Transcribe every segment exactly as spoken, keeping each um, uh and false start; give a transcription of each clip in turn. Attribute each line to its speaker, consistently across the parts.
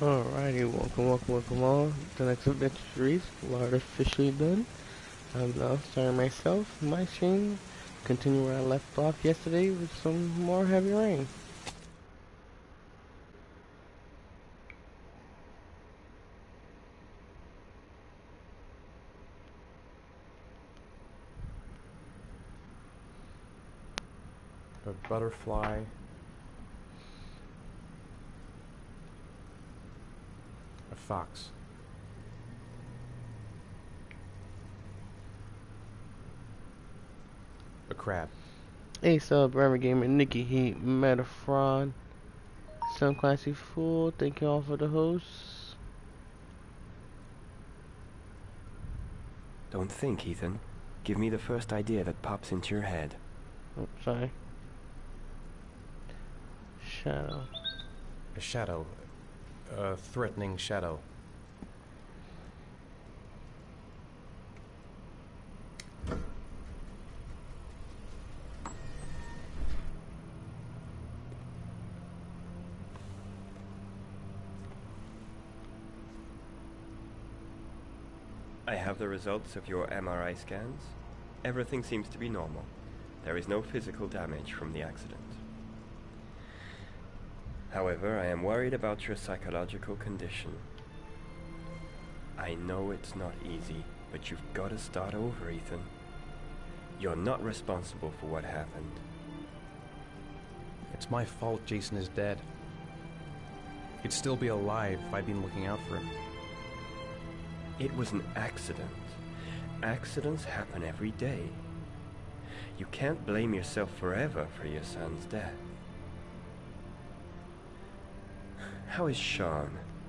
Speaker 1: Alrighty, welcome, welcome, welcome all. The next adventure series, Lord officially done. I'm now starting myself, my stream, continue where I left off yesterday with some more heavy rain.
Speaker 2: A butterfly. A fox. A crab.
Speaker 1: Ace up, Rammer Gamer, Nikki Heat, Metafron, Some Classy Fool, thank you all for the hosts.
Speaker 3: Don't think, Ethan. Give me the first idea that pops into your head.
Speaker 1: Oh, sorry. Shadow.
Speaker 2: A shadow. A threatening shadow.
Speaker 3: I have the results of your M R I scans. Everything seems to be normal. There is no physical damage from the accident. However, I am worried about your psychological condition. I know it's not easy, but you've got to start over, Ethan. You're not responsible for what happened.
Speaker 2: It's my fault Jason is dead. He'd still be alive if I'd been looking out for him.
Speaker 3: It was an accident. Accidents happen every day. You can't blame yourself forever for your son's death. How is Sean?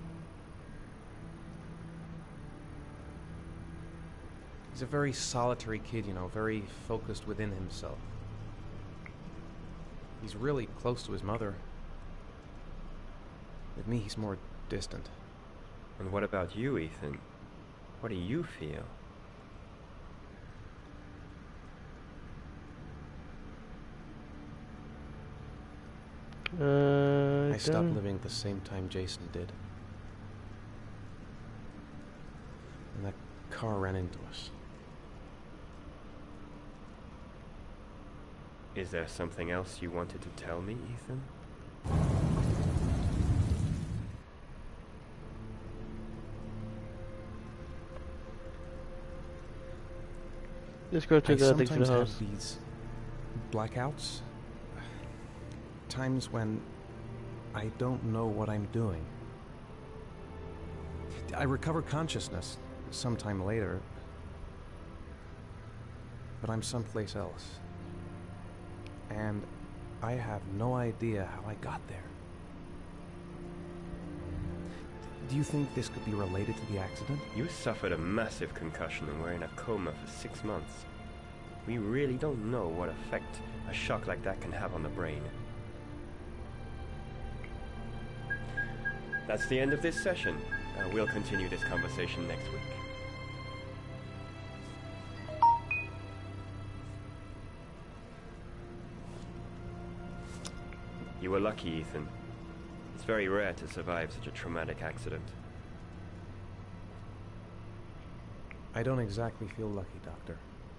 Speaker 2: He's a very solitary kid, you know, very focused within himself. He's really close to his mother. With me, he's more distant.
Speaker 3: And what about you, Ethan? What do you feel?
Speaker 1: Uh,
Speaker 2: I stopped living at the same time Jason did. And that car ran into us.
Speaker 3: Is there something else you wanted to tell me, Ethan?
Speaker 1: Let's go to
Speaker 2: I
Speaker 1: the thing to the
Speaker 2: sometimes have
Speaker 1: house.
Speaker 2: these blackouts. Times when I don't know what I'm doing. I recover consciousness sometime later, but I'm someplace else. And I have no idea how I got there. Do you think this could be related to the accident?
Speaker 3: You suffered a massive concussion and were in a coma for six months. We really don't know what effect a shock like that can have on the brain. That's the end of this session. Uh, we'll continue this conversation next week. You were lucky, Ethan. It's very rare to survive such a traumatic accident.
Speaker 2: I don't exactly feel lucky, Doctor.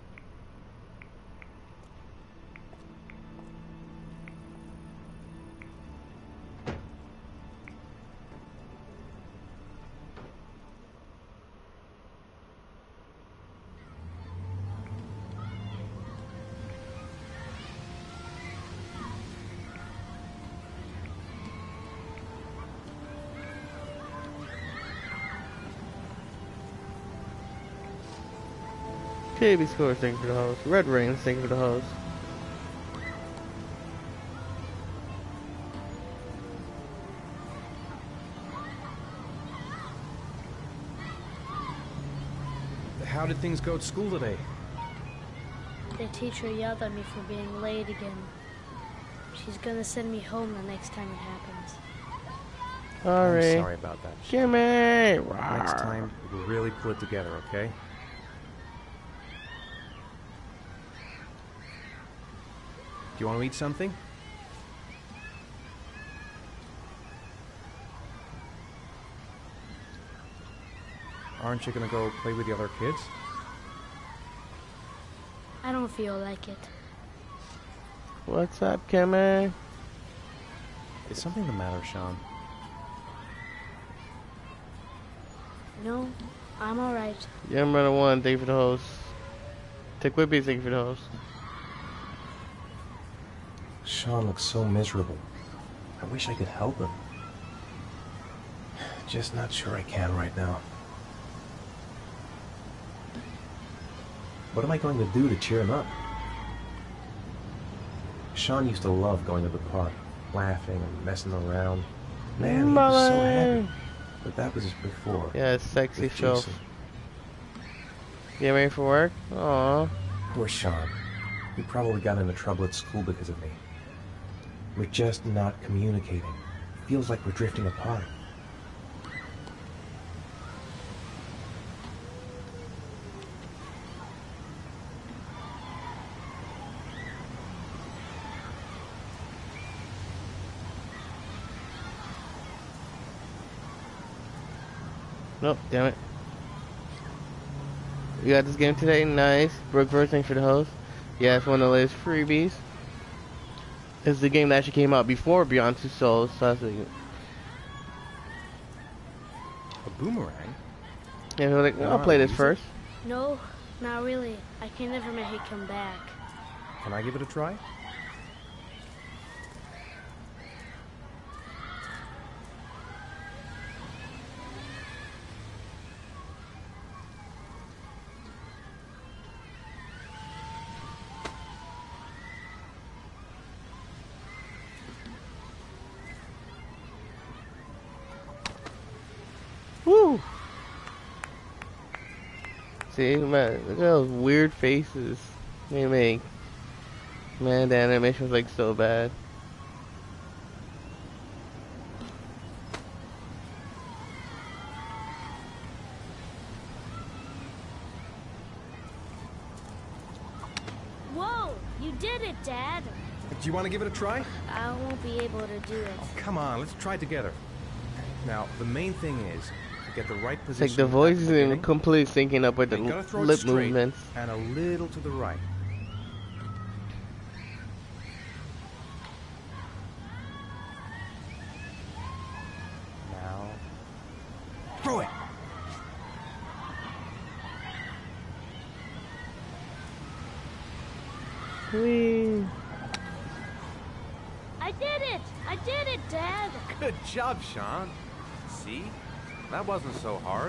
Speaker 1: K B Scores, thank you for the host. Red Rains, thank you for the host.
Speaker 2: How did things go at school today?
Speaker 4: The teacher yelled at me for being late again. She's gonna send me home the next time it happens.
Speaker 1: Sorry.
Speaker 2: I'm sorry about that.
Speaker 1: Gimme!
Speaker 2: Next time, we'll really pull it together, okay? Do you want to eat something? Aren't you gonna go play with the other kids?
Speaker 4: I don't feel like it.
Speaker 1: What's up, Kimmy?
Speaker 2: Is something the matter, Sean?
Speaker 4: No, I'm alright.
Speaker 1: Yeah, I'm running one. Thank you for the host. Take Whippy, thank you for the host.
Speaker 5: Sean looks so miserable. I wish I could help him. Just not sure I can right now. What am I going to do to cheer him up? Sean used to love going to the park, laughing and messing around. Man, he was so happy. But that was just before.
Speaker 1: Yeah, sexy
Speaker 5: with
Speaker 1: show.
Speaker 5: Jason.
Speaker 1: You ready for work? Aww.
Speaker 5: Poor Sean. He probably got into trouble at school because of me. We're just not communicating. Feels like we're drifting apart.
Speaker 1: Nope, damn it. You got this game today? Nice. Brooke Verse, thanks for the host. Yeah, it's one of the latest freebies. It's the game that actually came out before Beyond Two Souls. So that's like,
Speaker 2: A boomerang?
Speaker 1: yeah, we're like,
Speaker 2: You
Speaker 1: I'll
Speaker 2: wanna
Speaker 1: play this
Speaker 2: use it?
Speaker 1: first.
Speaker 4: No, not really. I can never make it come back.
Speaker 2: Can I give it a try?
Speaker 1: Woo! See, man, look at those weird faces they make. Man, the animation was like so bad.
Speaker 4: Whoa! You did it, Dad!
Speaker 2: Do you want to give it a try?
Speaker 4: I won't be able to do it.
Speaker 2: Oh, come on, let's try together. Now, the main thing is to get the right
Speaker 1: It's
Speaker 2: position.
Speaker 1: like the
Speaker 2: at
Speaker 1: voice
Speaker 2: the
Speaker 1: isn't
Speaker 2: beginning.
Speaker 1: completely syncing up with the
Speaker 2: You gotta throw it
Speaker 1: lip
Speaker 2: straight
Speaker 1: movements.
Speaker 2: and a little to the right. Now, throw it.
Speaker 1: Whee!
Speaker 4: I did it! I did it, Dad!
Speaker 2: Good job, Sean. See? That wasn't so hard.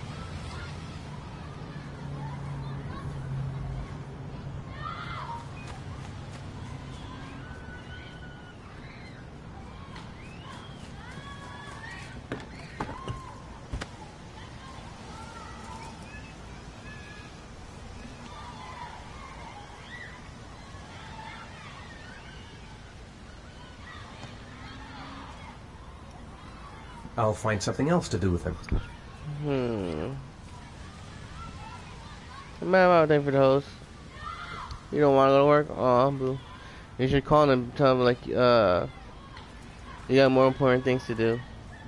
Speaker 5: I'll find something else to do with him.
Speaker 1: Hmm. Man, I'm out there for the host. You don't want to go to work? Aw, boo. You should call them and tell them, like, uh, you got more important things to do.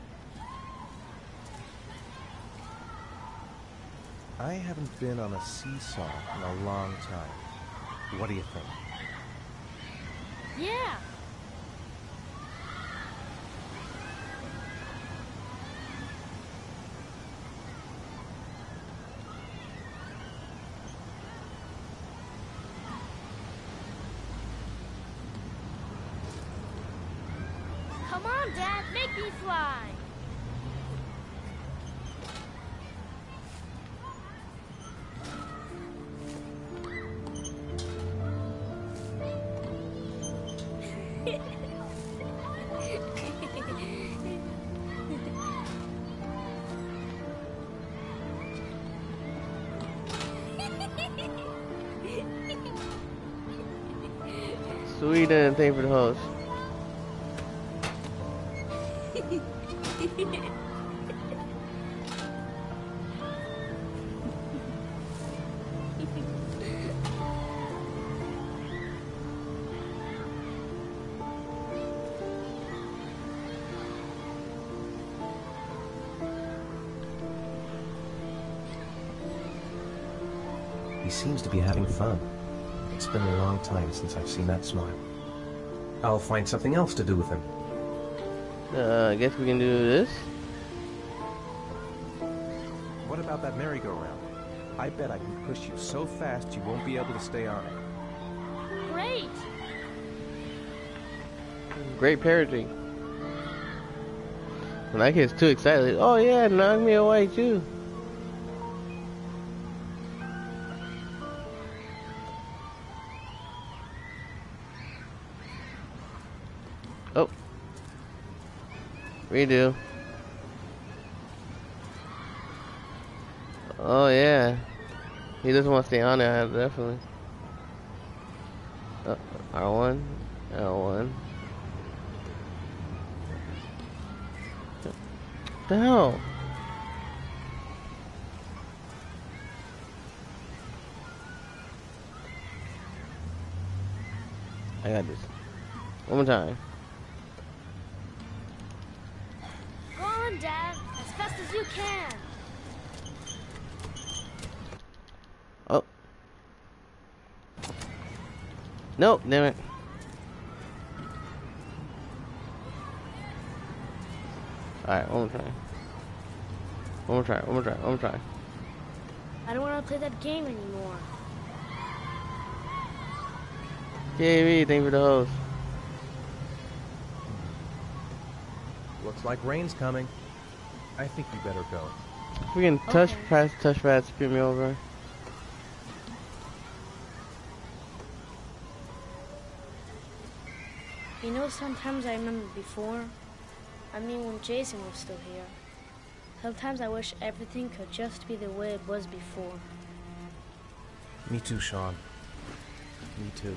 Speaker 2: I haven't been on a seesaw in a long time. What do you think?
Speaker 4: Yeah! Come on, Dad, make me fly!
Speaker 1: Sweden, thank you for the host.
Speaker 5: He seems to be having fun. It's been a long time since I've seen that smile. I'll find something else to do with him.
Speaker 1: Uh, I guess we can do this.
Speaker 2: What about that merry-go-round? I bet I can push you so fast you won't be able to stay on it.
Speaker 4: Great!
Speaker 1: Great parody. When that kid's too excited, oh yeah, knock me away too. Oh. Redo. Oh yeah. He doesn't want to stay on there, definitely. Uh, R one. L one. What the hell? I got this. One more time.
Speaker 4: Go on, Dad, as fast as you can.
Speaker 1: Oh. Nope, damn it. Alright, one more try. One more try, one more try, one more try.
Speaker 4: I don't want to play that game anymore.
Speaker 1: K V, thank you for the host.
Speaker 2: Looks like rain's coming. I think you better go.
Speaker 1: If we can touch
Speaker 4: Okay.
Speaker 1: press touchpad, spin me over.
Speaker 4: You know, sometimes I remember before. I mean, when Jason was still here. Sometimes I wish everything could just be the way it was before.
Speaker 2: Me too, Sean. Me too.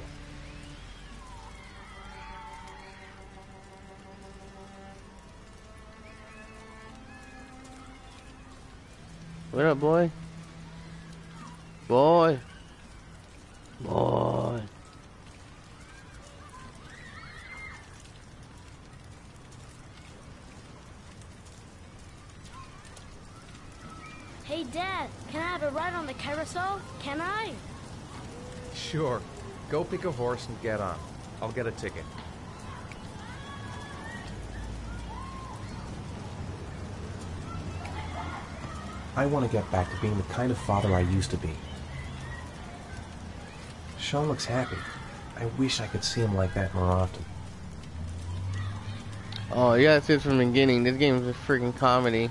Speaker 1: What up, boy? Boy. Boy.
Speaker 4: Hey, Dad, can I have a ride on the carousel? Can I?
Speaker 2: Sure. Go pick a horse and get on. I'll get a ticket.
Speaker 5: I want to get back to being the kind of father I used to be. Sean looks happy. I wish I could see him like that more often.
Speaker 1: Oh, you gotta see it from the beginning. This game is a freaking comedy.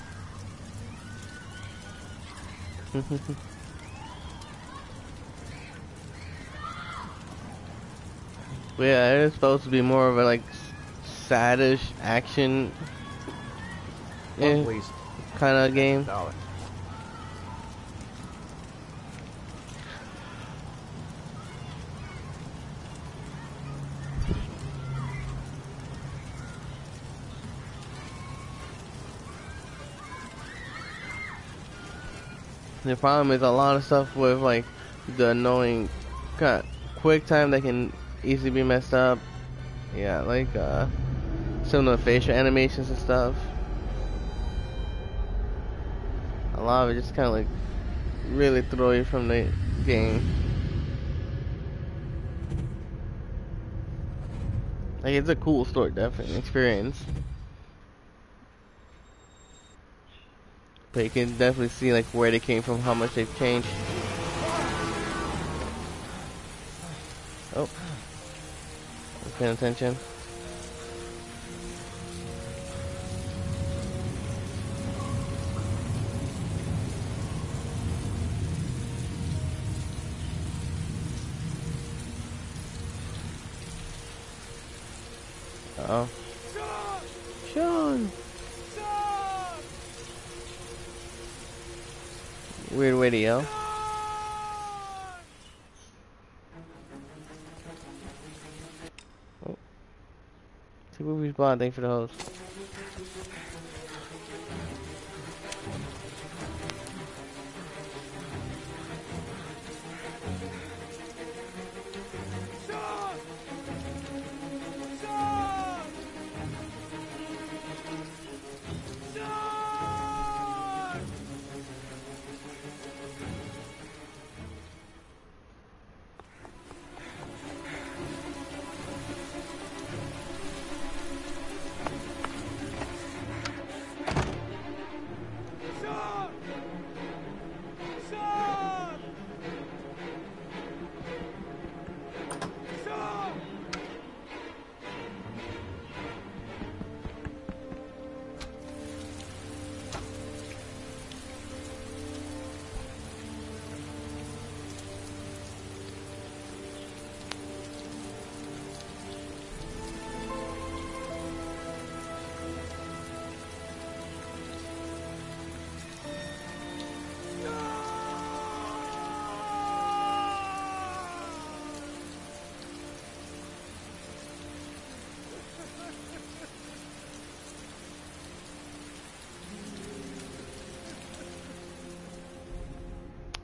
Speaker 1: But yeah, it's supposed to be more of a like saddish action
Speaker 2: One,
Speaker 1: eh,
Speaker 2: please.
Speaker 1: kind of game.
Speaker 2: Dollar.
Speaker 1: The problem is a lot of stuff with like the annoying kind of quick time that can easily be messed up. Yeah, like uh, some of the facial animations and stuff. A lot of it just kind of like really throw you from the game. Like it's a cool story, definitely experience. But you can definitely see like where they came from, how much they've changed. Oh, I'm paying attention. Uh oh, Sean. Weird way to yell. Oh. Two movies bond, thanks for the host.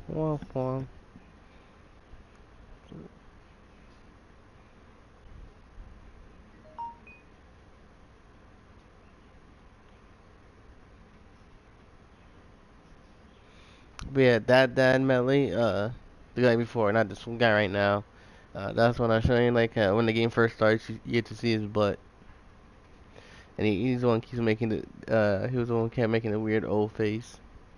Speaker 1: Womp womp. But yeah, that that medley, uh, the guy before, not this one guy right now. Uh, that's when I'm showing like uh, when the game first starts, you, you get to see his butt, and he, he's the one who keeps making the uh, he was the one who kept making the weird old face.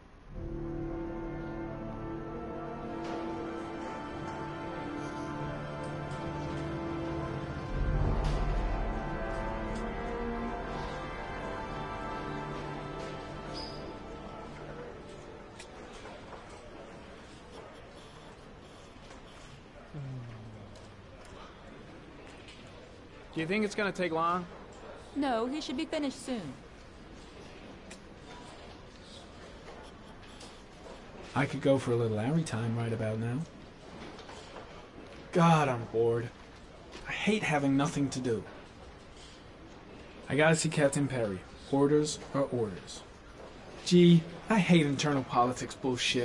Speaker 6: Do you think it's gonna take long?
Speaker 7: No, he should be finished soon.
Speaker 6: I could go for a little Larry time right about now. God, I'm bored. I hate having nothing to do. I gotta see Captain Perry. Orders are orders. Gee, I hate internal politics bullshit.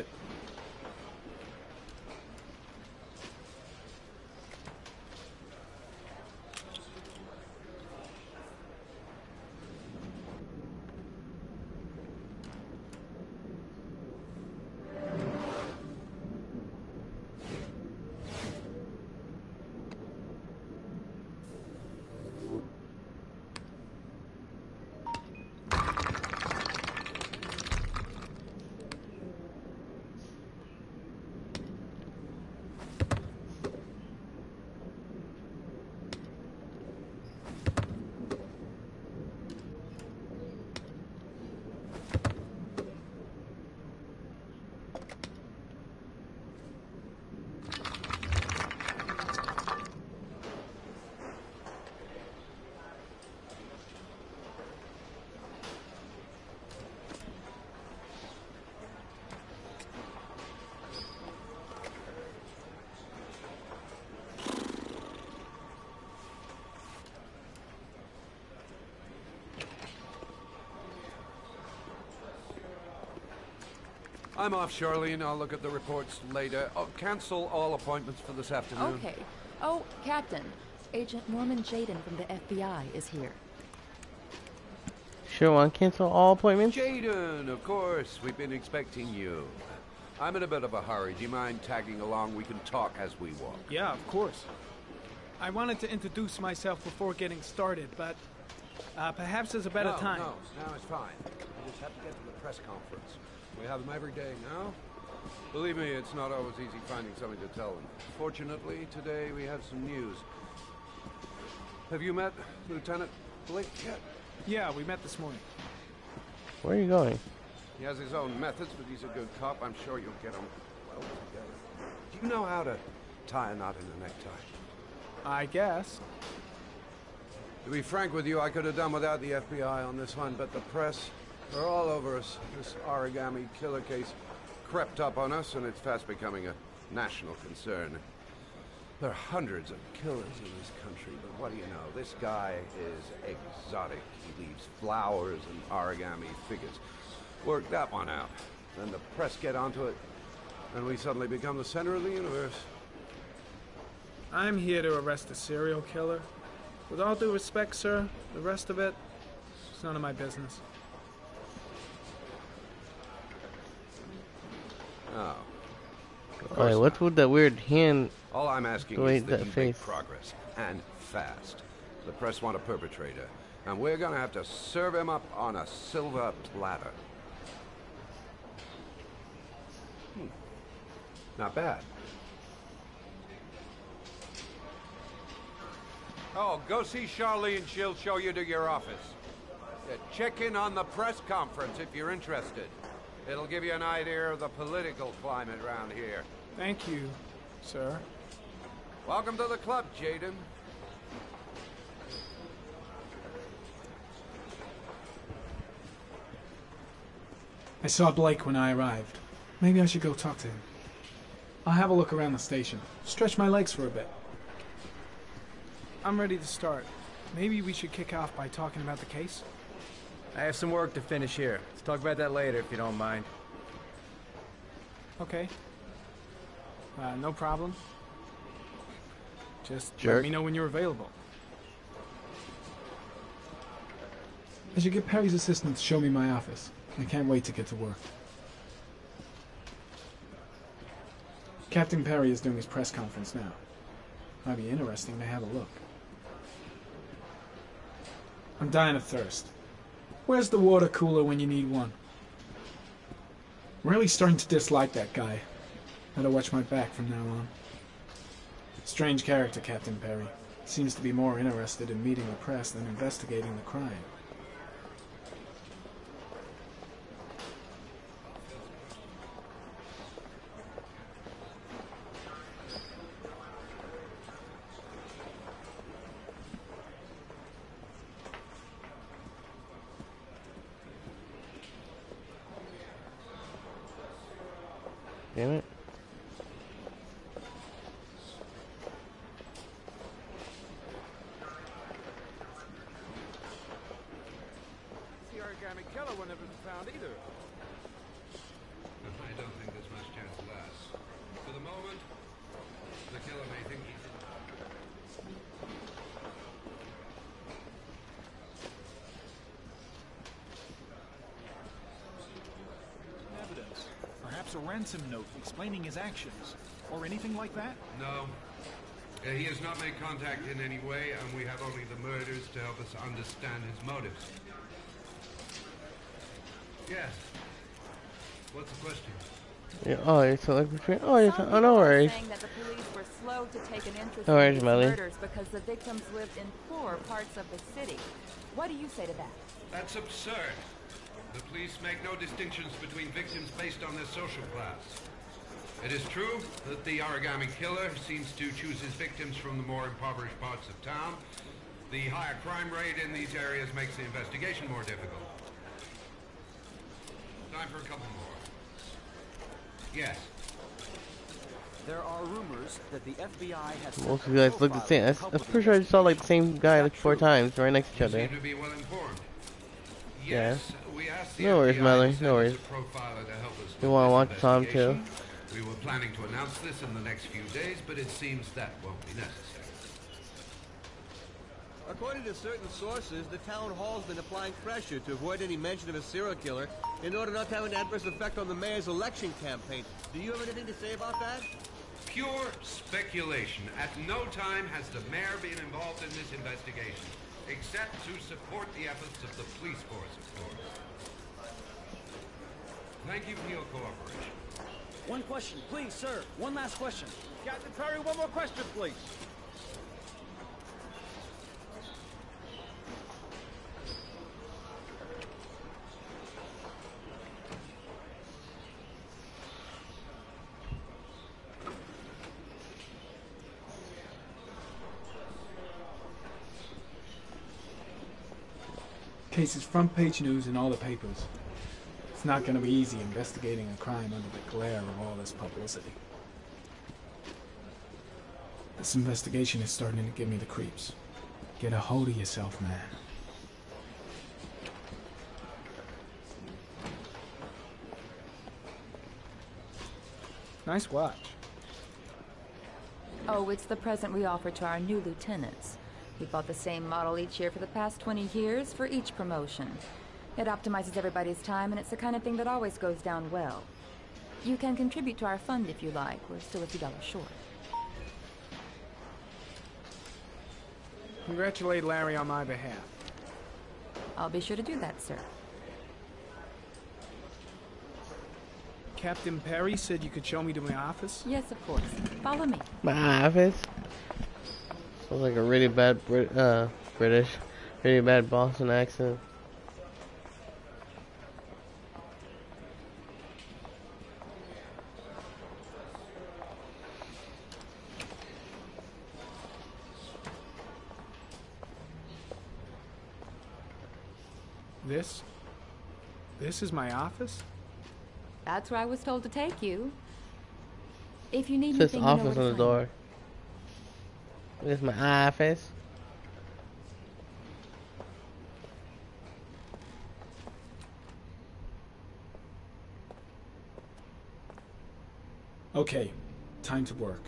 Speaker 8: I'm off, Charlene. I'll look at the reports later. Oh, cancel all appointments for this afternoon.
Speaker 7: Okay. Oh, Captain. Agent Norman Jaden from the F B I is here.
Speaker 1: Sure, want to cancel all appointments?
Speaker 8: Jaden, of course. We've been expecting you. I'm in a bit of a hurry. Do you mind tagging along? We can talk as we walk.
Speaker 9: Yeah, of course. I wanted to introduce myself before getting started, but uh, perhaps there's a better
Speaker 8: no,
Speaker 9: time.
Speaker 8: No, no, it's fine. I just have to get to the press conference. We have them every day now. Believe me, it's not always easy finding something to tell them. Fortunately, today we have some news. Have you met Lieutenant Blake yet?
Speaker 9: Yeah, we met this morning.
Speaker 1: Where are you going?
Speaker 8: He has his own methods, but he's a good cop. I'm sure you'll get on well together. Do you know how to tie a knot in a necktie?
Speaker 9: I guess.
Speaker 8: To be frank with you, I could have done without the F B I on this one, but the press, they're all over us. This origami killer case crept up on us, and it's fast becoming a national concern. There are hundreds of killers in this country, but what do you know? This guy is exotic. He leaves flowers and origami figures. Work that one out. Then the press get onto it, and we suddenly become the center of the universe.
Speaker 9: I'm here to arrest a serial killer. With all due respect, sir, the rest of it, it's none of my business.
Speaker 8: Oh.
Speaker 1: Alright, what's with that weird hand?
Speaker 8: All I'm asking
Speaker 1: Wait,
Speaker 8: is that,
Speaker 1: that
Speaker 8: you
Speaker 1: face.
Speaker 8: make progress, and fast. The press want a perpetrator, and we're gonna have to serve him up on a silver platter. Hmm. Not bad. Oh, go see Charlene. She'll show you to your office. Uh, check in on the press conference if you're interested. It'll give you an idea of the political climate around here.
Speaker 9: Thank you, sir.
Speaker 8: Welcome to the club, Jaden.
Speaker 6: I saw Blake when I arrived. Maybe I should go talk to him. I'll have a look around the station. Stretch my legs for a bit.
Speaker 9: I'm ready to start. Maybe we should kick off by talking about the case?
Speaker 10: I have some work to finish here. Let's talk about that later if you don't mind.
Speaker 9: Okay. Uh, no problem. Just
Speaker 1: Jerk.
Speaker 9: let me know when you're available.
Speaker 6: I should get Perry's assistant to show me my office. I can't wait to get to work. Captain Perry is doing his press conference now. Might be interesting to have a look. I'm dying of thirst. Where's the water cooler when you need one? Really starting to dislike that guy. Better watch my back from now on. Strange character, Captain Perry. Seems to be more interested in meeting the press than investigating the crime.
Speaker 1: Damn it.
Speaker 8: The origami killer will never be found either. I don't think there's much chance of that. For the moment, the killer may think he's...
Speaker 10: Evidence. Perhaps a ransom note explaining his actions. Or anything like that?
Speaker 8: No. Uh, he has not made contact in any way, and we have only the murders to help us understand his motives. Yes. What's the question?
Speaker 1: Yeah, oh, you're so like between. Oh, you're so, oh, no worries.
Speaker 7: Saying that the police were slow to take an interest
Speaker 1: No worries,
Speaker 7: in these
Speaker 1: Melly.
Speaker 7: murders because the victims lived in poor parts of the city. What do you say to that?
Speaker 8: That's absurd. The police make no distinctions between victims based on their social class. It is true that the origami killer seems to choose his victims from the more impoverished parts of town. The higher crime rate in these areas makes the investigation more difficult. Time for a couple more. Yes.
Speaker 11: There are rumors that the F B I has...
Speaker 1: Most of you guys look the same. I, I'm pretty sure I saw like the same guy like four times right next to each other.
Speaker 8: You seem to be well informed.
Speaker 1: Yeah.
Speaker 8: Yes, we asked the
Speaker 1: No worries,
Speaker 8: F B I
Speaker 1: Melly.
Speaker 8: to
Speaker 1: No
Speaker 8: send us
Speaker 1: worries.
Speaker 8: a profiler to help us
Speaker 1: You
Speaker 8: with
Speaker 1: want to
Speaker 8: this
Speaker 1: watch Tom too?
Speaker 8: investigation. We were planning to announce this in the next few days, but it seems that won't be necessary.
Speaker 11: According to certain sources, the town hall's been applying pressure to avoid any mention of a serial killer in order not to have an adverse effect on the mayor's election campaign. Do you have anything to say about that?
Speaker 8: Pure speculation. At no time has the mayor been involved in this investigation, except to support the efforts of the police force, of course. Thank you for your cooperation.
Speaker 11: One question, please, sir. One last question.
Speaker 10: Captain Perry, one more question, please.
Speaker 6: Case is front page news in all the papers. It's not going to be easy investigating a crime under the glare of all this publicity. This investigation is starting to give me the creeps. Get a hold of yourself, man.
Speaker 9: Nice watch.
Speaker 7: Oh, it's the present we offer to our new lieutenants. We bought the same model each year for the past twenty years for each promotion. It optimizes everybody's time, and it's the kind of thing that always goes down well. You can contribute to our fund if you like. We're still a few dollars short.
Speaker 9: Congratulate Larry on my behalf.
Speaker 7: I'll be sure to do that, sir.
Speaker 9: Captain Perry said you could show me to my office?
Speaker 7: Yes, of course. Follow me.
Speaker 1: My office. Sounds like a really bad Brit uh, British, really bad Boston accent.
Speaker 9: This? This is my office?
Speaker 7: That's where I was told to take you. If you need
Speaker 1: It says
Speaker 7: anything, you know where
Speaker 1: office
Speaker 7: to
Speaker 1: on the
Speaker 7: find
Speaker 1: door.
Speaker 7: me.
Speaker 1: This is my office.
Speaker 6: Okay, time to work.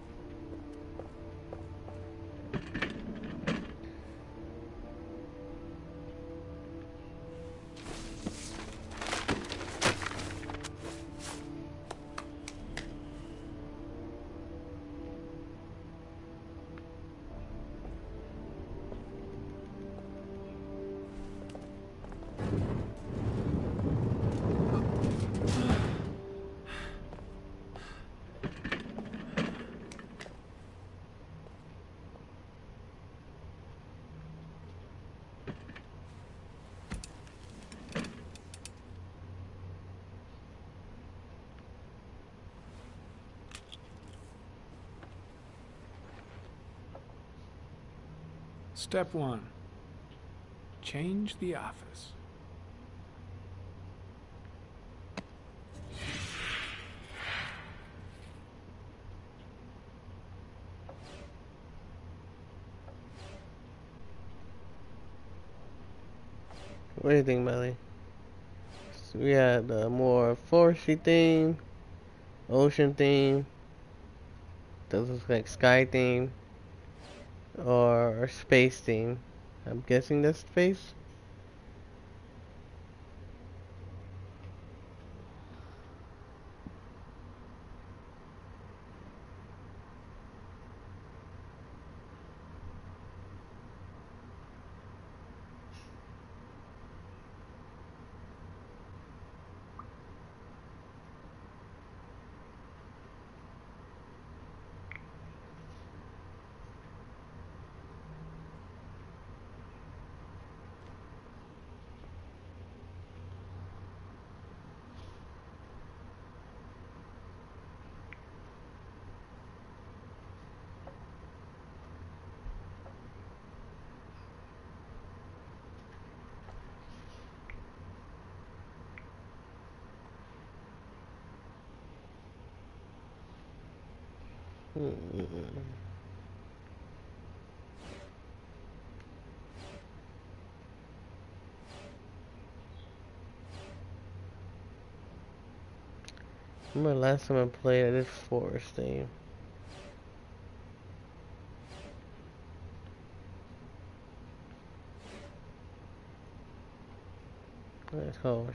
Speaker 6: Step one. Change the office.
Speaker 1: What do you think, Melly? So we had a more foresty theme, ocean theme, does look like sky theme, or space theme. I'm guessing that's space. Mm-mm. Remember last time I played, I did forest theme. Let's go.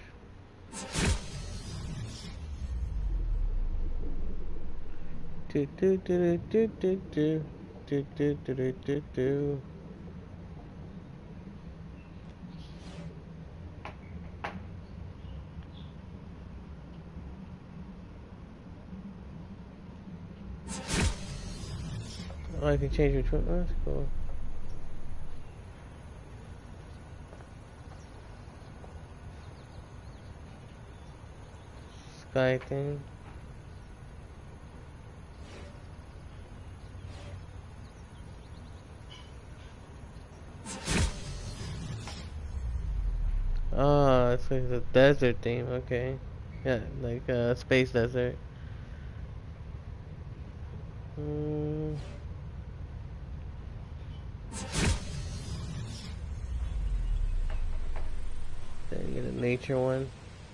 Speaker 1: Do do do do do do do do do do do do. Oh, I can change which one. Oh, that's cool. Sky thing. Oh, it's like the desert theme, okay. Yeah, like a uh, space desert. Mm. Then you get a nature one.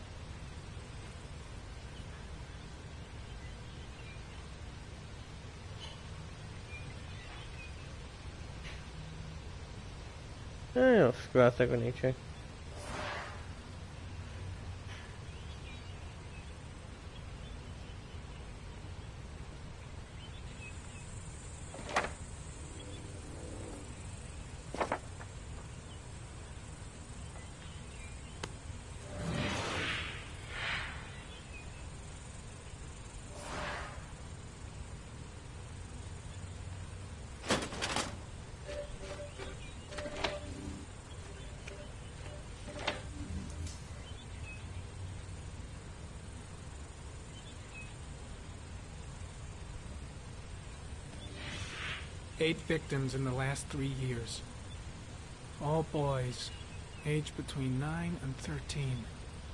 Speaker 1: I don't know, screw out second nature.
Speaker 6: Eight victims in the last three years. All boys, aged between nine and thirteen.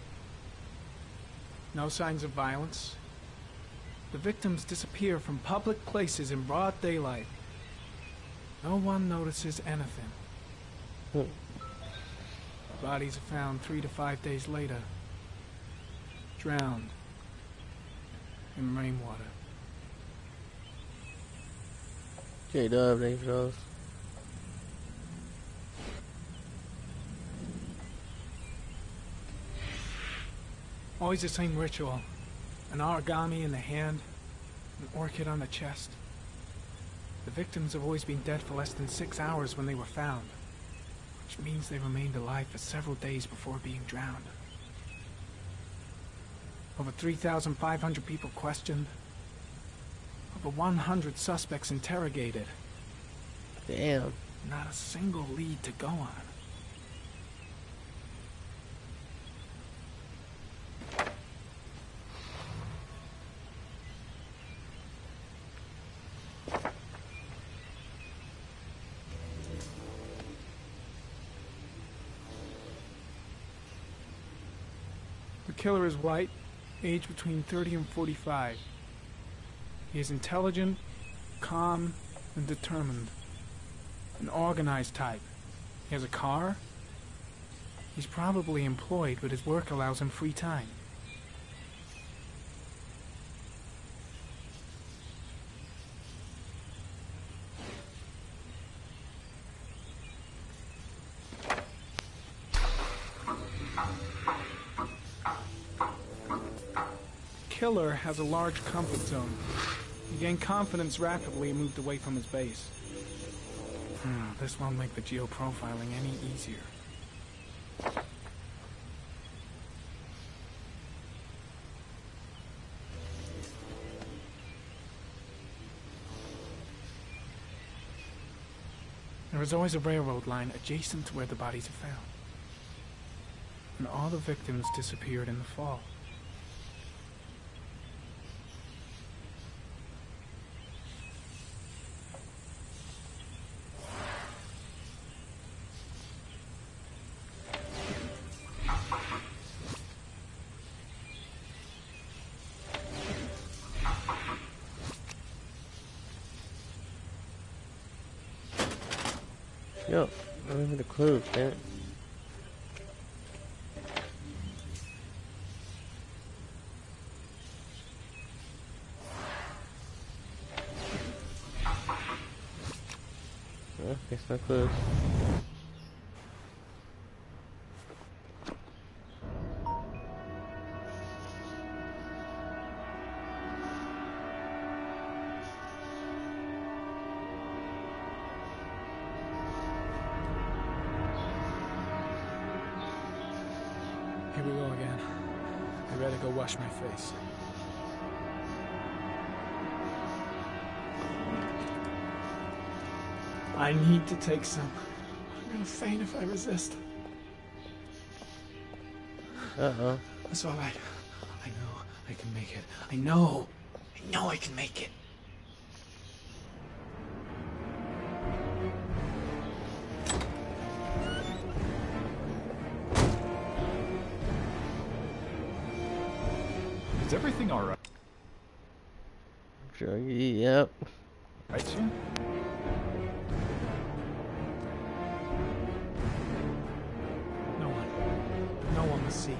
Speaker 6: No signs of violence. The victims disappear from public places in broad daylight. No one notices anything.
Speaker 1: Hmm.
Speaker 6: Bodies are found three to five days later, drowned in rainwater.
Speaker 1: J-Dub, thanks for those.
Speaker 9: Always the same ritual. An origami in the hand, an orchid on the chest. The victims have always been dead for less than six hours when they were found, which means they remained alive for several days before being drowned. Over three thousand five hundred people questioned. Over one hundred suspects interrogated.
Speaker 1: Damn.
Speaker 9: Not a single lead to go on. The killer is white, aged between thirty and forty-five. He is intelligent, calm, and determined. An organized type. He has a car. He's probably employed, but his work allows him free time. Killer has a large comfort zone. He gained confidence rapidly and moved away from his base. Hmm, this won't make the geoprofiling any easier. There is always a railroad line adjacent to where the bodies are found. And all the victims disappeared in the fall.
Speaker 1: Yo, I don't have the clue, damn it. Well, guess no clues.
Speaker 9: Here we go again. I better go wash my face. I need to take some. I'm gonna faint if I resist.
Speaker 1: Uh-oh.
Speaker 9: That's all right. I know I can make it. I know. I know I can make it.
Speaker 10: Is everything alright?
Speaker 1: Druggy, yep.
Speaker 10: Right, Jim?
Speaker 9: No one. No one must see.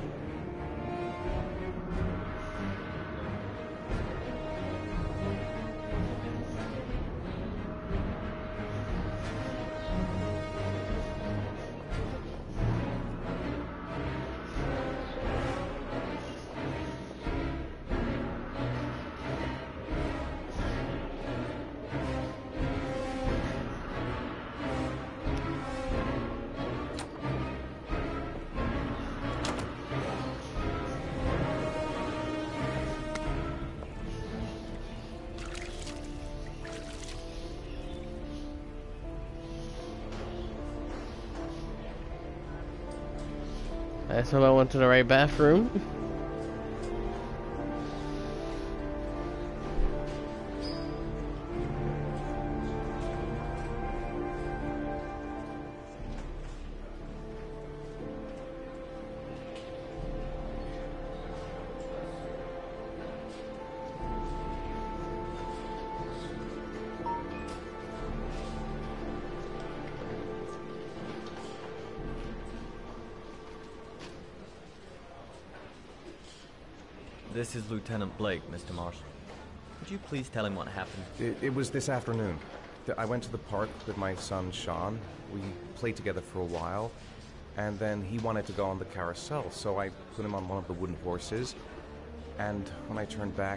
Speaker 1: I hope I went to the right bathroom.
Speaker 12: This is Lieutenant Blake, Mister Marshall. Would you please tell him what happened?
Speaker 5: It, it was this afternoon.
Speaker 2: th- I went to the park with my son, Sean. We played together for a while, and then he wanted to go on the carousel, so I put him on one of the wooden horses, and when I turned back,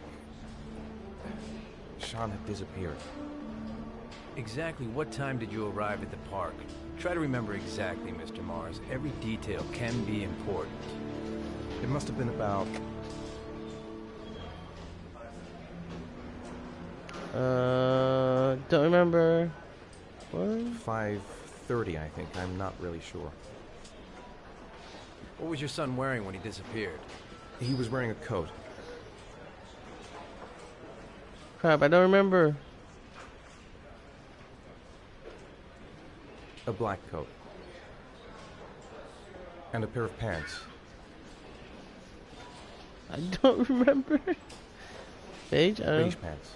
Speaker 2: Sean had disappeared.
Speaker 12: Exactly what time did you arrive at the park? Try to remember exactly, Mister Mars. Every detail can be important.
Speaker 2: It must have been about...
Speaker 1: Uh, don't remember. What?
Speaker 2: five thirty, I think. I'm not really sure.
Speaker 12: What was your son wearing when he disappeared?
Speaker 2: He was wearing a coat.
Speaker 1: Crap, I don't remember.
Speaker 2: A black coat. And a pair of pants.
Speaker 1: I don't remember. Beige? I don't
Speaker 2: Beige
Speaker 1: know.
Speaker 2: pants.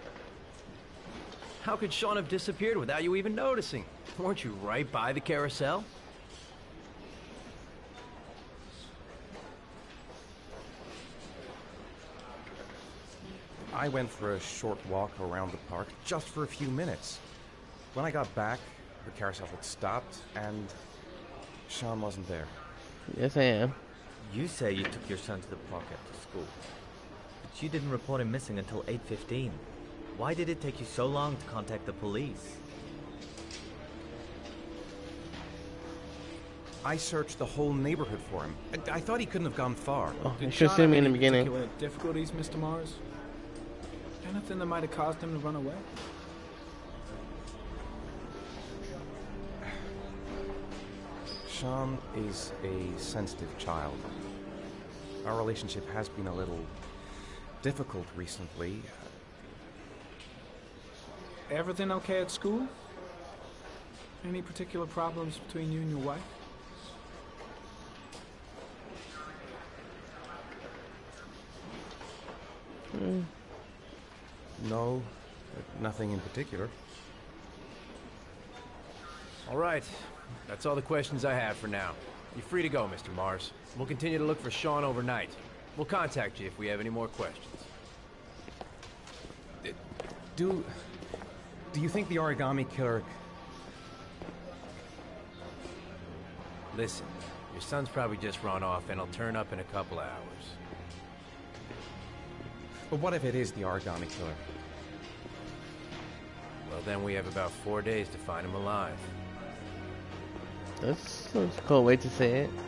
Speaker 12: How could Sean have disappeared without you even noticing? Weren't you right by the carousel?
Speaker 2: I went for a short walk around the park, just for a few minutes. When I got back, the carousel had stopped, and Sean wasn't there.
Speaker 1: Yes, I am.
Speaker 13: You say you took your son to the park after school, but you didn't report him missing until eight fifteen. Why did it take you so long to contact the police?
Speaker 2: I searched the whole neighborhood for him. I, I thought he couldn't have gone far.
Speaker 1: Oh, you
Speaker 6: Did
Speaker 1: should have
Speaker 6: Sean
Speaker 1: seen
Speaker 6: have
Speaker 1: me in the
Speaker 6: any
Speaker 1: beginning.
Speaker 6: particular difficulties, Mister Mars? Anything that might have caused him to run away?
Speaker 2: Sean is a sensitive child. Our relationship has been a little difficult recently.
Speaker 6: Everything okay at school? Any particular problems between you and your wife?
Speaker 1: Mm.
Speaker 2: No, nothing in particular.
Speaker 12: All right. That's all the questions I have for now. You're free to go, Mister Mars. We'll continue to look for Sean overnight. We'll contact you if we have any more questions.
Speaker 2: Do... Do you think the origami killer...
Speaker 12: Listen, your son's probably just run off and he'll turn up in a couple hours.
Speaker 2: But what if it is the origami killer?
Speaker 12: Well, then we have about four days to find him alive.
Speaker 1: That's, that's a cool way to say it.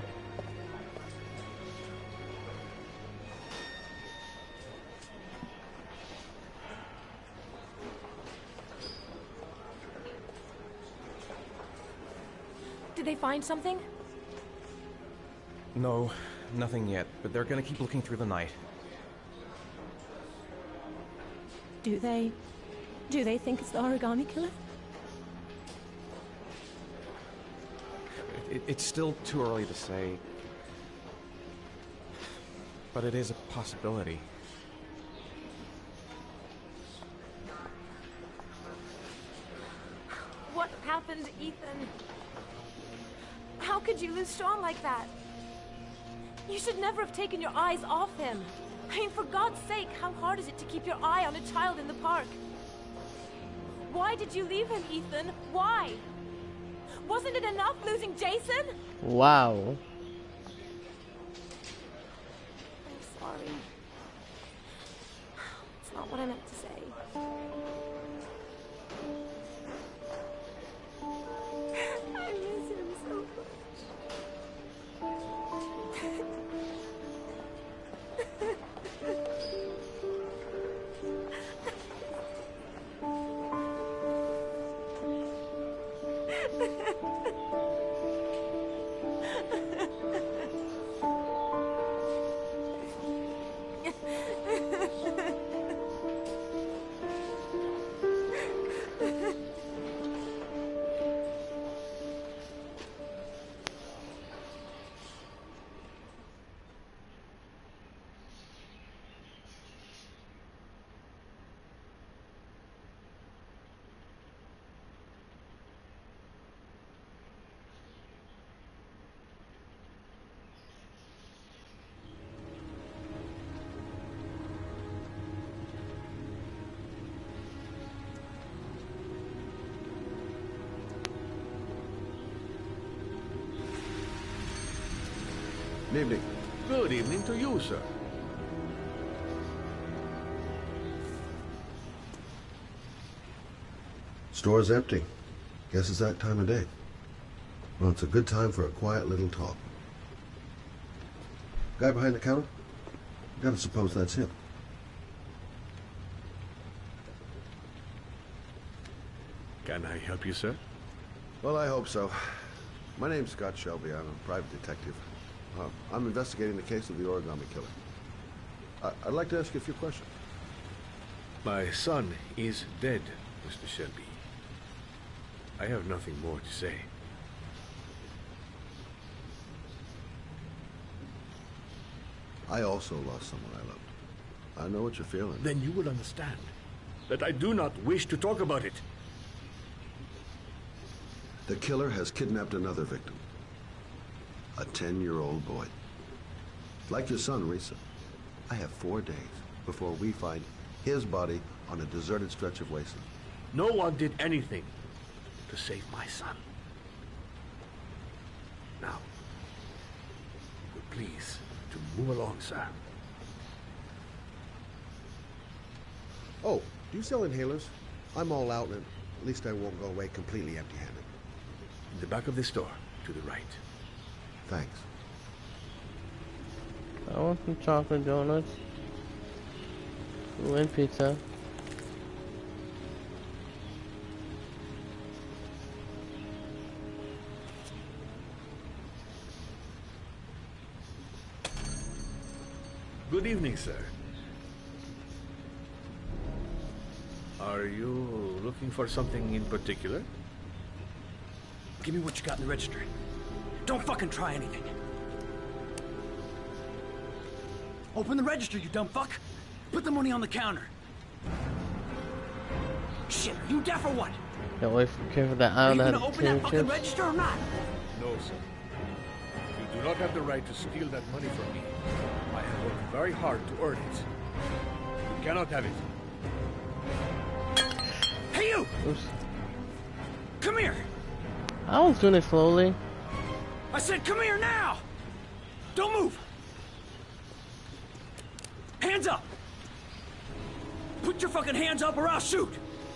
Speaker 14: Did they find something?
Speaker 2: No, nothing yet, but they're gonna keep looking through the night.
Speaker 14: Do they... Do they think it's the origami killer?
Speaker 2: It, it's still too early to say, but it is a possibility.
Speaker 14: What happened, Ethan? How could you lose Sean like that? You should never have taken your eyes off him. I mean, for God's sake, how hard is it to keep your eye on a child in the park? Why did you leave him, Ethan? Why? Wasn't it enough losing Jason?
Speaker 1: Wow.
Speaker 14: I'm sorry. It's not what I meant to say. I miss him so much.
Speaker 8: Good evening.
Speaker 15: Good evening to you, sir.
Speaker 16: Store's empty. Guess it's that time of day. Well, it's a good time for a quiet little talk. Guy behind the counter? Gotta suppose that's him.
Speaker 15: Can I help you, sir?
Speaker 8: Well, I hope so. My name's Scott Shelby. I'm a private detective. Uh, I'm investigating the case of the origami killer. I I'd like to ask you a few questions.
Speaker 15: My son is dead, Mister Shelby. I have nothing more to say.
Speaker 8: I also lost someone I loved. I know what you're feeling.
Speaker 15: Then you will understand that I do not wish to talk about it.
Speaker 8: The killer has kidnapped another victim. A ten-year-old boy. Like your son, Risa. I have four days before we find his body on a deserted stretch of wasteland.
Speaker 15: No one did anything to save my son. Now, please, to move along, sir.
Speaker 8: Oh, do you sell inhalers? I'm all out, and at least I won't go away completely empty-handed.
Speaker 15: In the back of the store, to the right.
Speaker 8: Thanks.
Speaker 1: I want some chocolate donuts. Ooh, and pizza.
Speaker 15: Good evening, sir. Are you looking for something in particular?
Speaker 17: Give me what you got in the register. Don't fucking try anything. Open the register, you dumb fuck. Put the money on the counter. Shit, are you deaf or what?
Speaker 1: Can't wait for careful that
Speaker 17: Are
Speaker 1: out
Speaker 17: you
Speaker 1: of
Speaker 17: gonna open that fucking
Speaker 1: chips.
Speaker 17: register or not?
Speaker 15: No, sir. You do not have the right to steal that money from me. I have worked very hard to earn it. You cannot have it.
Speaker 17: Hey, you!
Speaker 1: Oops.
Speaker 17: Come here!
Speaker 1: I was doing it slowly.
Speaker 17: I said come here now! Don't move! Hands up! Put your fucking hands up or I'll shoot!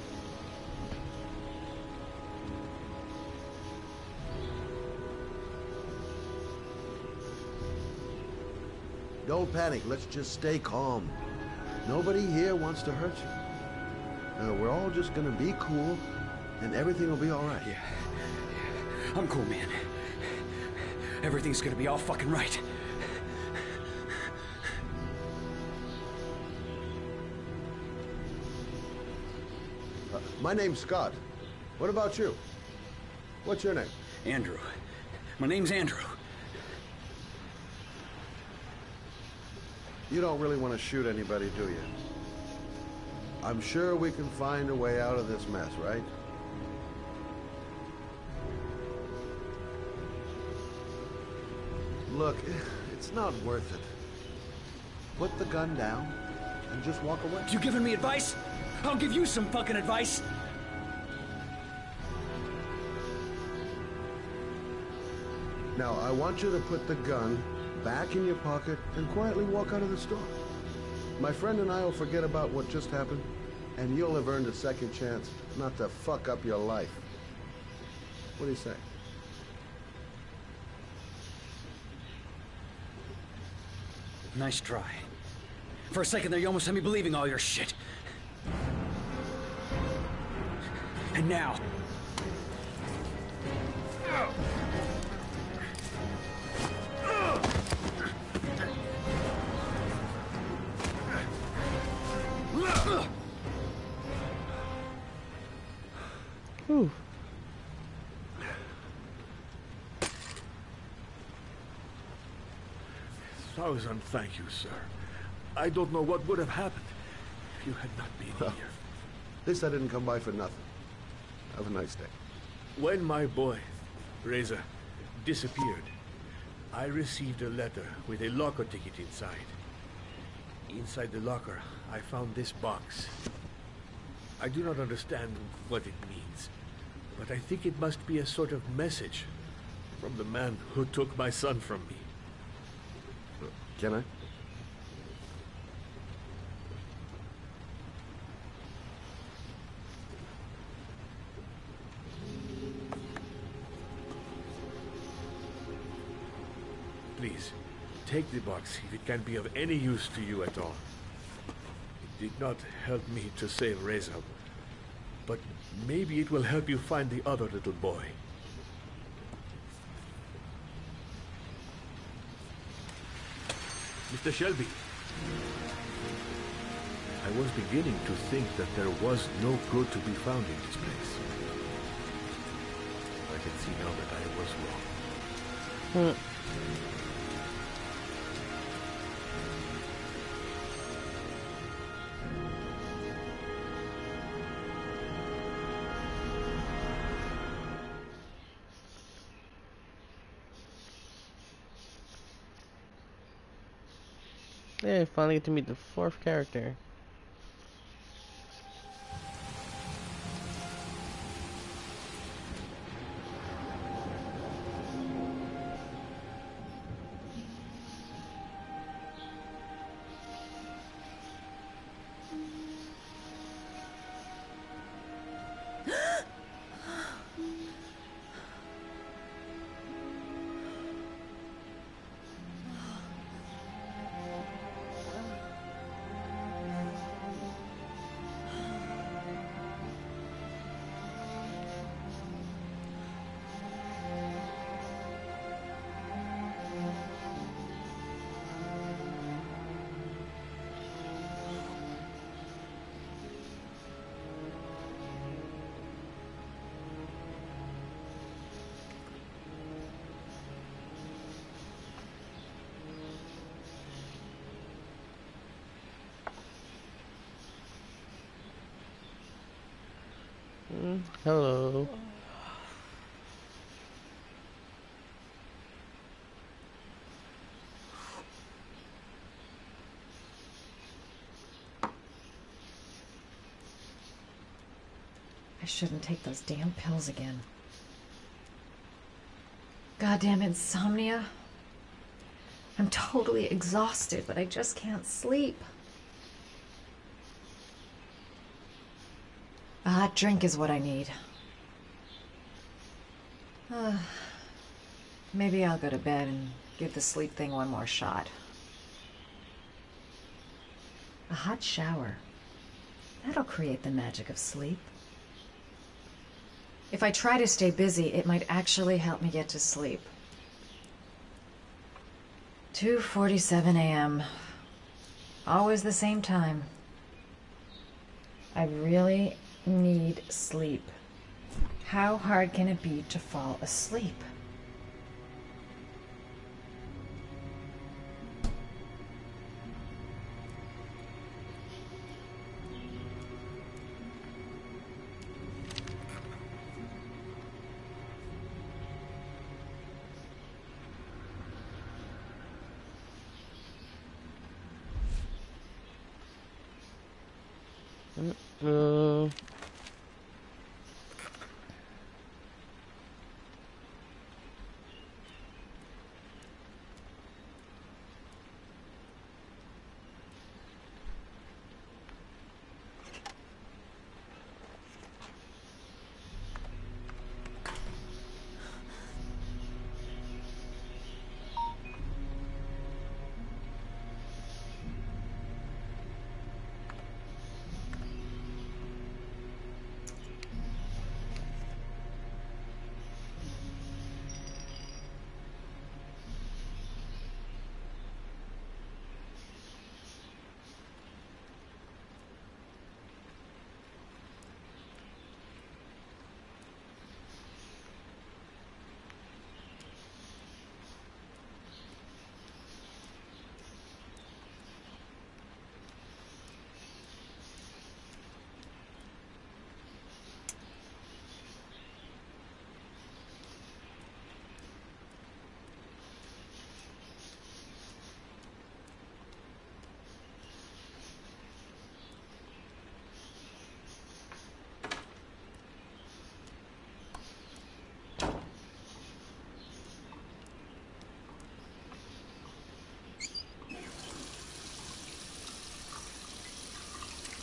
Speaker 8: Don't panic. Let's just stay calm. Nobody here wants to hurt you. Now, we're all just gonna be cool, and everything will be all right.
Speaker 17: Yeah. I'm cool, man. Everything's gonna be all fucking right.
Speaker 8: Uh, my name's Scott. What about you? What's your name?
Speaker 17: Andrew. My name's Andrew.
Speaker 8: You don't really want to shoot anybody, do you? I'm sure we can find a way out of this mess, right? Look, it's not worth it. Put the gun down and just walk away.
Speaker 17: You giving me advice? I'll give you some fucking advice.
Speaker 8: Now, I want you to put the gun back in your pocket and quietly walk out of the store. My friend and I will forget about what just happened, and you'll have earned a second chance not to fuck up your life. What do you say?
Speaker 17: Nice try. For a second there, you almost had me believing all your shit. And now...
Speaker 1: Whew.
Speaker 15: Thousand thank you, sir. I don't know what would have happened if you had not been
Speaker 8: Well,
Speaker 15: here.
Speaker 8: at least I didn't come by for nothing. Have a nice day.
Speaker 15: When my boy, Reza, disappeared, I received a letter with a locker ticket inside. Inside the locker, I found this box. I do not understand what it means, but I think it must be a sort of message from the man who took my son from me.
Speaker 8: Can I?
Speaker 15: Please, take the box if it can be of any use to you at all. It did not help me to save Reza, but maybe it will help you find the other little boy. Mister Shelby, I was beginning to think that there was no good to be found in this place. I can see now that I was wrong.
Speaker 1: Hmm. Yeah, finally get to meet the fourth character. Mm, hello.
Speaker 18: I shouldn't take those damn pills again. Goddamn insomnia. I'm totally exhausted, but I just can't sleep. A hot drink is what I need. Uh, maybe I'll go to bed and give the sleep thing one more shot. A hot shower. That'll create the magic of sleep. If I try to stay busy, it might actually help me get to sleep. two forty-seven a m Always the same time. I really need sleep. How hard can it be to fall asleep?
Speaker 1: Uh,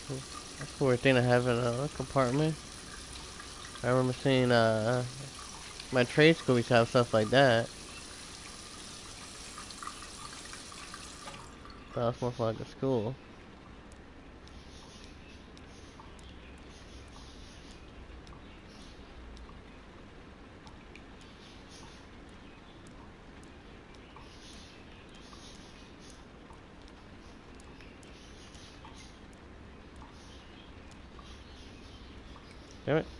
Speaker 1: That's a weird thing to have in a compartment. I remember seeing uh my trade school used to have stuff like that. That was more for like a school. Damn it.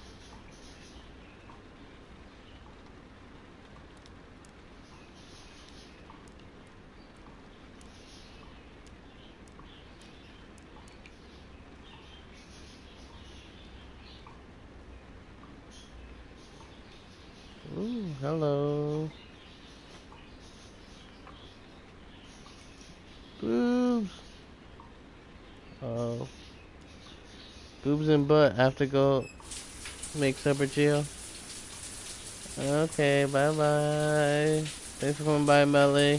Speaker 1: Ooh, hello. Boobs. Oh. Boobs and butt. I have to go make supper, Gio. Okay, bye bye. Thanks for coming by, Melly.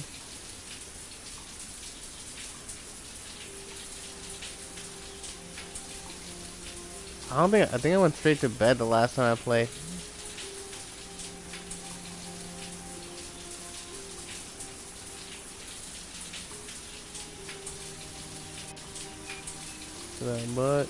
Speaker 1: I don't think I think I went straight to bed the last time I played. But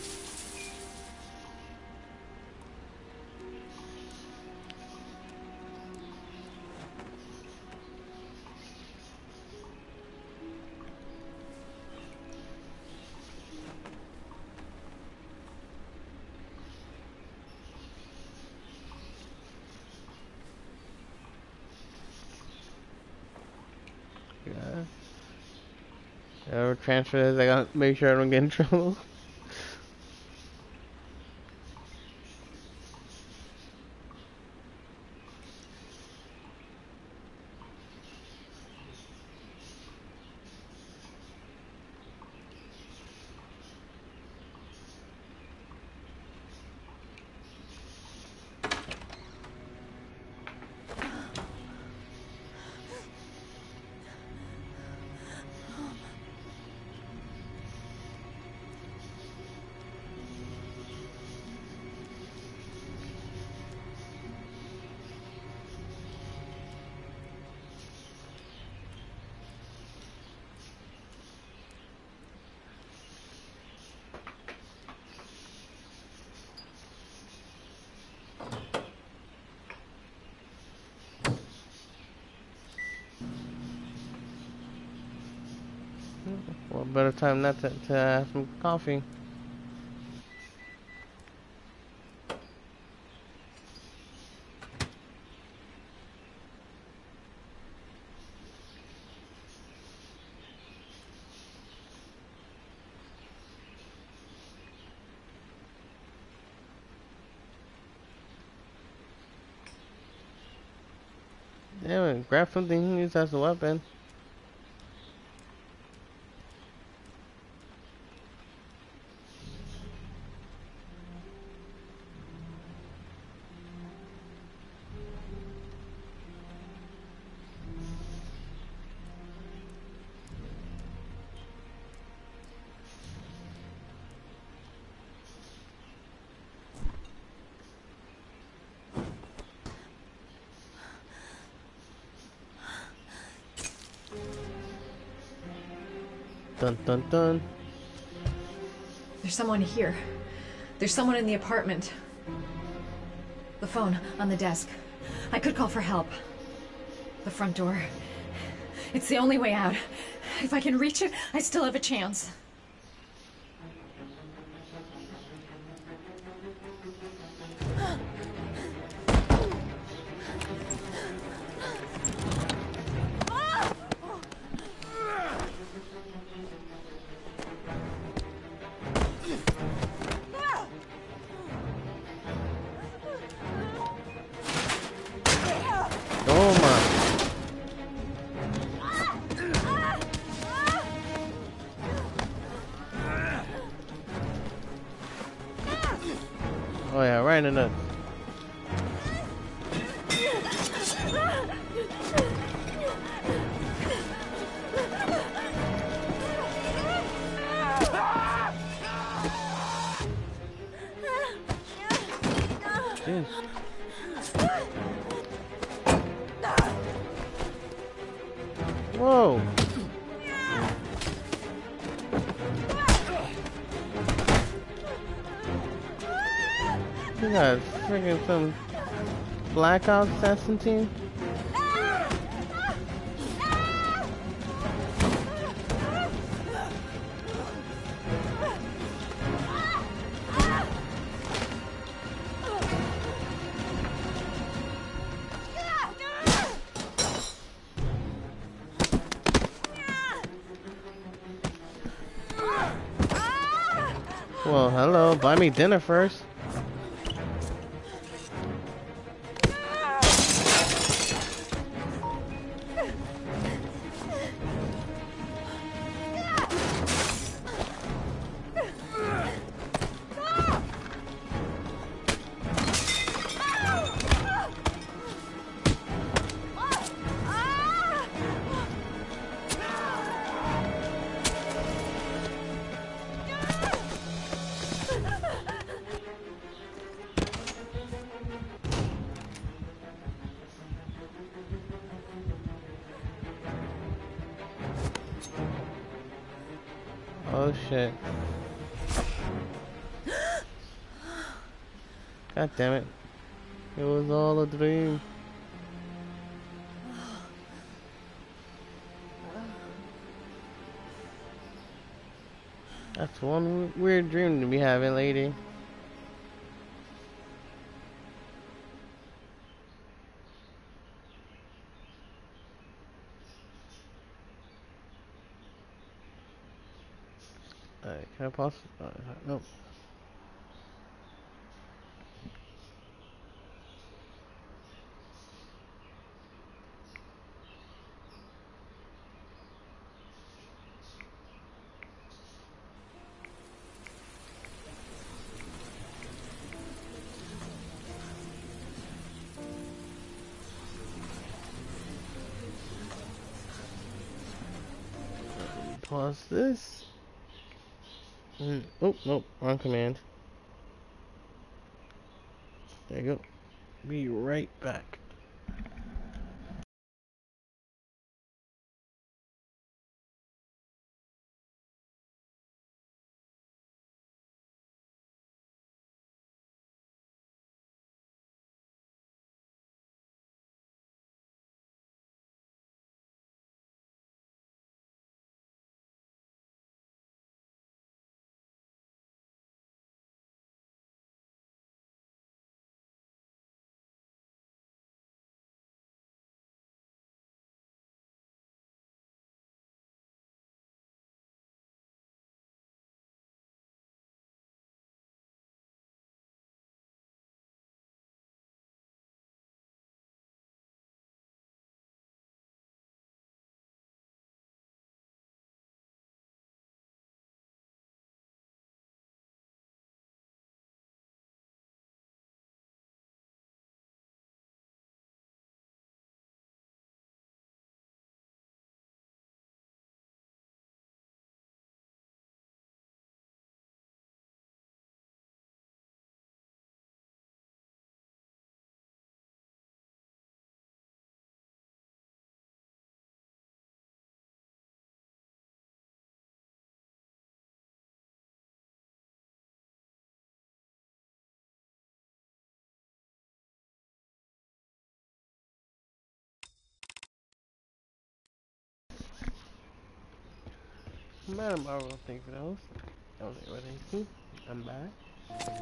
Speaker 1: yeah, whatever transfer is, I gotta make sure I don't get in trouble. What better time not to, to have some coffee? Damn it, grab something you can use as a weapon. Dun dun dun.
Speaker 18: There's someone here. There's someone in the apartment. The phone on the desk. I could call for help. The front door. It's the only way out. If I can reach it, I still have a chance. Oh yeah, right in the...
Speaker 1: this? Whoa! You got freaking some blackout assassin team? Well, hello, buy me dinner first. Oh shit. God damn it. It was all a dream. That's one weird dream to be having, lady. Alright, can I pause? Uh, no. Pause this. Mm. Oh, nope, wrong command. There you go. Be right back. Madam Marvel, thank you for those. That was everything. I'm back.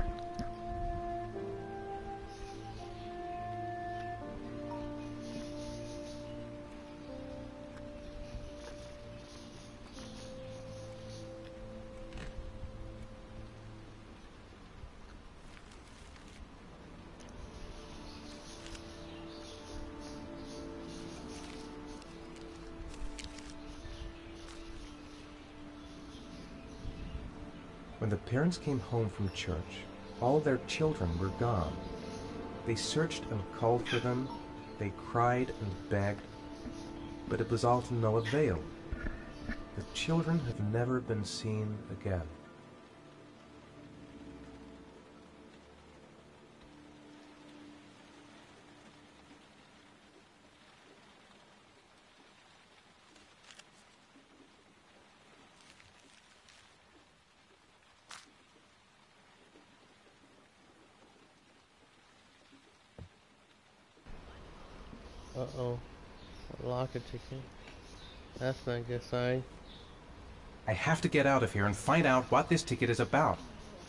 Speaker 5: When the parents came home from church, all their children were gone. They searched and called for them, they cried and begged, but it was all to no avail. The children have never been seen again.
Speaker 1: Uh-oh. A locker ticket. That's not a good sign.
Speaker 5: I have to get out of here and find out what this ticket is about.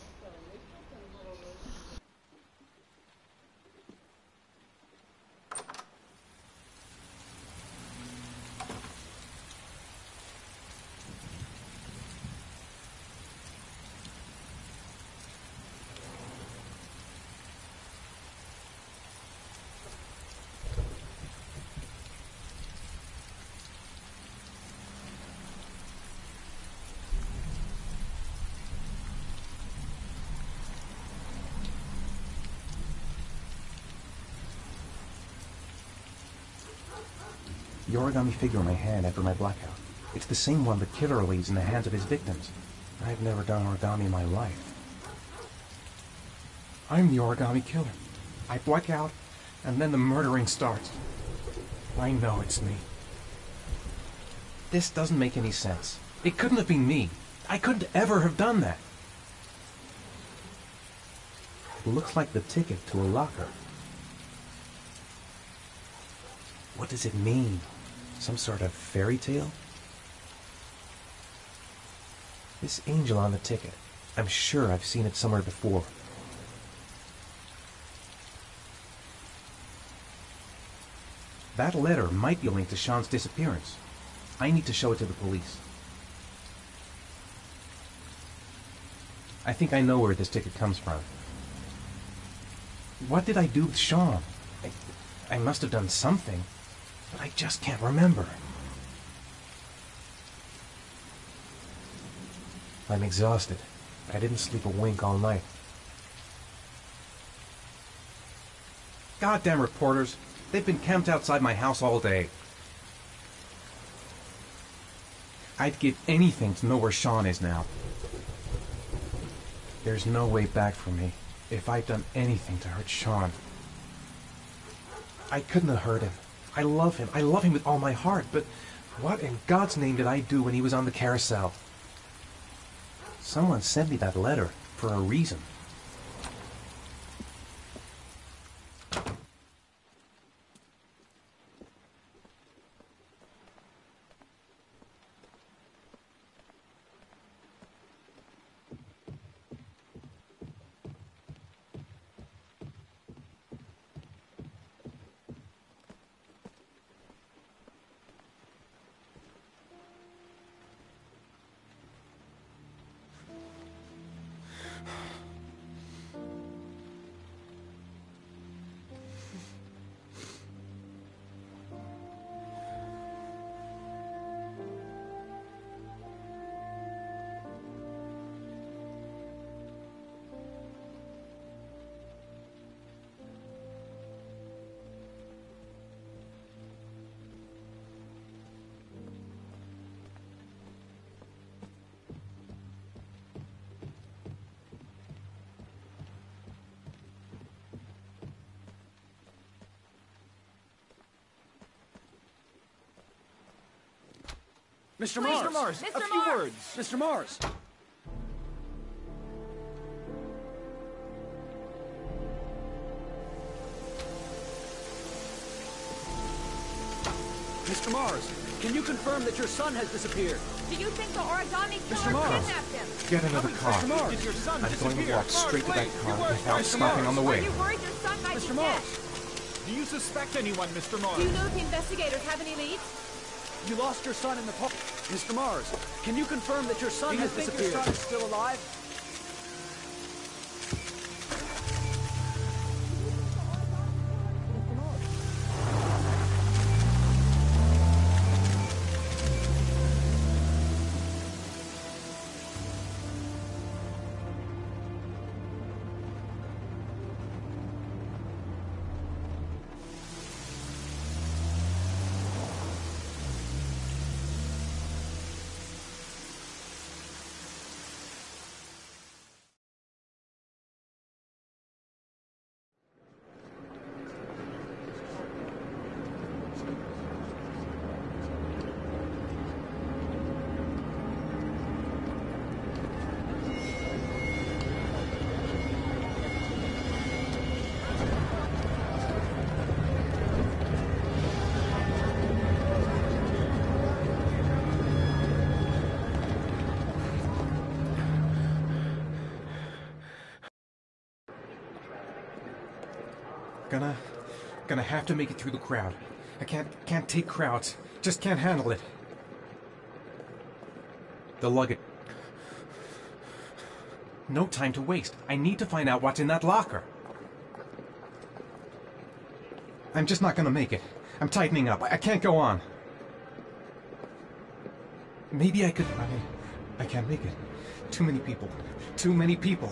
Speaker 5: The origami figure in my hand after my blackout. It's the same one the killer leaves in the hands of his victims. I've never done origami in my life. I'm the origami killer. I black out, and then the murdering starts. I know it's me. This doesn't make any sense. It couldn't have been me. I couldn't ever have done that. It looks like the ticket to a locker. What does it mean? Some sort of fairy tale? This angel on the ticket. I'm sure I've seen it somewhere before. That letter might be linked to Sean's disappearance. I need to show it to the police. I think I know where this ticket comes from. What did I do with Sean? I, I must have done something, but I just can't remember. I'm exhausted. I didn't sleep a wink all night. Goddamn reporters! They've been camped outside my house all day. I'd give anything to know where Sean is now. There's no way back for me if I've done anything to hurt Sean. I couldn't have hurt him. I love him. I love him with all my heart, but what in God's name did I do when he was on the carousel? Someone sent me that letter for a reason.
Speaker 17: Mister
Speaker 14: Please,
Speaker 17: Mars!
Speaker 14: Mars,
Speaker 17: A
Speaker 14: Mister
Speaker 17: few
Speaker 14: Mars!
Speaker 17: words! Mister Mars! Mister Mars, can you confirm that your son has disappeared?
Speaker 14: Do you think the origami
Speaker 17: Mister
Speaker 14: killer
Speaker 17: Mars.
Speaker 14: kidnapped him?
Speaker 5: Get another car.
Speaker 17: Mister Mars,
Speaker 5: I'm
Speaker 17: did your son
Speaker 5: going to
Speaker 17: disappear?
Speaker 5: walk straight to that
Speaker 17: Wait,
Speaker 5: car
Speaker 17: you were-
Speaker 5: without
Speaker 17: Mister
Speaker 5: stopping
Speaker 17: Mars,
Speaker 5: on the
Speaker 14: Are
Speaker 5: way.
Speaker 14: you worried your son might
Speaker 17: Mister
Speaker 14: be
Speaker 17: Mars!
Speaker 14: dead?
Speaker 10: Do you suspect anyone, Mister Mars?
Speaker 14: Do you know if the investigators have any leads?
Speaker 17: You lost your son in the pub. Mister Mars, can you confirm that your son
Speaker 10: Do you
Speaker 17: has
Speaker 10: think your
Speaker 17: disappeared?
Speaker 10: son is still alive?
Speaker 5: Gonna... gonna have to make it through the crowd. I can't... can't take crowds. Just can't handle it. The luggage... No time to waste. I need to find out what's in that locker. I'm just not gonna make it. I'm tightening up. I can't go on. Maybe I could... I... I can't make it. Too many people. Too many people.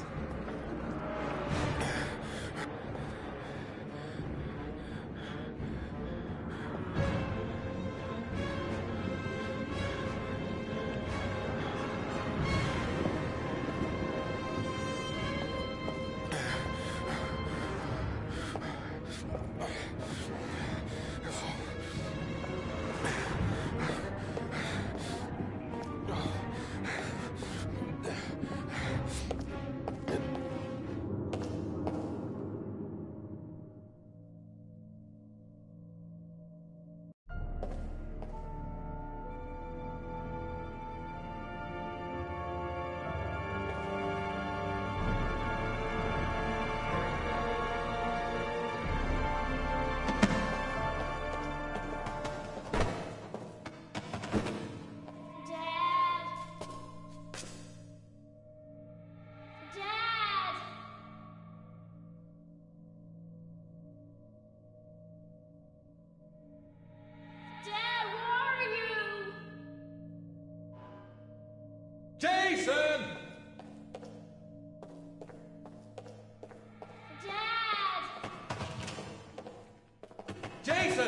Speaker 19: Jason!
Speaker 14: Dad!
Speaker 19: Jason!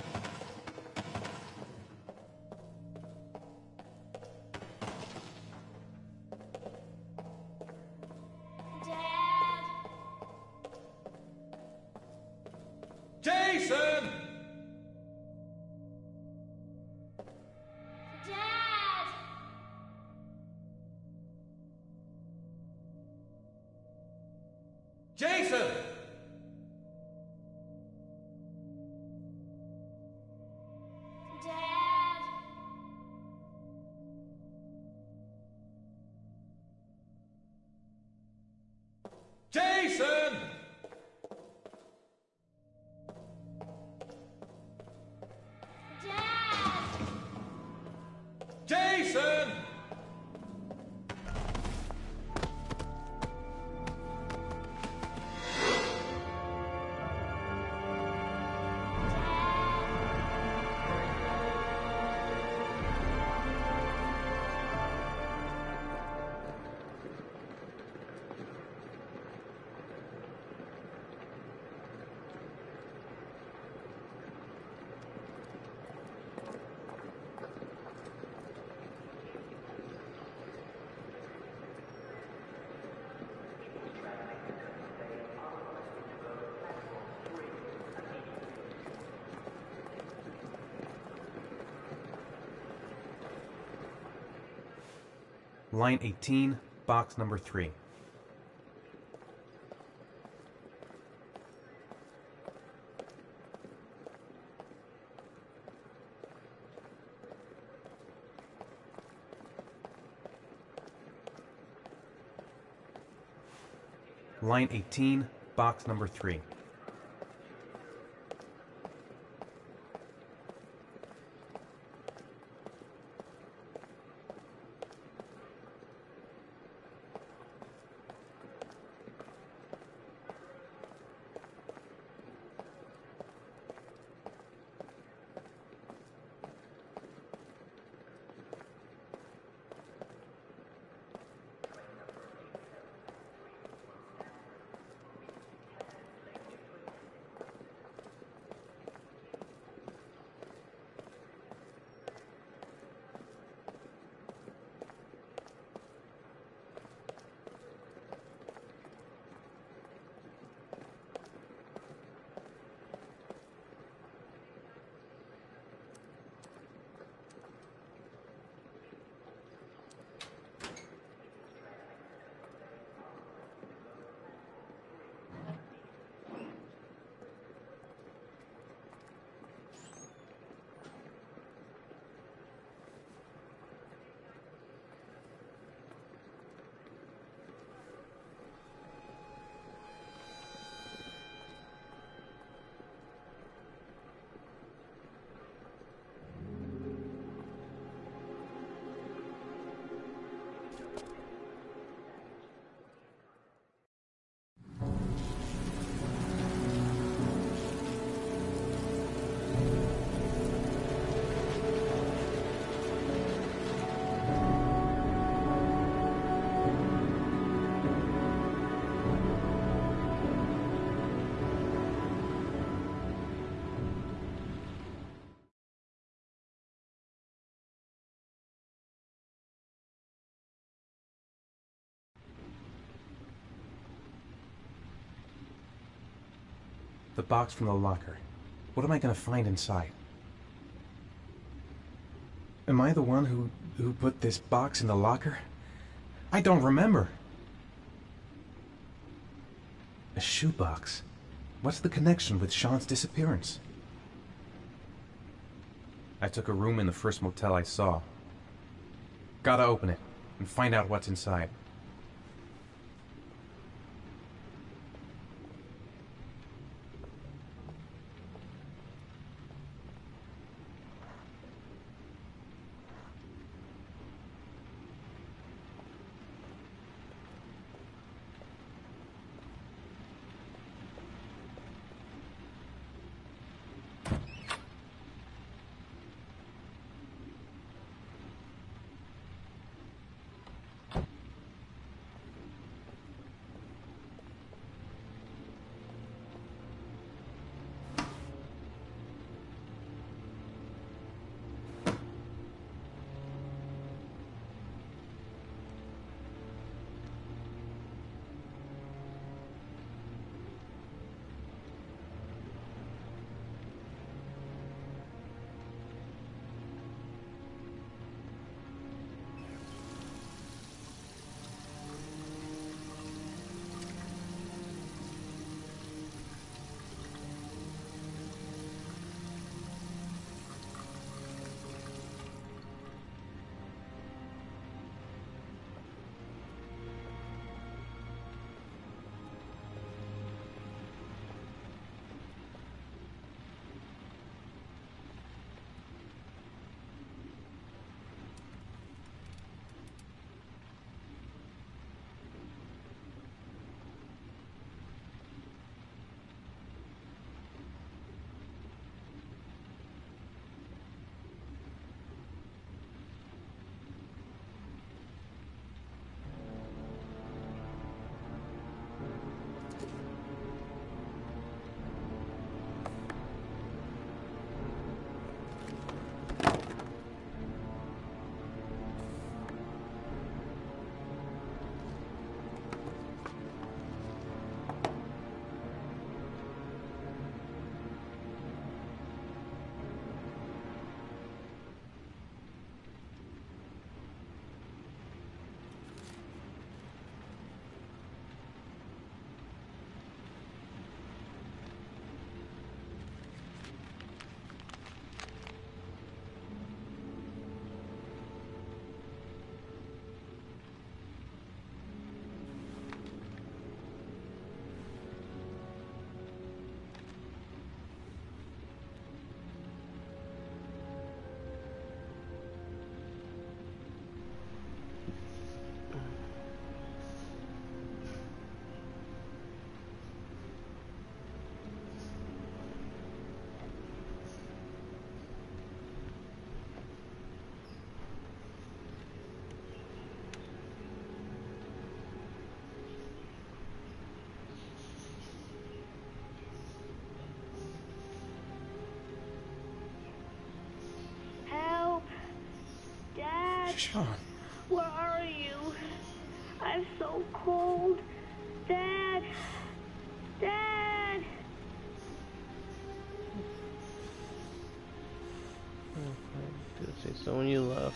Speaker 14: Dad!
Speaker 19: Jason!
Speaker 14: Dad!
Speaker 19: Jason!
Speaker 14: Dad!
Speaker 19: Jason!
Speaker 14: Dad!
Speaker 19: Jason!
Speaker 5: Line eighteen, box number three. Line eighteen, box number three. The box from the locker. What am I going to find inside? Am I the one who, who put this box in the locker? I don't remember. A shoebox. What's the connection with Sean's disappearance? I took a room in the first motel I saw. Gotta open it and find out what's inside.
Speaker 6: Sean.
Speaker 19: Where are you? I'm so cold. Dad! Dad!
Speaker 1: Oh, did say someone you love.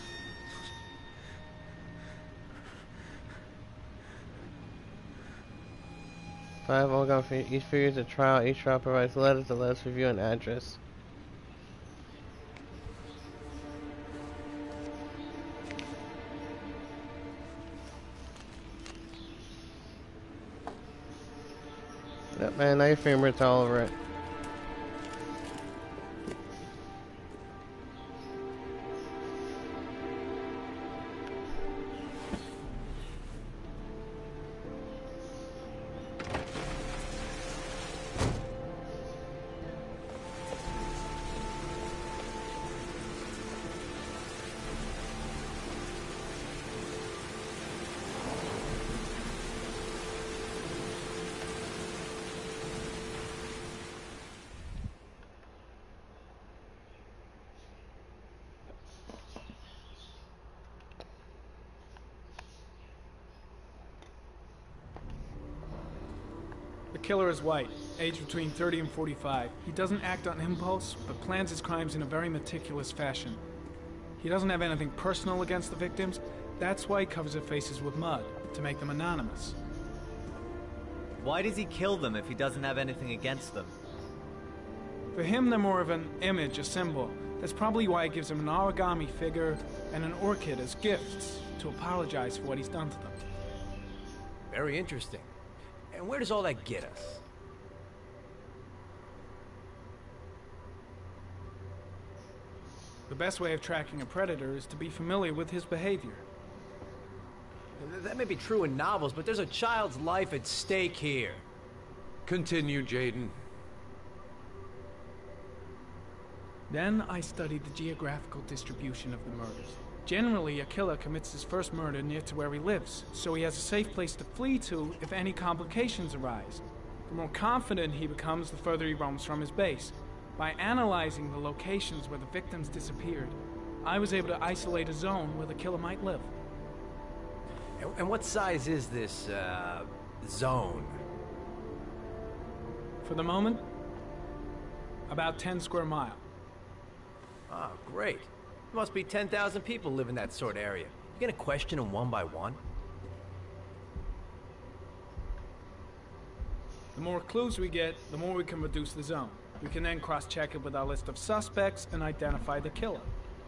Speaker 1: Five all gone for each figures a trial. Each trial provides letters. The letters review an address. Yep, man, now your fingerprints all over it.
Speaker 9: Killer is white, aged between thirty and forty-five. He doesn't act on impulse, but plans his crimes in a very meticulous fashion. He doesn't have anything personal against the victims. That's why he covers their faces with mud, to make them anonymous.
Speaker 13: Why does he kill them if he doesn't have anything against them?
Speaker 9: For him, they're more of an image, a symbol. That's probably why he gives them an origami figure and an orchid as gifts to apologize for what he's done to them.
Speaker 12: Very interesting. And where does all that get us?
Speaker 9: The best way of tracking a predator is to be familiar with his behavior.
Speaker 12: That may be true in novels, but there's a child's life at stake here.
Speaker 8: Continue, Jaden.
Speaker 9: Then I studied the geographical distribution of the murders. Generally, a killer commits his first murder near to where he lives, so he has a safe place to flee to if any complications arise. The more confident he becomes, the further he roams from his base. By analyzing the locations where the victims disappeared, I was able to isolate a zone where the killer might live.
Speaker 12: And, and what size is this, uh, zone?
Speaker 9: For the moment, about ten square mile.
Speaker 12: Oh, great. There must be ten thousand people live in that sort of area. You gonna question them one by one?
Speaker 9: The more clues we get, the more we can reduce the zone. We can then cross-check it with our list of suspects and identify the killer.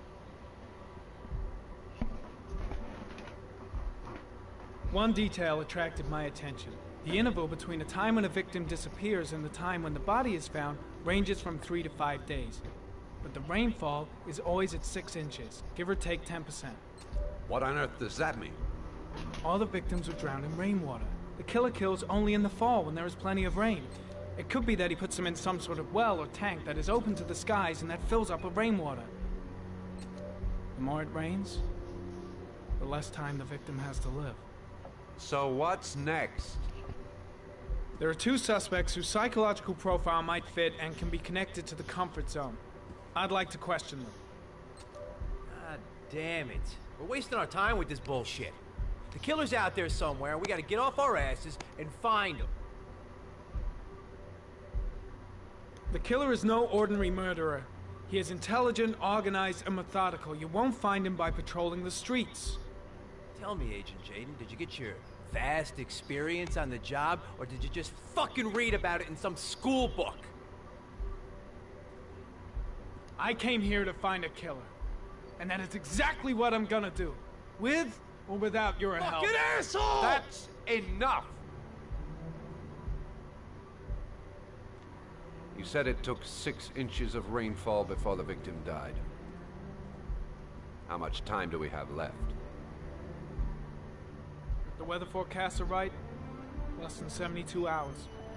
Speaker 9: One detail attracted my attention. The interval between the time when a victim disappears and the time when the body is found ranges from three to five days. But the rainfall is always at six inches, give or take ten percent.
Speaker 8: What on earth does that mean?
Speaker 9: All the victims were drowned in rainwater. The killer kills only in the fall when there is plenty of rain. It could be that he puts them in some sort of well or tank that is open to the skies and that fills up with rainwater. The more it rains, the less time the victim has to live.
Speaker 8: So what's next?
Speaker 9: There are two suspects whose psychological profile might fit and can be connected to the comfort zone. I'd like to question them.
Speaker 12: God damn it. We're wasting our time with this bullshit. The killer's out there somewhere, and we gotta get off our asses and find him.
Speaker 9: The killer is no ordinary murderer. He is intelligent, organized, and methodical. You won't find him by patrolling the streets.
Speaker 12: Tell me, Agent Jaden, did you get your vast experience on the job, or did you just fucking read about it in some school book?
Speaker 9: I came here to find a killer. And that is exactly what I'm gonna do. With or without your help.
Speaker 8: Fucking asshole! That's enough! You said it took six inches of rainfall before the victim died. How much time do we have left?
Speaker 9: If the weather forecasts are right, less than seventy-two hours.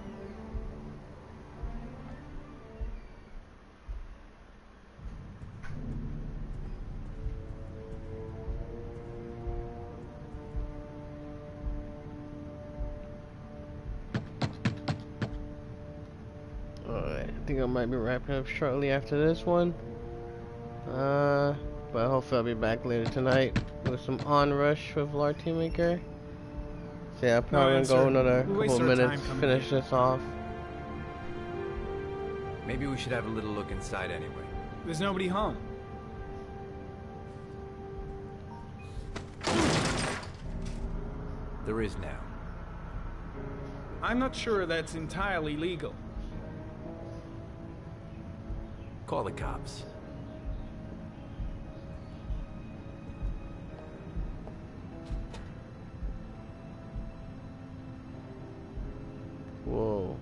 Speaker 1: Alright, I think I might be wrapping up shortly after this one. Uh, but hopefully I'll be back later tonight with some Onrush with Lord Teammaker. So yeah, I'll probably
Speaker 9: No,
Speaker 1: go another
Speaker 9: we
Speaker 1: couple
Speaker 9: wasted our
Speaker 1: minutes,
Speaker 9: time coming
Speaker 1: finish
Speaker 9: here.
Speaker 1: this off.
Speaker 12: Maybe we should have a little look inside anyway.
Speaker 9: There's nobody home.
Speaker 12: There is now.
Speaker 9: I'm not sure that's entirely legal.
Speaker 12: Call the cops.
Speaker 1: Whoa.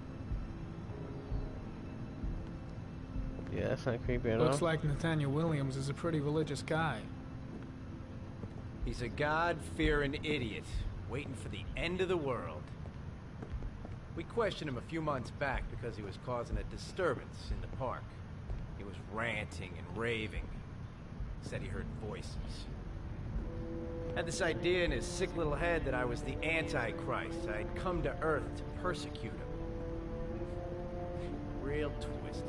Speaker 1: Yeah, that's not creepy at all.
Speaker 9: Looks like Nathaniel Williams is a pretty religious guy.
Speaker 12: He's a God-fearing idiot, waiting for the end of the world. We questioned him a few months back because he was causing a disturbance in the park. He was ranting and raving. Said he heard voices. Had this idea in his sick little head that I was the Antichrist. I'd come to Earth to persecute him. Real twisted.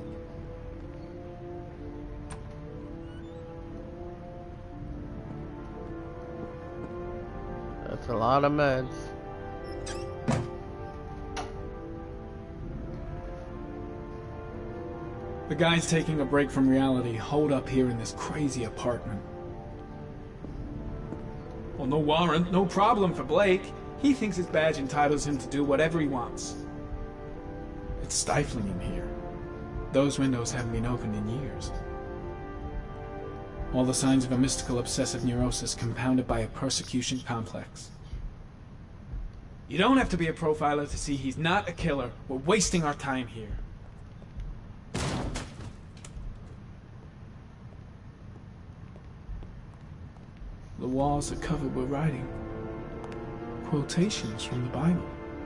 Speaker 1: That's a lot of meds.
Speaker 6: The guy's taking a break from reality, holed up here in this crazy apartment. Well, no warrant, no problem for Blake. He thinks his badge entitles him to do whatever he wants. It's stifling in here. Those windows haven't been opened in years. All the signs of a mystical obsessive neurosis compounded by a persecution complex. You don't have to be a profiler to see he's not a killer. We're wasting our time here. The walls are covered with writing. Quotations from the Bible.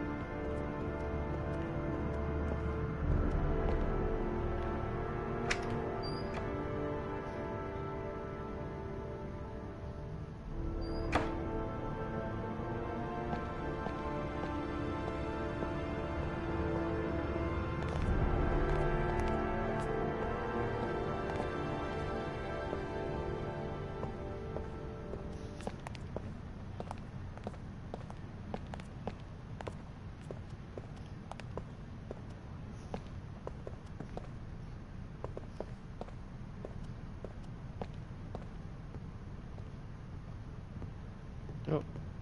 Speaker 1: Oh.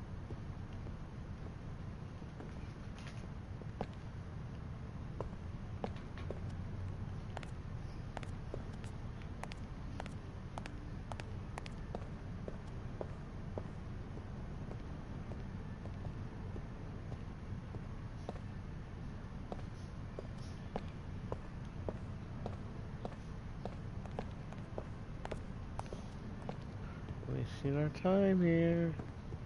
Speaker 1: Wasting our time here.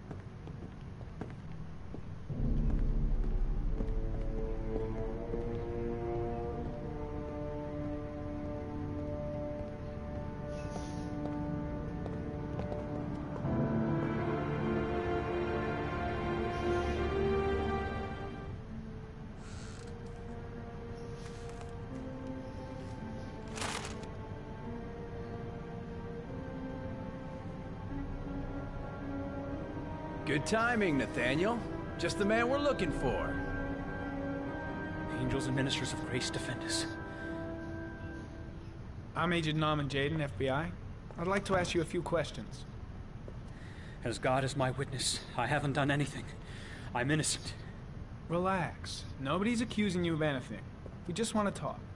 Speaker 12: Good timing, Nathaniel. Just the man we're looking for.
Speaker 17: Angels and ministers of grace defend us.
Speaker 9: I'm Agent Norman Jayden, F B I. I'd like to ask you a few questions.
Speaker 17: As God is my witness, I haven't done anything. I'm innocent.
Speaker 9: Relax. Nobody's accusing you of anything. We just want to talk.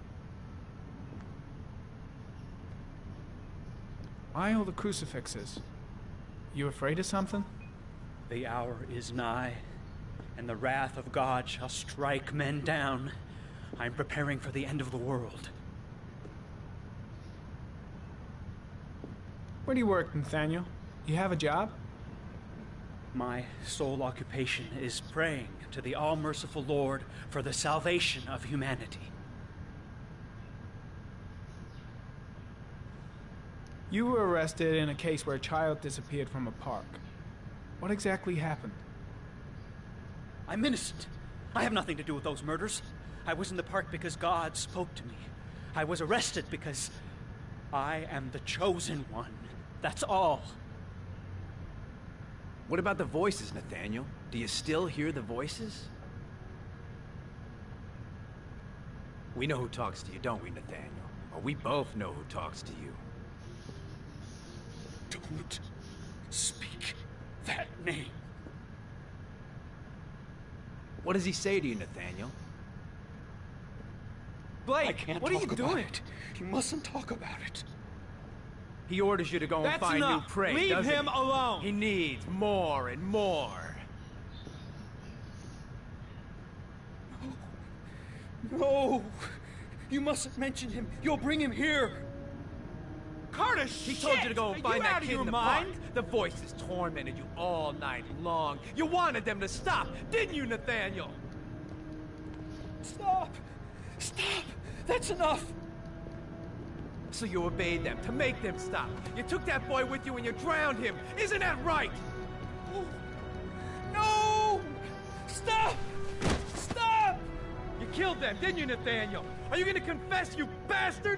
Speaker 9: Why all the crucifixes? You afraid of something?
Speaker 17: The hour is nigh, and the wrath of God shall strike men down. I'm preparing for the end of the world.
Speaker 9: Where do you work, Nathaniel? You have a job?
Speaker 17: My sole occupation is praying to the all-merciful Lord for the salvation of humanity.
Speaker 9: You were arrested in a case where a child disappeared from a park. What exactly happened?
Speaker 17: I'm innocent. I have nothing to do with those murders. I was in the park because God spoke to me. I was arrested because I am the chosen one. That's all.
Speaker 12: What about the voices, Nathaniel? Do you still hear the voices? We know who talks to you, don't we, Nathaniel? Or we both know who talks to you.
Speaker 17: Don't speak that name.
Speaker 12: What does he say to you, Nathaniel?
Speaker 17: Blake, I can't
Speaker 12: what
Speaker 17: talk
Speaker 12: are you
Speaker 17: about
Speaker 12: doing?
Speaker 17: it. You mustn't talk about it.
Speaker 12: He orders you to go and
Speaker 9: That's
Speaker 12: find
Speaker 9: enough.
Speaker 12: new prey,
Speaker 9: Leave
Speaker 12: doesn't
Speaker 9: him
Speaker 12: he?
Speaker 9: alone.
Speaker 12: He needs more and more.
Speaker 17: No! You mustn't mention him. You'll bring him here.
Speaker 12: Carter, he told you to go and
Speaker 9: Are
Speaker 12: find
Speaker 9: you
Speaker 12: that
Speaker 9: out of
Speaker 12: kid
Speaker 9: your
Speaker 12: in the
Speaker 9: mind?
Speaker 12: park. The voices tormented you all night long. You wanted them to stop, didn't you, Nathaniel?
Speaker 17: Stop! Stop! That's enough!
Speaker 12: So you obeyed them to make them stop. You took that boy with you and you drowned him. Isn't that right?
Speaker 17: No! Stop! Stop!
Speaker 12: You killed them, didn't you, Nathaniel? Are you gonna confess, you bastard?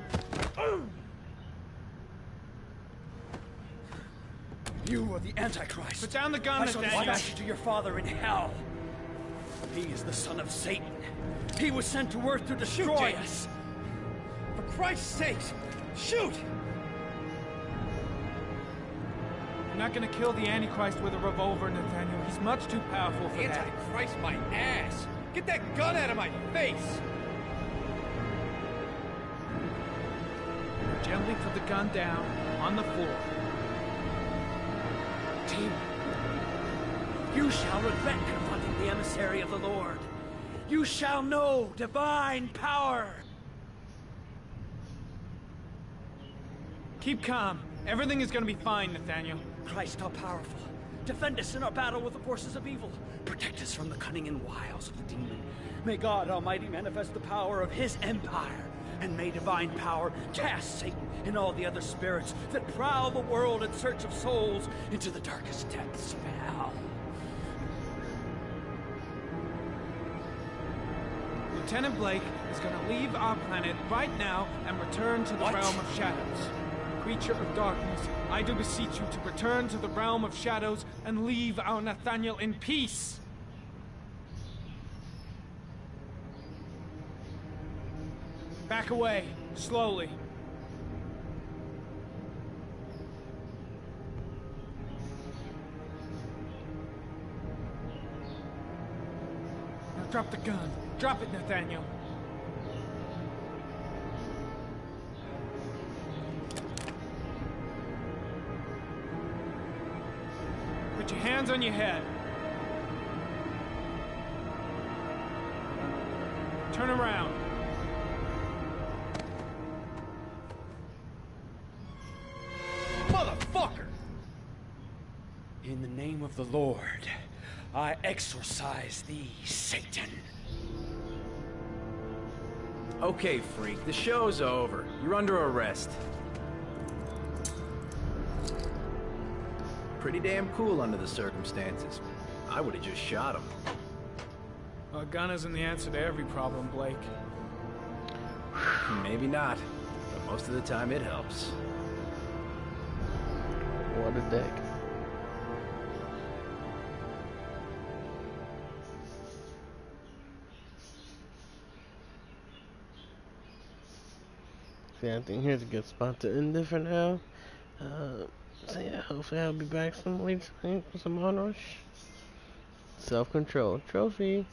Speaker 17: You are the Antichrist.
Speaker 9: Put down the gun,
Speaker 17: I shall
Speaker 9: Nathaniel.
Speaker 17: dispatch you to your father in hell. He is the son of Satan. He was sent to Earth to destroy us. For Christ's sakes! Shoot!
Speaker 9: You're not gonna kill the Antichrist with a revolver, Nathaniel. He's much too powerful for that.
Speaker 12: Antichrist my ass! Get that gun out of my face!
Speaker 9: Gently put the gun down on the floor.
Speaker 17: Team, you shall regret confronting the emissary of the Lord. You shall know divine power.
Speaker 9: Keep calm. Everything is gonna be fine, Nathaniel.
Speaker 17: Christ all powerful, defend us in our battle with the forces of evil. Protect us from the cunning and wiles of the demon. May God Almighty manifest the power of his empire. And may divine power cast Satan and all the other spirits that prowl the world in search of souls into the darkest depths of hell.
Speaker 9: Lieutenant Blake is going to leave our planet right now and return to the
Speaker 17: What?
Speaker 9: realm of shadows. Creature of darkness, I do beseech you to return to the realm of shadows and leave our Nathaniel in peace. Back away, slowly. Now drop the gun. Drop it, Nathaniel. Put your hands on your head. Turn around.
Speaker 17: Motherfucker! In the name of the Lord, I exorcise thee, Satan.
Speaker 12: Okay, freak, the show's over. You're under arrest. Pretty damn cool under the circumstances. I would have just shot him.
Speaker 9: A gun isn't the answer to every problem, Blake.
Speaker 12: Maybe not, but most of the time it helps.
Speaker 1: What a dick. See, I think here's a good spot to end it for now. Uh, so yeah, hopefully I'll be back some later tonight for some honors. Self-control trophy.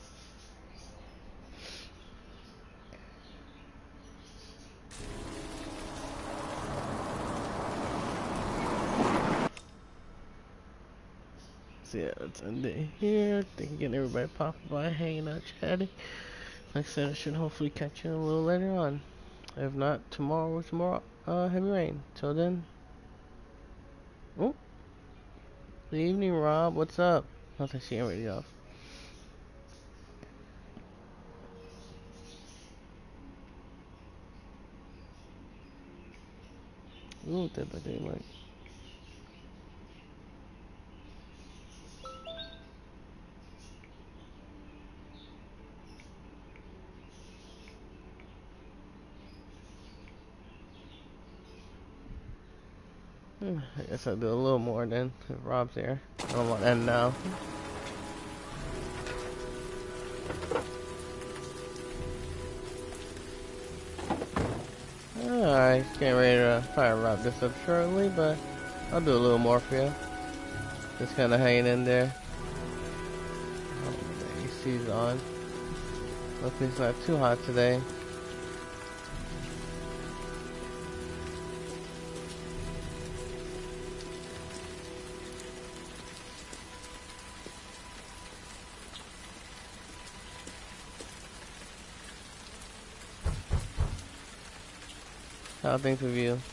Speaker 1: So yeah, let's end it here. Thank you again, everybody popping by, hanging out, chatting. Like I said, I should hopefully catch you a little later on. If not, tomorrow or tomorrow, uh, heavy rain. Till then. Oh. Good evening, Rob. What's up? I think she already off. Ooh, Dead by Daylight. I guess I'll do a little more then, if Rob's here. I don't want to end now. Alright, getting ready to probably wrap this up shortly, but I'll do a little more for you. Just kind of hanging in there. Oh, the A C's on. Hopefully it's not too hot today. How things with you?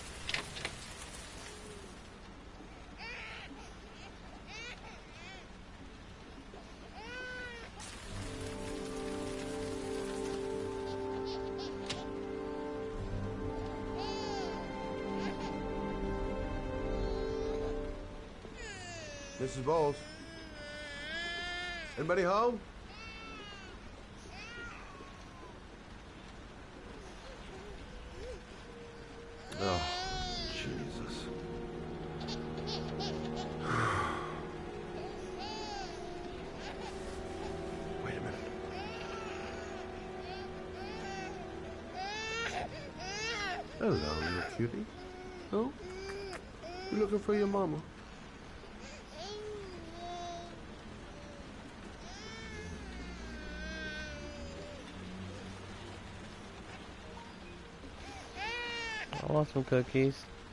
Speaker 16: Missus Bowles. Anybody home? Oh, Jesus. Wait a minute. Hello, little cutie. Oh? You looking for your mama?
Speaker 1: I want some cookies.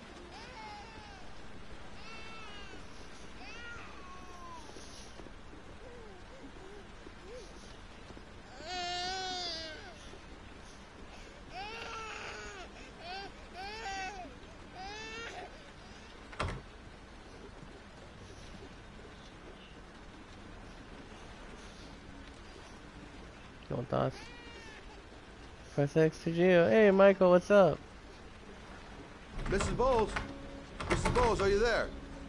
Speaker 1: No thoughts? Press X to Geo. Hey, Michael, what's up?
Speaker 16: Missus Bowles? Missus Bowles, are you there?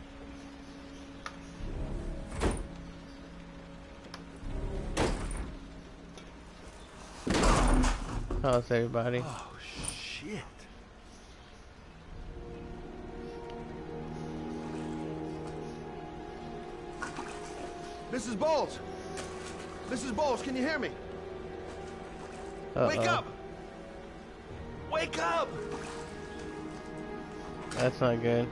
Speaker 1: How's everybody?
Speaker 16: Oh, shit. Missus Bowles! Missus Bowles, can you hear me?
Speaker 1: Uh-oh.
Speaker 16: Wake up! Wake up!
Speaker 1: That's not good.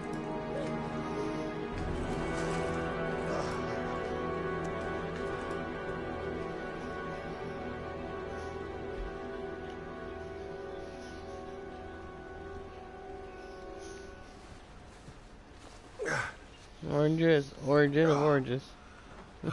Speaker 1: Oranges, origin of oranges.
Speaker 16: I'm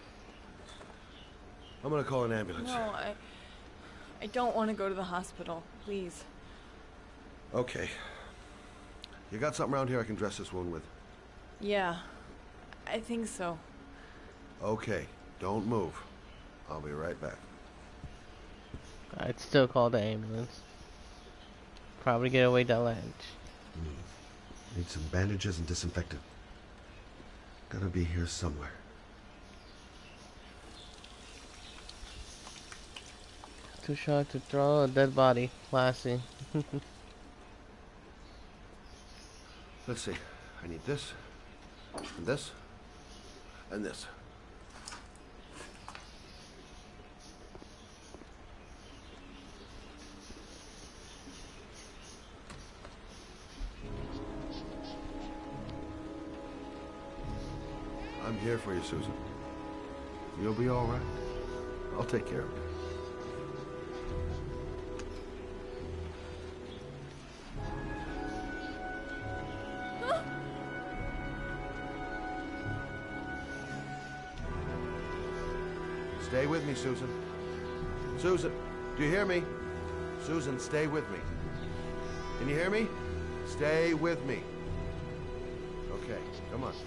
Speaker 16: gonna call an ambulance.
Speaker 20: No, I... I don't want to go to the hospital. Please.
Speaker 16: Okay. You got something around here I can dress this wound with?
Speaker 20: Yeah. I think so.
Speaker 16: Okay. Don't move. I'll be right back.
Speaker 1: I'd still call the ambulance. Probably get away that ledge.
Speaker 16: Mm. Need some bandages and disinfectant. Gotta be here somewhere.
Speaker 1: Too short to throw a dead body. Classy.
Speaker 16: Let's see. I need this, and this, and this. I'm here for you, Susan. You'll be all right. I'll take care of you. Stay with me, Susan. Susan, do you hear me? Susan, stay with me. Can you hear me? Stay with me. Okay, come on.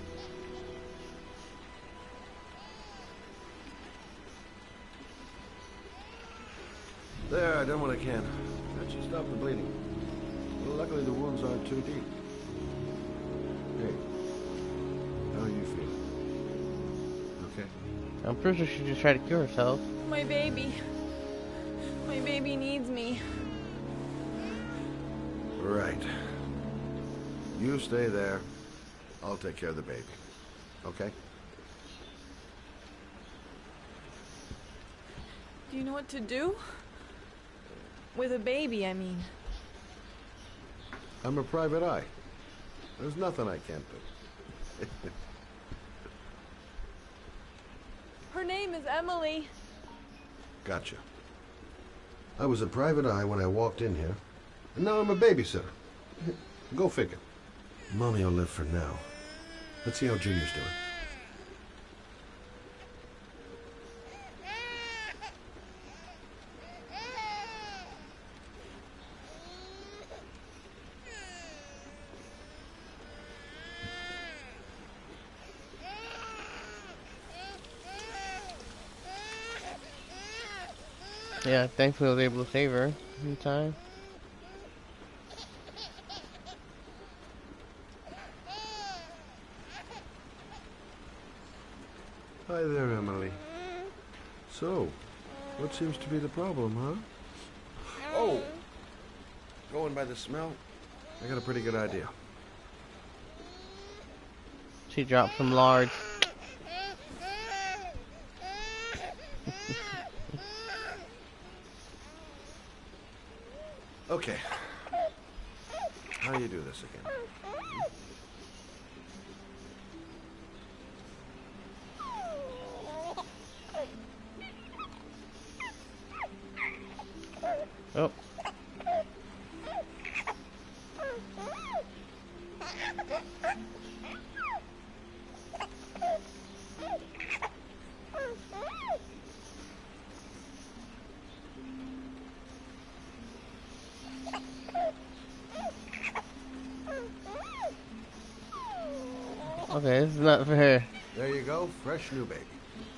Speaker 16: There, I done what I can. That should stop the bleeding. Well, luckily the wounds aren't too deep. Hey, how are you feeling? Okay?
Speaker 1: I'm pretty sure she just tried to cure herself.
Speaker 20: My baby. My baby needs me.
Speaker 16: Right. You stay there. I'll take care of the baby. Okay?
Speaker 20: Do you know what to do? With a baby, I mean.
Speaker 16: I'm a private eye. There's nothing I can't do.
Speaker 20: Her name is Emily.
Speaker 16: Gotcha. I was a private eye when I walked in here, and now I'm a babysitter. Go figure. Mommy will live for now. Let's see how Junior's doing.
Speaker 1: Yeah, thankfully I was able to save her in time.
Speaker 16: Hi there, Emily. So, what seems to be the problem, huh? Oh! Going by the smell, I got a pretty good idea.
Speaker 1: She dropped some large.
Speaker 16: Okay. How do you do this again?
Speaker 1: Oh. Okay, this is not fair.
Speaker 16: There you go, fresh new baby.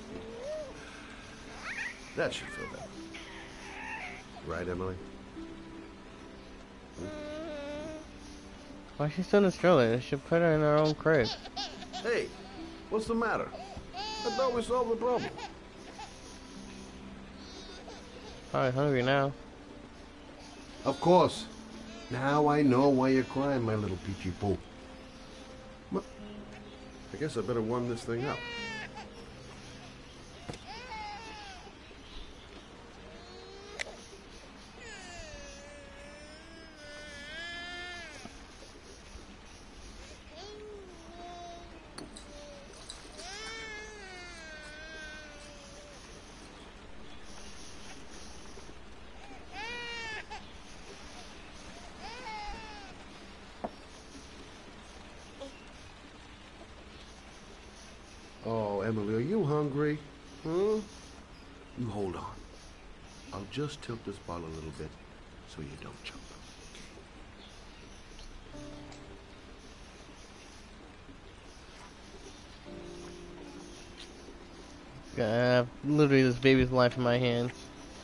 Speaker 16: That should feel better. Right, Emily?
Speaker 1: Why is she still in the stroller? They should put her in her own crib.
Speaker 16: Hey, what's the matter? I thought we solved the problem.
Speaker 1: Probably hungry now.
Speaker 16: Of course. Now I know why you're crying, my little peachy poo. Well, I guess I better warm this thing up. Oh, Emily, are you hungry? Huh? You hold on. I'll just tilt this bottle a little bit so you don't choke.
Speaker 1: I have literally this baby's life in my hands.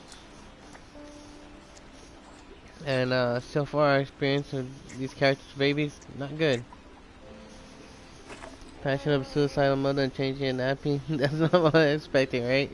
Speaker 1: And uh, so far our experience with these characters' babies, not good. Passion of a suicidal mother and changing a nappy. That's not what I was expecting, right?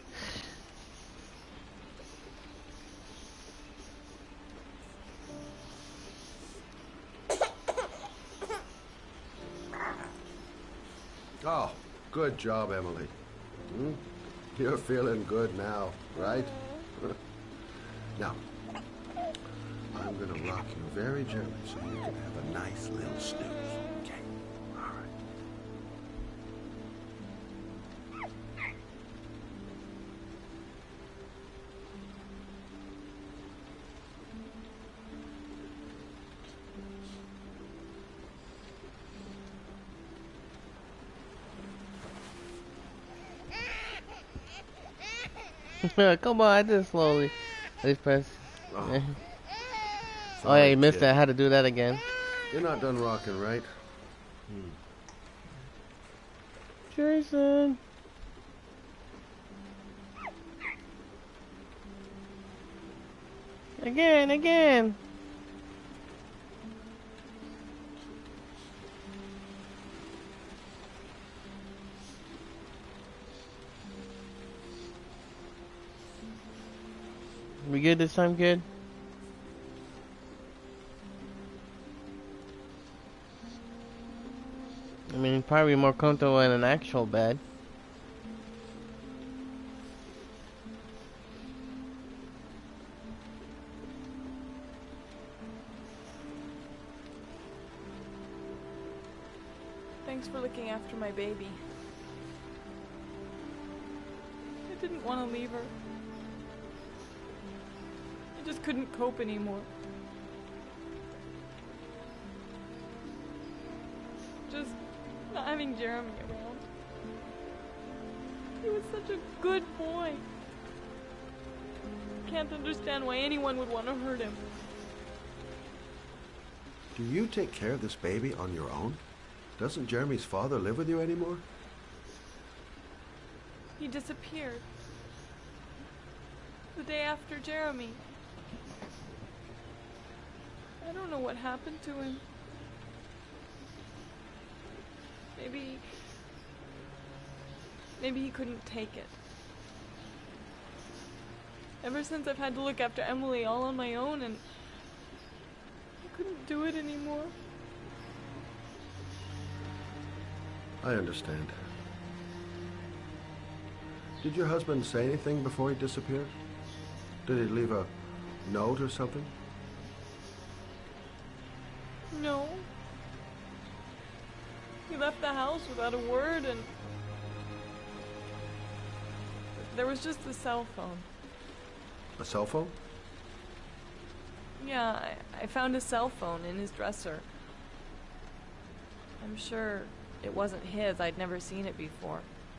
Speaker 16: Oh, good job, Emily. Hmm? You're feeling good now, right? Now, I'm gonna rock you very gently so you can have a nice little snooze. Okay? All right.
Speaker 1: Come on, I did it slowly. Please press.
Speaker 16: Oh.
Speaker 1: oh
Speaker 16: Sorry,
Speaker 1: yeah, you missed
Speaker 16: kid.
Speaker 1: that. I had to do that again.
Speaker 16: You're not done rocking, right? Hmm.
Speaker 1: Jason. Again, again. We good this time, kid? I mean, probably more comfortable in an actual bed.
Speaker 20: Thanks for looking after my baby. I didn't want to leave her. I just couldn't cope anymore. Just not having Jeremy around. He was such a good boy. Can't understand why anyone would want to hurt him.
Speaker 16: Do you take care of this baby on your own? Doesn't Jeremy's father live with you anymore?
Speaker 20: He disappeared. The day after Jeremy. I don't know what happened to him. Maybe... Maybe he couldn't take it. Ever since I've had to look after Emily all on my own, and I couldn't do it anymore.
Speaker 16: I understand. Did your husband say anything before he disappeared? Did he leave a note or something?
Speaker 20: No. He left the house without a word, and there was just a cell phone.
Speaker 16: A cell phone?
Speaker 20: Yeah, I, I found a cell phone in his dresser. I'm sure it wasn't his. I'd never seen it before.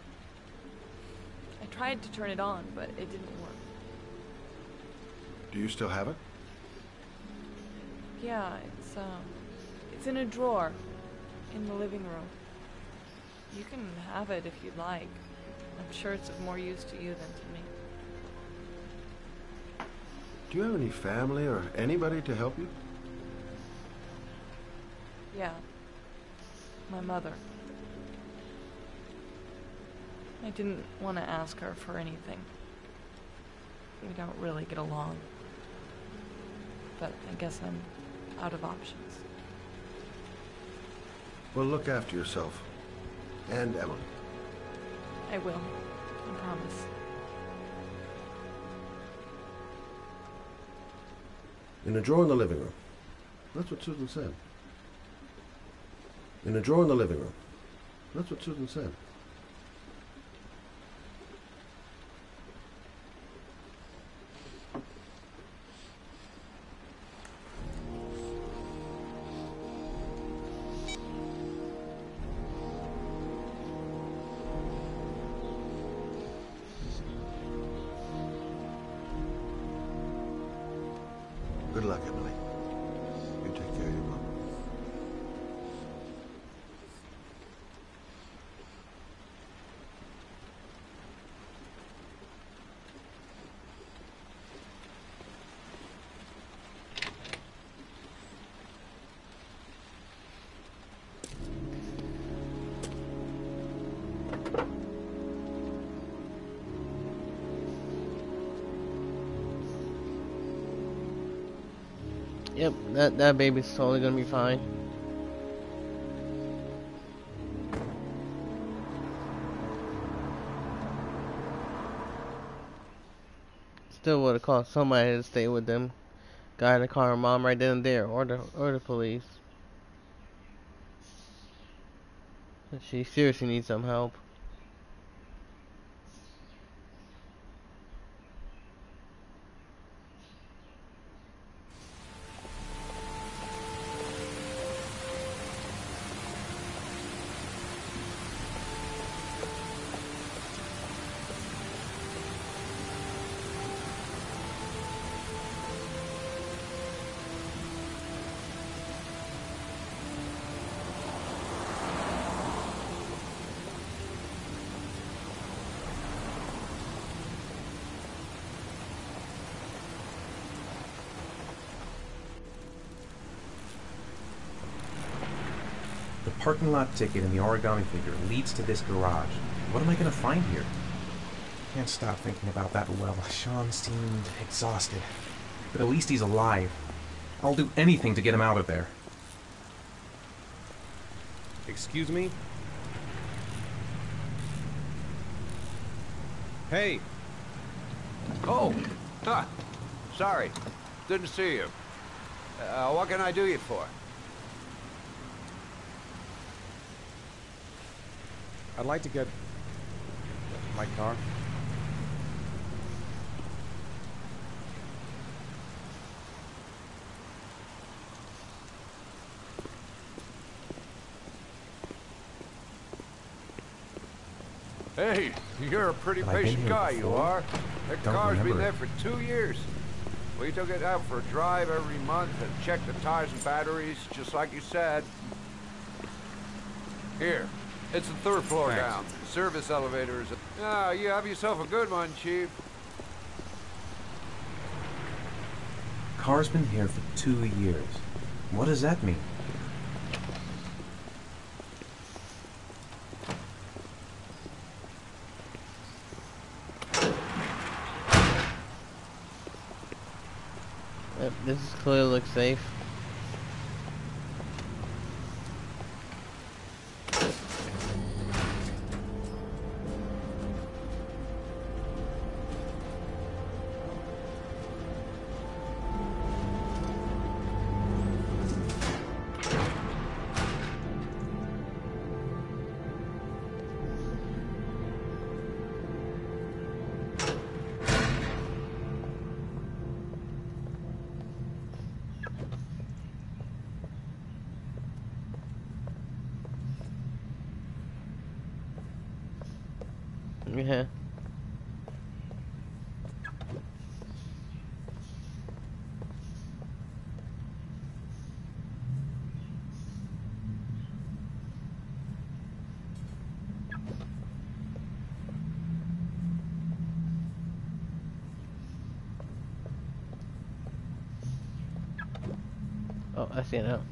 Speaker 20: I tried to turn it on, but it didn't work.
Speaker 16: Do you still have it?
Speaker 20: Yeah, it's, um, it's in a drawer in the living room. You can have it if you'd like. I'm sure it's of more use to you than to me.
Speaker 16: Do you have any family or anybody to help you?
Speaker 20: Yeah. My mother. I didn't want to ask her for anything. We don't really get along. But I guess I'm out of options.
Speaker 16: Well, look after yourself. And Emily.
Speaker 20: I will. I promise.
Speaker 16: In a drawer in the living room. That's what Susan said. In a drawer in the living room. That's what Susan said. Good luck, Emily. You take care of your mom.
Speaker 1: Yep, that, that baby's totally gonna be fine. Still would have called somebody to stay with them. Guy to call her mom right then and there, or the or the police. She seriously needs some help.
Speaker 5: The parking lot ticket and the origami figure leads to this garage. What am I going to find here? Can't stop thinking about that well. Sean seemed exhausted. But at least he's alive. I'll do anything to get him out of there.
Speaker 2: Excuse me? Hey!
Speaker 8: Oh! Huh. Sorry. Didn't see you. Uh, what can I do you for?
Speaker 2: I'd like to get my car.
Speaker 8: Hey, you're a pretty
Speaker 5: Have I been
Speaker 8: patient
Speaker 5: here
Speaker 8: guy, you
Speaker 5: before?
Speaker 8: are. That
Speaker 5: Don't
Speaker 8: car's been
Speaker 5: remember
Speaker 8: there
Speaker 5: it.
Speaker 8: for two years. We took it out for a drive every month and checked the tires and batteries, just like you said. Here, it's the third floor
Speaker 2: Thanks.
Speaker 8: down. The service elevator is... Ah, you have yourself a good one, Chief.
Speaker 5: Car's been here for two years. What does that mean?
Speaker 1: Yep, this is clearly looks safe. Yeah. Oh, I see it now.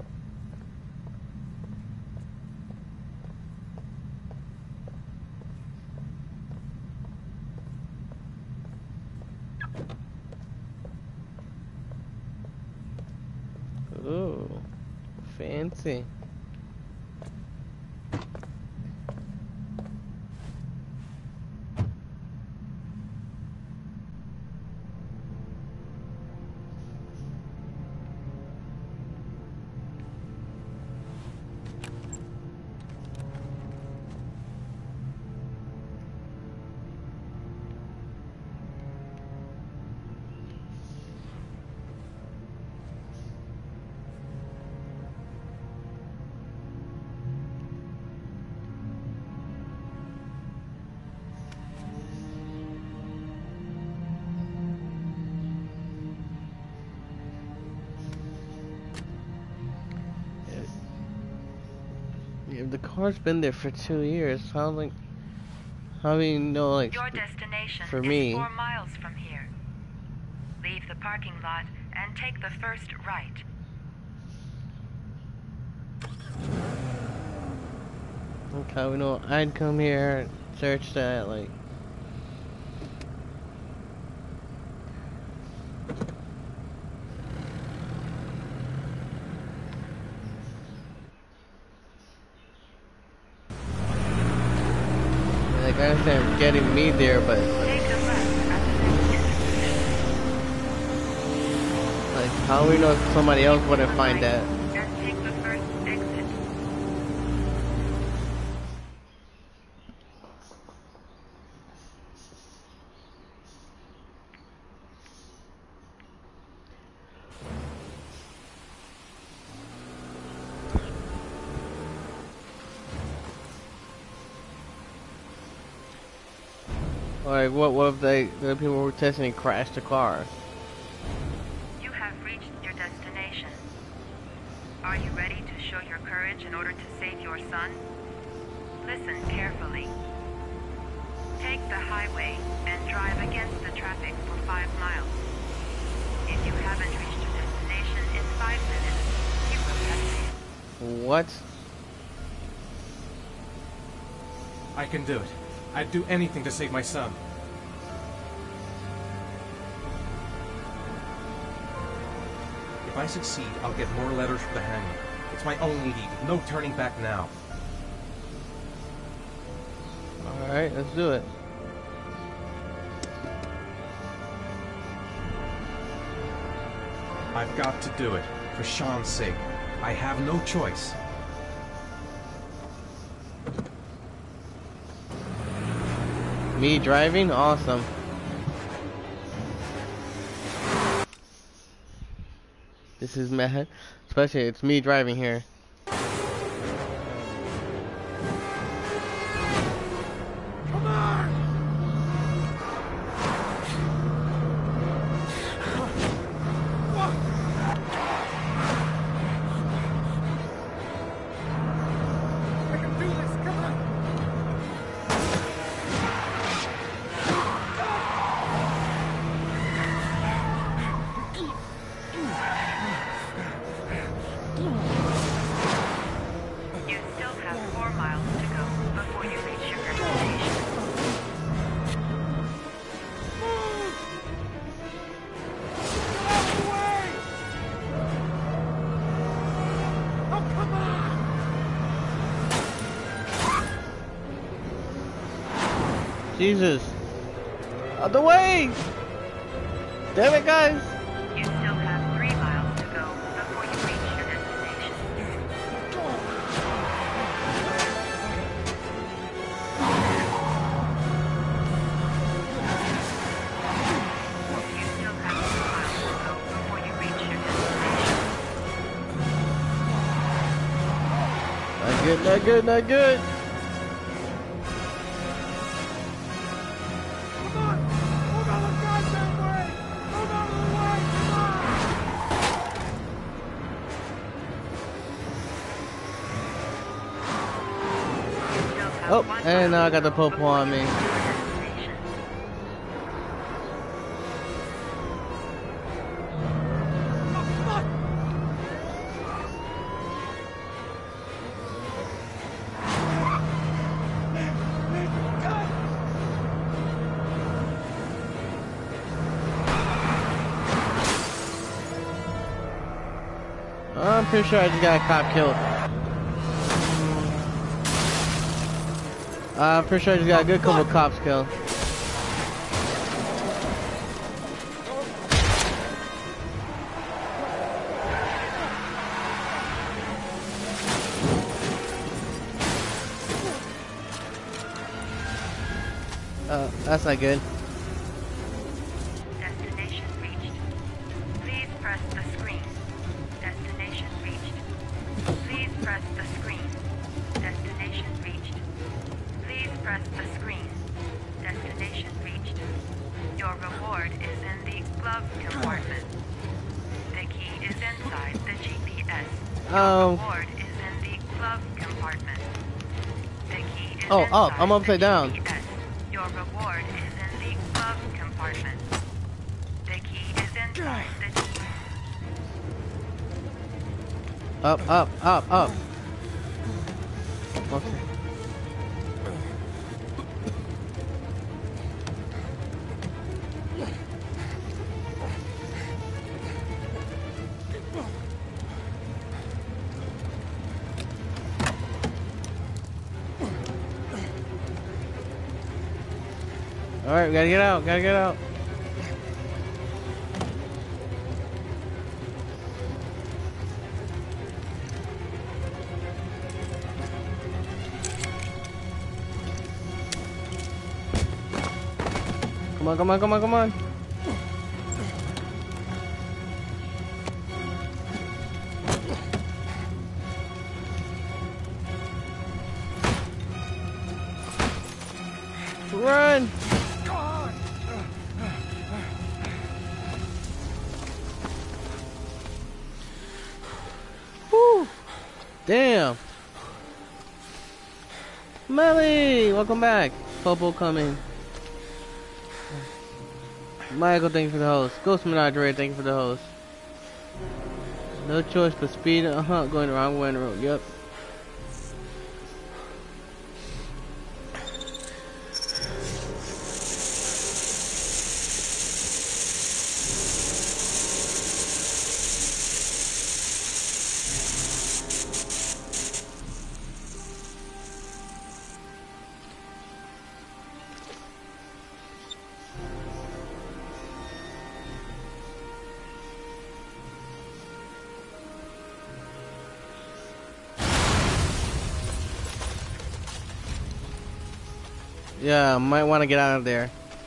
Speaker 1: Ooh, fancy. If the car's been there for two years, how like, how do you know like?
Speaker 7: Your destination
Speaker 1: for
Speaker 7: is
Speaker 1: me.
Speaker 7: four miles from here. Leave the parking lot and take the first right.
Speaker 1: Okay, we know I'd come here, search that like. Like I understand getting me there, but like how we know if somebody else wouldn't find that?
Speaker 7: Take the first exit.
Speaker 1: Like what? What if they the people were testing and crashed the car?
Speaker 7: You have reached your destination. Are you ready to show your courage in order to save your son? Listen carefully. Take the highway and drive against the traffic for five miles. If you haven't reached your destination in five minutes, you will have failed.
Speaker 1: What?
Speaker 5: I can do it. I'd do anything to save my son. If I succeed, I'll get more letters from the hangman. It's my only need. No turning back now.
Speaker 1: Alright, let's do it.
Speaker 5: I've got to do it. For Sean's sake. I have no choice.
Speaker 1: Me driving? Awesome. This is mad. Especially it's me driving here.
Speaker 9: Come on! I can do this, come on!
Speaker 7: You still have four miles to go before you reach your destination.
Speaker 9: Oh, come on!
Speaker 1: Jesus. Out the way! Damn it, guys!
Speaker 7: You still have three miles to go before you reach your destination. You still have two miles to go before you reach your destination.
Speaker 1: Not good, not good, not good. Oh, and now I got the popo on me. I'm pretty sure I just got a cop killed. Uh, I'm pretty sure I just got a good couple cops killed. Uh, that's not good.
Speaker 21: Destination reached. Please press the screen. Destination reached. Please press the screen. Destination reached. Please press the screen. Destination reached. Your reward is in the glove compartment. The key is inside the G P S. Your
Speaker 1: Um.
Speaker 21: reward is in the glove compartment. The key is
Speaker 1: Oh,
Speaker 21: inside
Speaker 1: up. I'm upside down.
Speaker 21: G P S. Your reward is in the glove compartment. The key is inside the G P S.
Speaker 1: Up, up, up, up. Okay. Alright, we gotta get out, gotta get out. Come on, come on, come on, come on. Run! Woo! Damn! Melly! Welcome back. Popo coming. Michael, thank you for the host. Ghost Menagerie, thank you for the host. No choice but speed. Uh huh. Going the wrong way in the road. Yep. Yeah, might want to get out of there.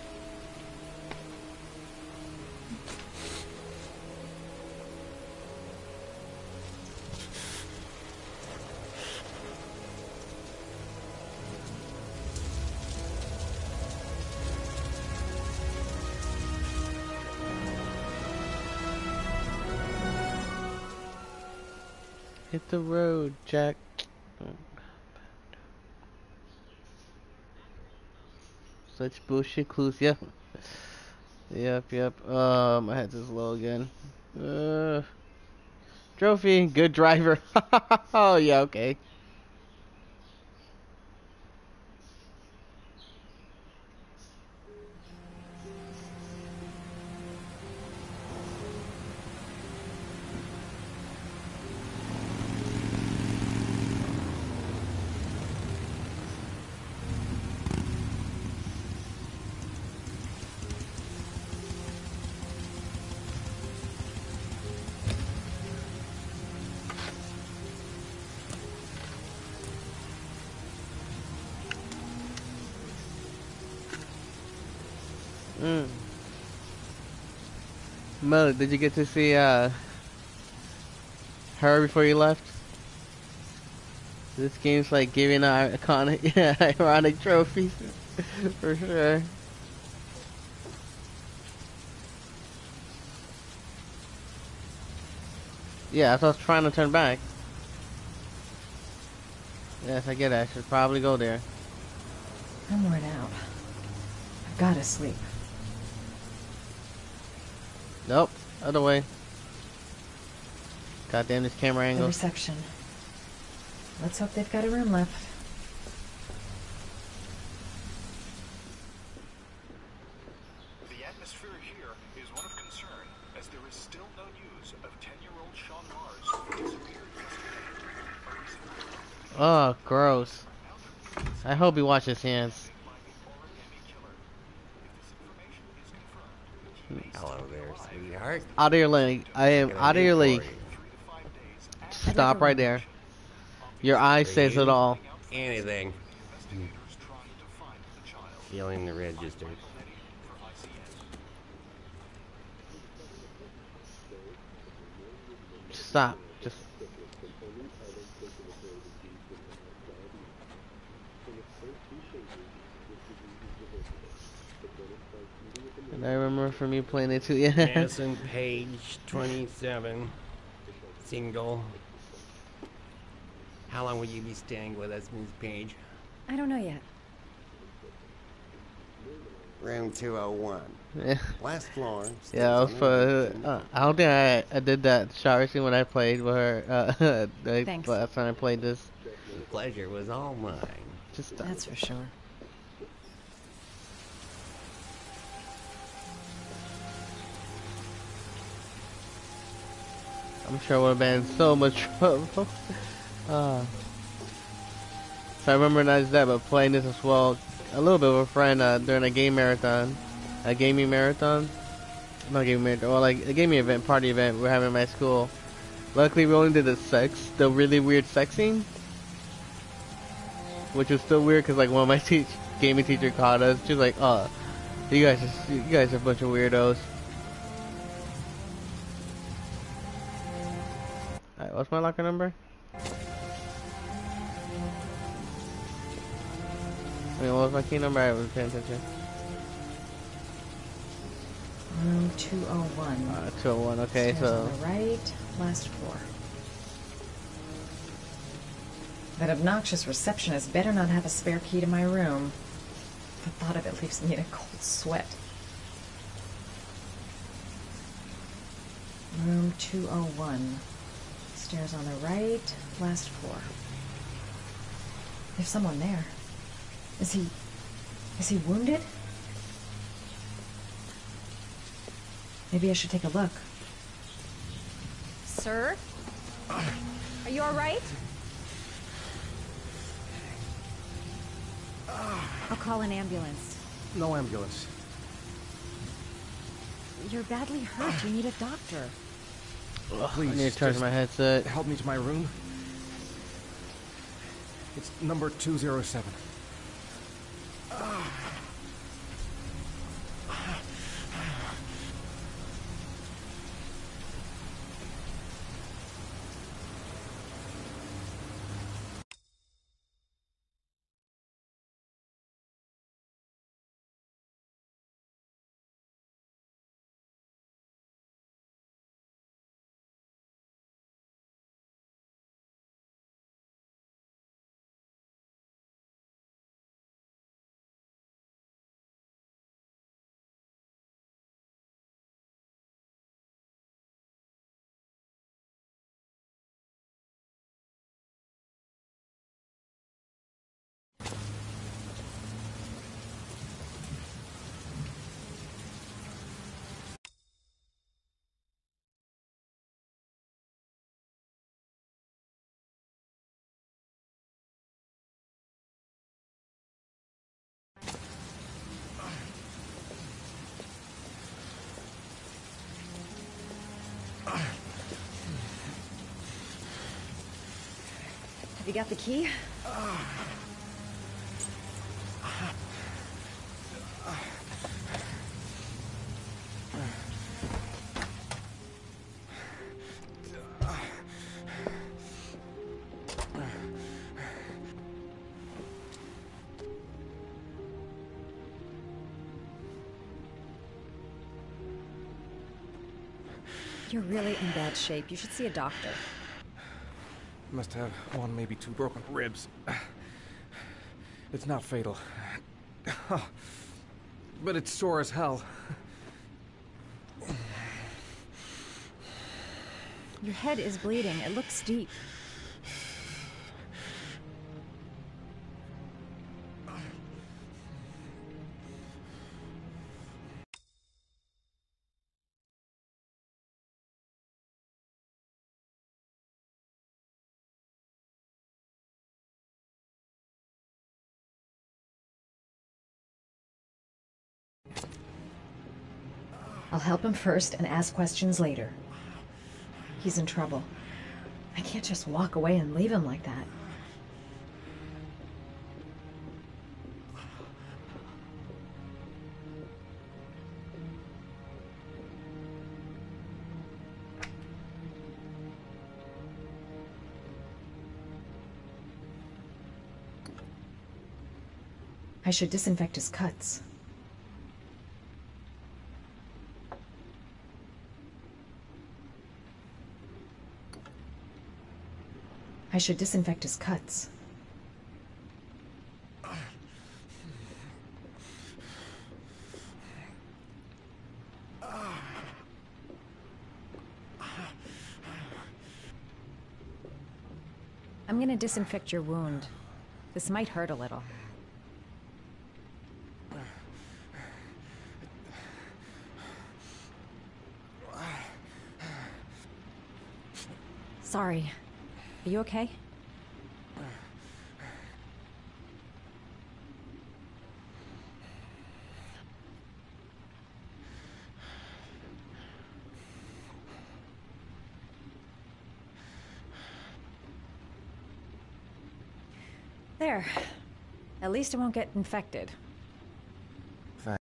Speaker 1: Hit the road, Jack. Such bullshit clues, yep. Yep, yep. Um, my head's is low again. Uh, trophy, good driver. Oh, yeah, okay. Mm. Mo, did you get to see uh, her before you left? This game's like giving out iconic, yeah, ironic trophies for sure. Yeah, that's what I was trying to turn back. Yes, I get it. I should probably go there.
Speaker 18: I'm worn out. I've gotta sleep.
Speaker 1: Nope. Other way. Goddamn this camera
Speaker 18: The
Speaker 1: angle.
Speaker 18: reception. Let's hope they've got a room left.
Speaker 10: The atmosphere here is one of concern, as there is still no news of ten-year-old Sean Mars, who disappeared yesterday.
Speaker 1: Oh, gross. I hope he washes his hands.
Speaker 3: Hello there, sweetheart.
Speaker 1: Out of your league. I am
Speaker 3: What can I
Speaker 1: out of
Speaker 3: do
Speaker 1: your
Speaker 3: for
Speaker 1: league.
Speaker 3: you?
Speaker 1: Stop right there. Your eye
Speaker 3: For
Speaker 1: says
Speaker 3: you?
Speaker 1: it all.
Speaker 3: Anything. Feeling the register.
Speaker 1: Stop. Just. And I remember from you playing it too. Yeah.
Speaker 3: Madison Page, twenty-seven. Single. How long will you be staying with us, Miss Page?
Speaker 7: I don't know yet.
Speaker 3: Room two oh one.
Speaker 1: Yeah.
Speaker 3: Last floor.
Speaker 1: Yeah, I was uh, uh, I don't think I, I did that shower scene when I played with her. Uh, like,
Speaker 7: Thanks.
Speaker 1: last time I played this.
Speaker 3: The pleasure was all mine.
Speaker 1: Just stop.
Speaker 7: That's for sure.
Speaker 1: I'm sure it would have been in so much trouble. uh, so I remember not just that, but playing this as well, a little bit with a friend uh, during a game marathon, a gaming marathon. Not a gaming marathon, well, like a gaming event, party event we're having at my school. Luckily, we only did the sex, the really weird sex scene, which was still weird because like one of my teach gaming teacher caught us. She was like, "Oh, you guys, are, you guys are a bunch of weirdos." Alright, what's my locker number? I mean, what was my key number? I wasn't paying attention.
Speaker 18: Room two oh one.
Speaker 1: Uh, two oh one, okay,
Speaker 18: Stairs
Speaker 1: so...
Speaker 18: on the right, last floor. That obnoxious receptionist better not have a spare key to my room. The thought of it leaves me in a cold sweat. Room two oh one. Stairs on the right, last floor. There's someone there. Is he... is he wounded? Maybe I should take a look.
Speaker 7: Sir? Are you alright? I'll call an ambulance.
Speaker 2: No ambulance.
Speaker 7: You're badly hurt. You need a doctor.
Speaker 1: Ugh,
Speaker 2: Please,
Speaker 1: I need to charge
Speaker 2: just
Speaker 1: my headset.
Speaker 2: Help me to my room. It's number two oh seven.
Speaker 7: Have you got the key? You're really in bad shape. You should see a doctor.
Speaker 2: Must have one, maybe two broken ribs. It's not fatal. But it's sore as hell.
Speaker 18: Your head is bleeding. It looks deep. I'll help him first and ask questions later. He's in trouble. I can't just walk away and leave him like that. I should disinfect his cuts. I should disinfect his cuts. I'm gonna disinfect your wound. This might hurt a little. Sorry. Are you okay? There. At least it won't get infected.
Speaker 2: Thanks.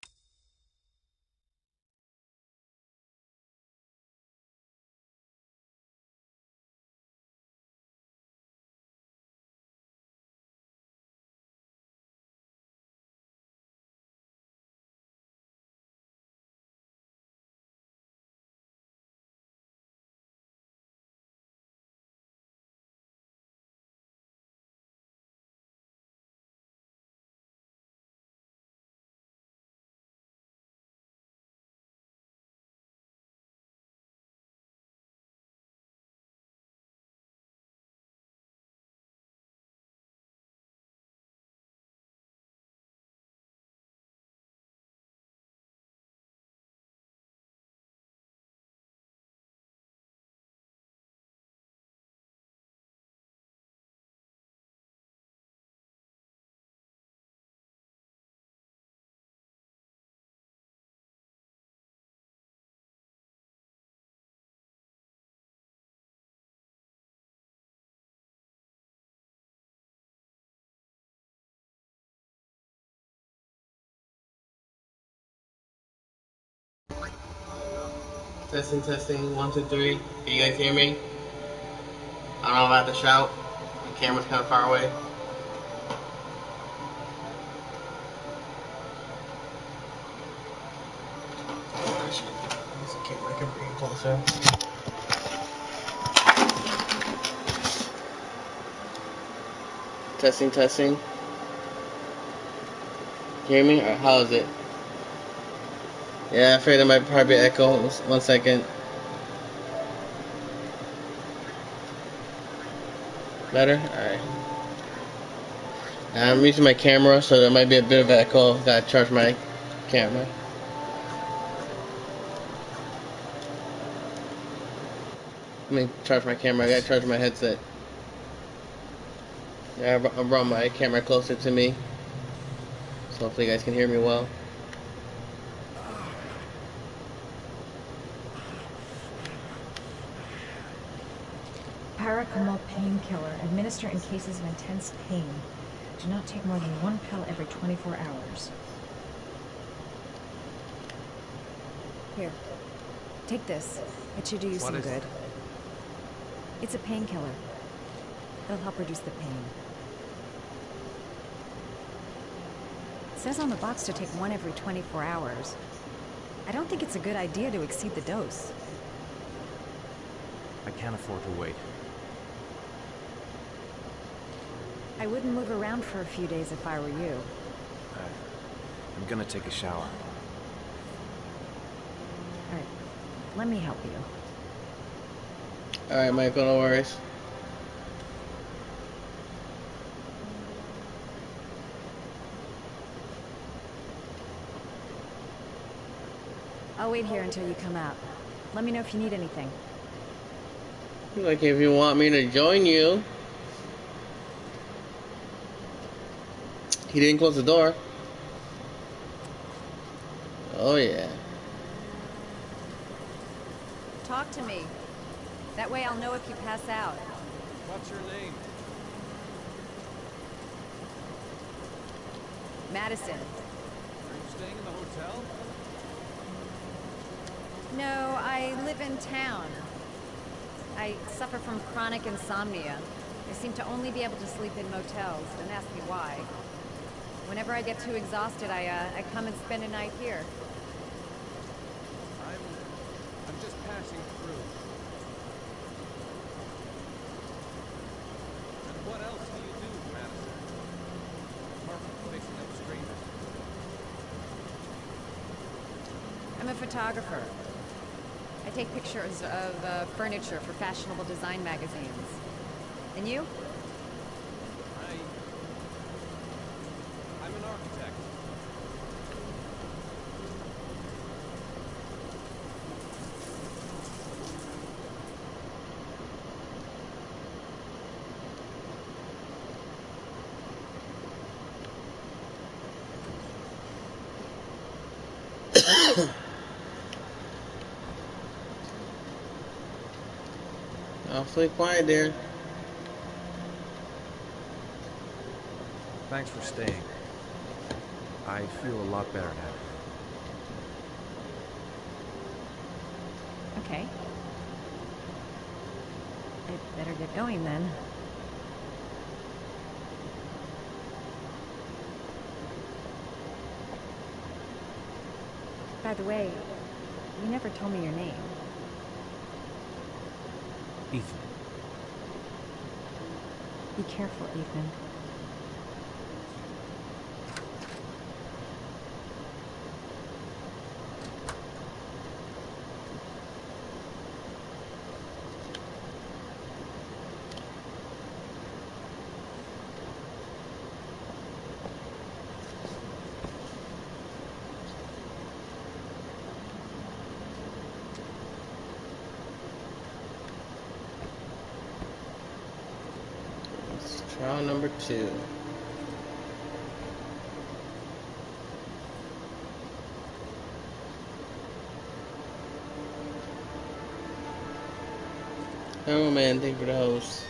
Speaker 1: Testing, testing, one, two, three. Can you guys hear me? I don't know if I have to shout. The camera's kind of far away. The camera can bring it closer. Testing, testing. Can you hear me? Or how is it? Yeah, I afraid there might probably be echo. One second. Better? Alright. I'm using my camera, so there might be a bit of echo. Gotta charge my camera. Let me charge my camera. I gotta charge my headset. Yeah, I brought my camera closer to me, so hopefully you guys can hear me well.
Speaker 18: Paracetamol painkiller. Administer in cases of intense pain. Do not take more than one pill every twenty-four hours. Here. Take this. It should do you some good. It's a painkiller. It'll help reduce the pain. It says on the box to take one every twenty-four hours. I don't think it's a good idea to exceed the dose.
Speaker 2: I can't afford to wait.
Speaker 18: I wouldn't move around for a few days if I were you.
Speaker 2: Uh, I'm gonna take a shower.
Speaker 18: Alright, let me help you.
Speaker 1: Alright, Michael, no worries.
Speaker 18: I'll wait here until you come out. Let me know if you need anything.
Speaker 1: Like if you want me to join you. He didn't close the door. Oh yeah.
Speaker 18: Talk to me. That way I'll know if you pass out.
Speaker 11: What's your name?
Speaker 18: Madison.
Speaker 11: Are you staying in the hotel?
Speaker 18: No, I live in town. I suffer from chronic insomnia. I seem to only be able to sleep in motels. Don't ask me why. Whenever I get too exhausted, I, uh, I come and spend a night here.
Speaker 11: I'm... I'm just passing through. And what else do you do, Madison? Apart from fixing up strangers?
Speaker 18: I'm a photographer. I take pictures of uh, furniture for fashionable design magazines. And you?
Speaker 11: I... I'm an architect.
Speaker 1: Awfully quiet there.
Speaker 2: Thanks for staying. I feel a lot better now.
Speaker 18: Okay. I'd better get going then. By the way, you never told me your name.
Speaker 2: Ethan.
Speaker 18: Be careful, Ethan.
Speaker 1: Trial number two. Oh man, thank you for the host.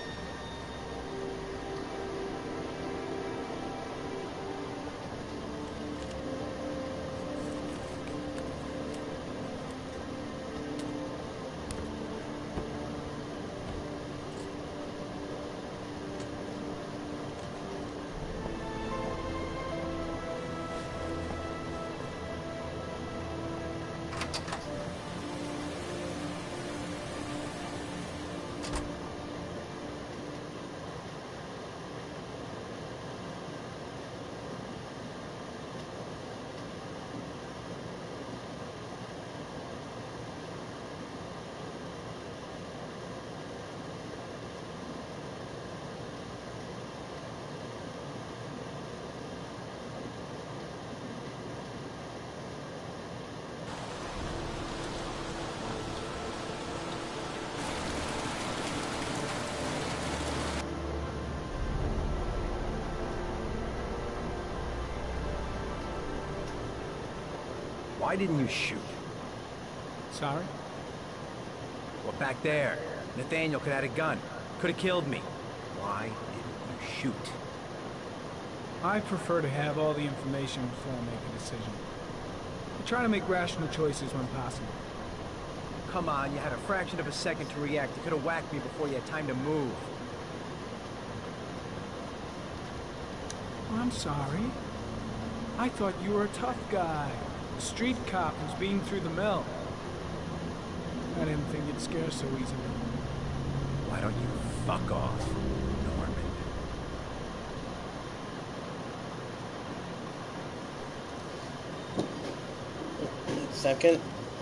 Speaker 12: Why didn't you shoot?
Speaker 9: Sorry?
Speaker 12: Well, back there. Nathaniel could have had a gun. Could have killed me. Why didn't you shoot?
Speaker 9: I prefer to have all the information before I make a decision. I try to make rational choices when possible.
Speaker 12: Come on, you had a fraction of a second to react. You could have whacked me before you had time to move.
Speaker 9: I'm sorry. I thought you were a tough guy. A street cop who's been through the mill. I didn't think you'd scare so easily.
Speaker 12: Why don't you fuck off, Norman?
Speaker 1: second.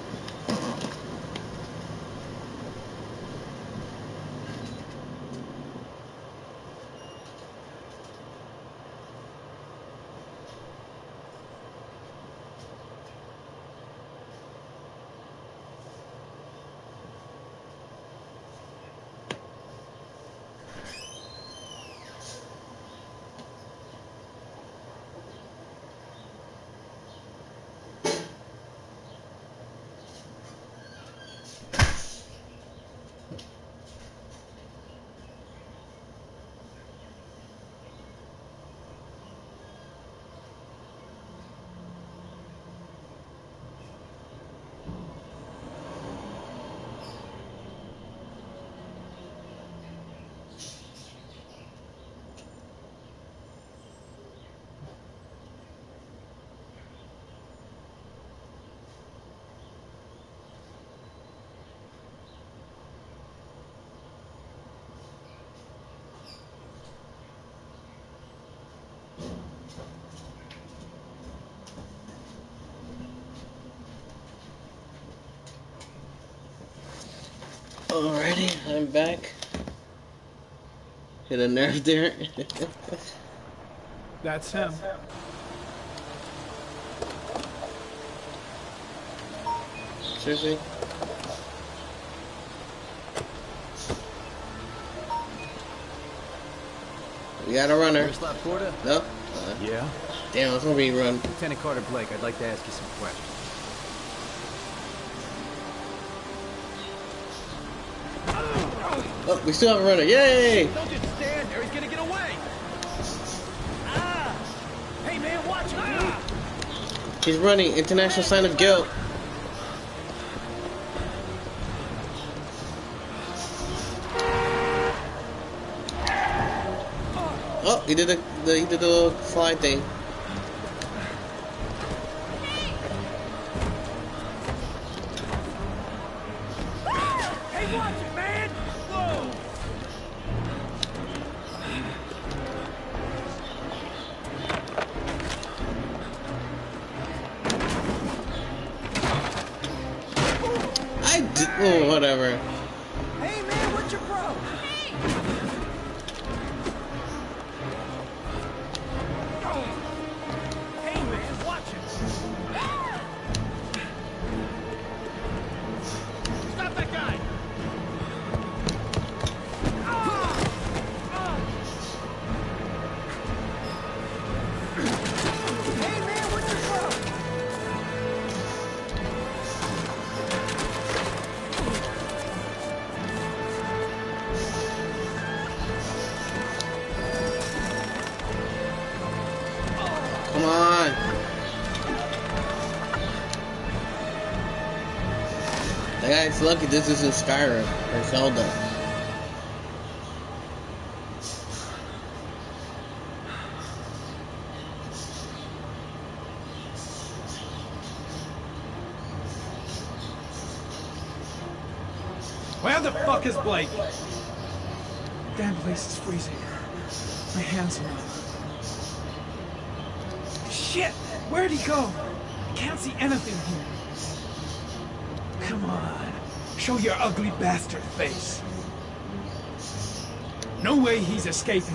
Speaker 1: Alrighty, I'm back. Hit a nerve there.
Speaker 9: That's him.
Speaker 1: Seriously? We got a runner.
Speaker 12: First lap Porta?
Speaker 1: No? Uh,
Speaker 12: Yeah?
Speaker 1: Damn, it's gonna be run.
Speaker 12: Lieutenant Carter Blake, I'd like to ask you some questions.
Speaker 1: Oh, we still have a runner. Yay!
Speaker 12: Don't just stand there, he's gonna get away! Ah! Hey man, watch him!
Speaker 1: He's running. International sign of guilt. Oh, he did the, the he did the little slide thing.
Speaker 12: Hey, watch it, man! Whoa!
Speaker 1: I did. Oh, whatever.
Speaker 12: Hey man, what's your problem? Hey man, watch it! Stop that guy! Hey man, what's your problem?
Speaker 1: Come on. That guy's lucky this isn't Skyrim or Zelda.
Speaker 6: Where the fuck is Blake? Damn place is freezing. My hands are numb. Shit! Where'd he go? I can't see anything here. Come on. Show your ugly bastard face. No way he's escaping.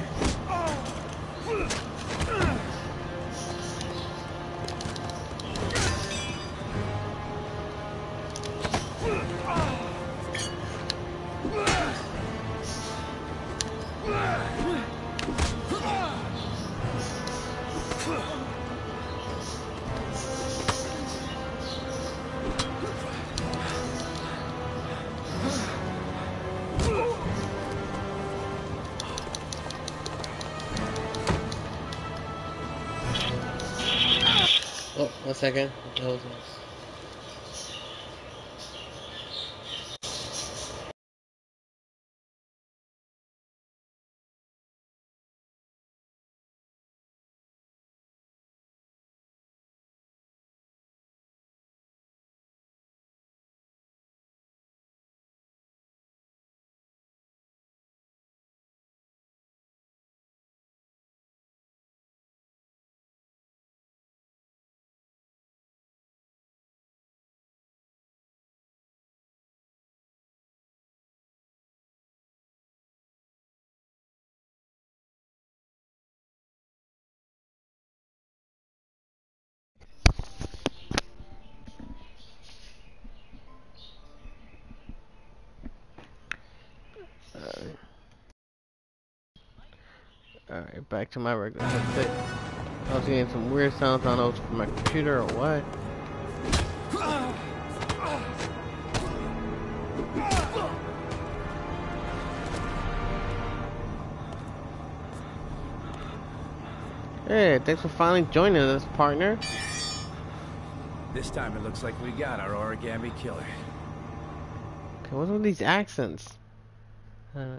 Speaker 1: Oh, one second. That was nice. Alright, back to my regular headset. I was getting some weird sounds. I don't know if it's from my computer or what. Hey, thanks for finally joining us, partner.
Speaker 12: This time it looks like we got our origami killer.
Speaker 1: Okay, what's with these accents? Uh,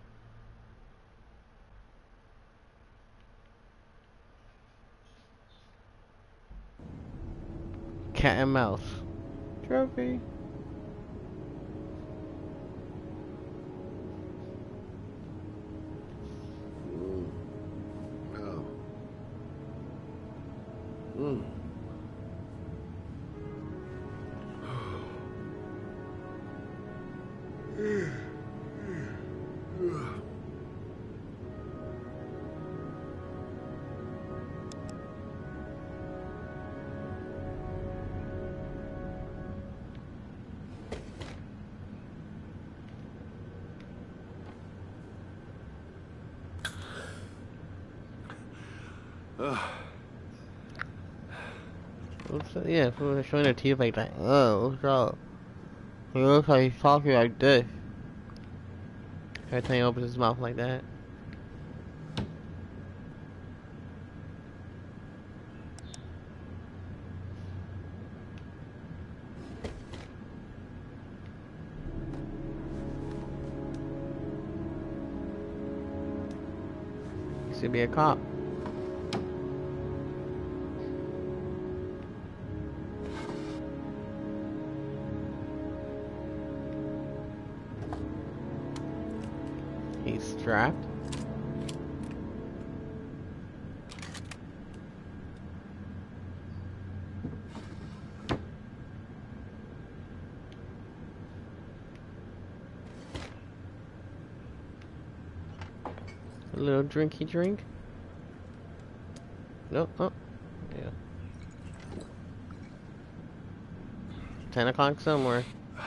Speaker 1: cat and mouse. Trophy.
Speaker 16: Mm. Oh. Mm.
Speaker 1: Oops, yeah, if we were showing their teeth like that. Oh, what's up? He looks like he's talking like this. Every time he opens his mouth like that. He should be a cop. He's strapped. A little drinky drink. Nope. Oh, yeah. Ten o'clock somewhere.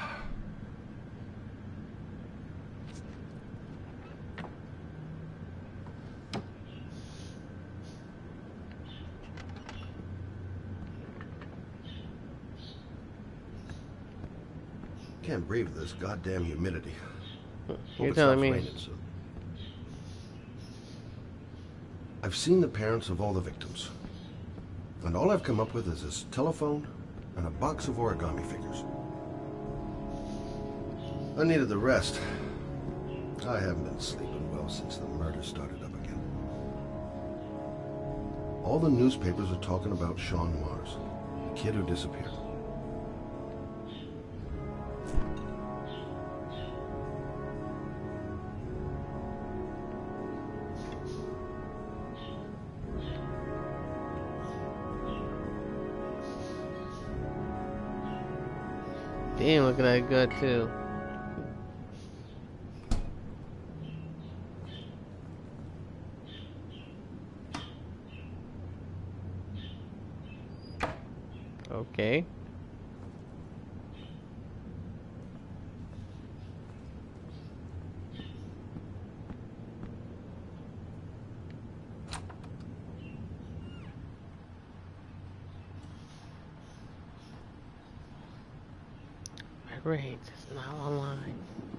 Speaker 16: Can't breathe with this goddamn humidity.
Speaker 1: You're
Speaker 16: Hope it
Speaker 1: telling
Speaker 16: stops
Speaker 1: me.
Speaker 16: raining soon. I've seen the parents of all the victims, and all I've come up with is this telephone and a box of origami figures. I needed the rest. I haven't been sleeping well since the murder started up again. All the newspapers are talking about Sean Mars, the kid who disappeared.
Speaker 1: Damn, look at that gut too. Okay. Rage is now online.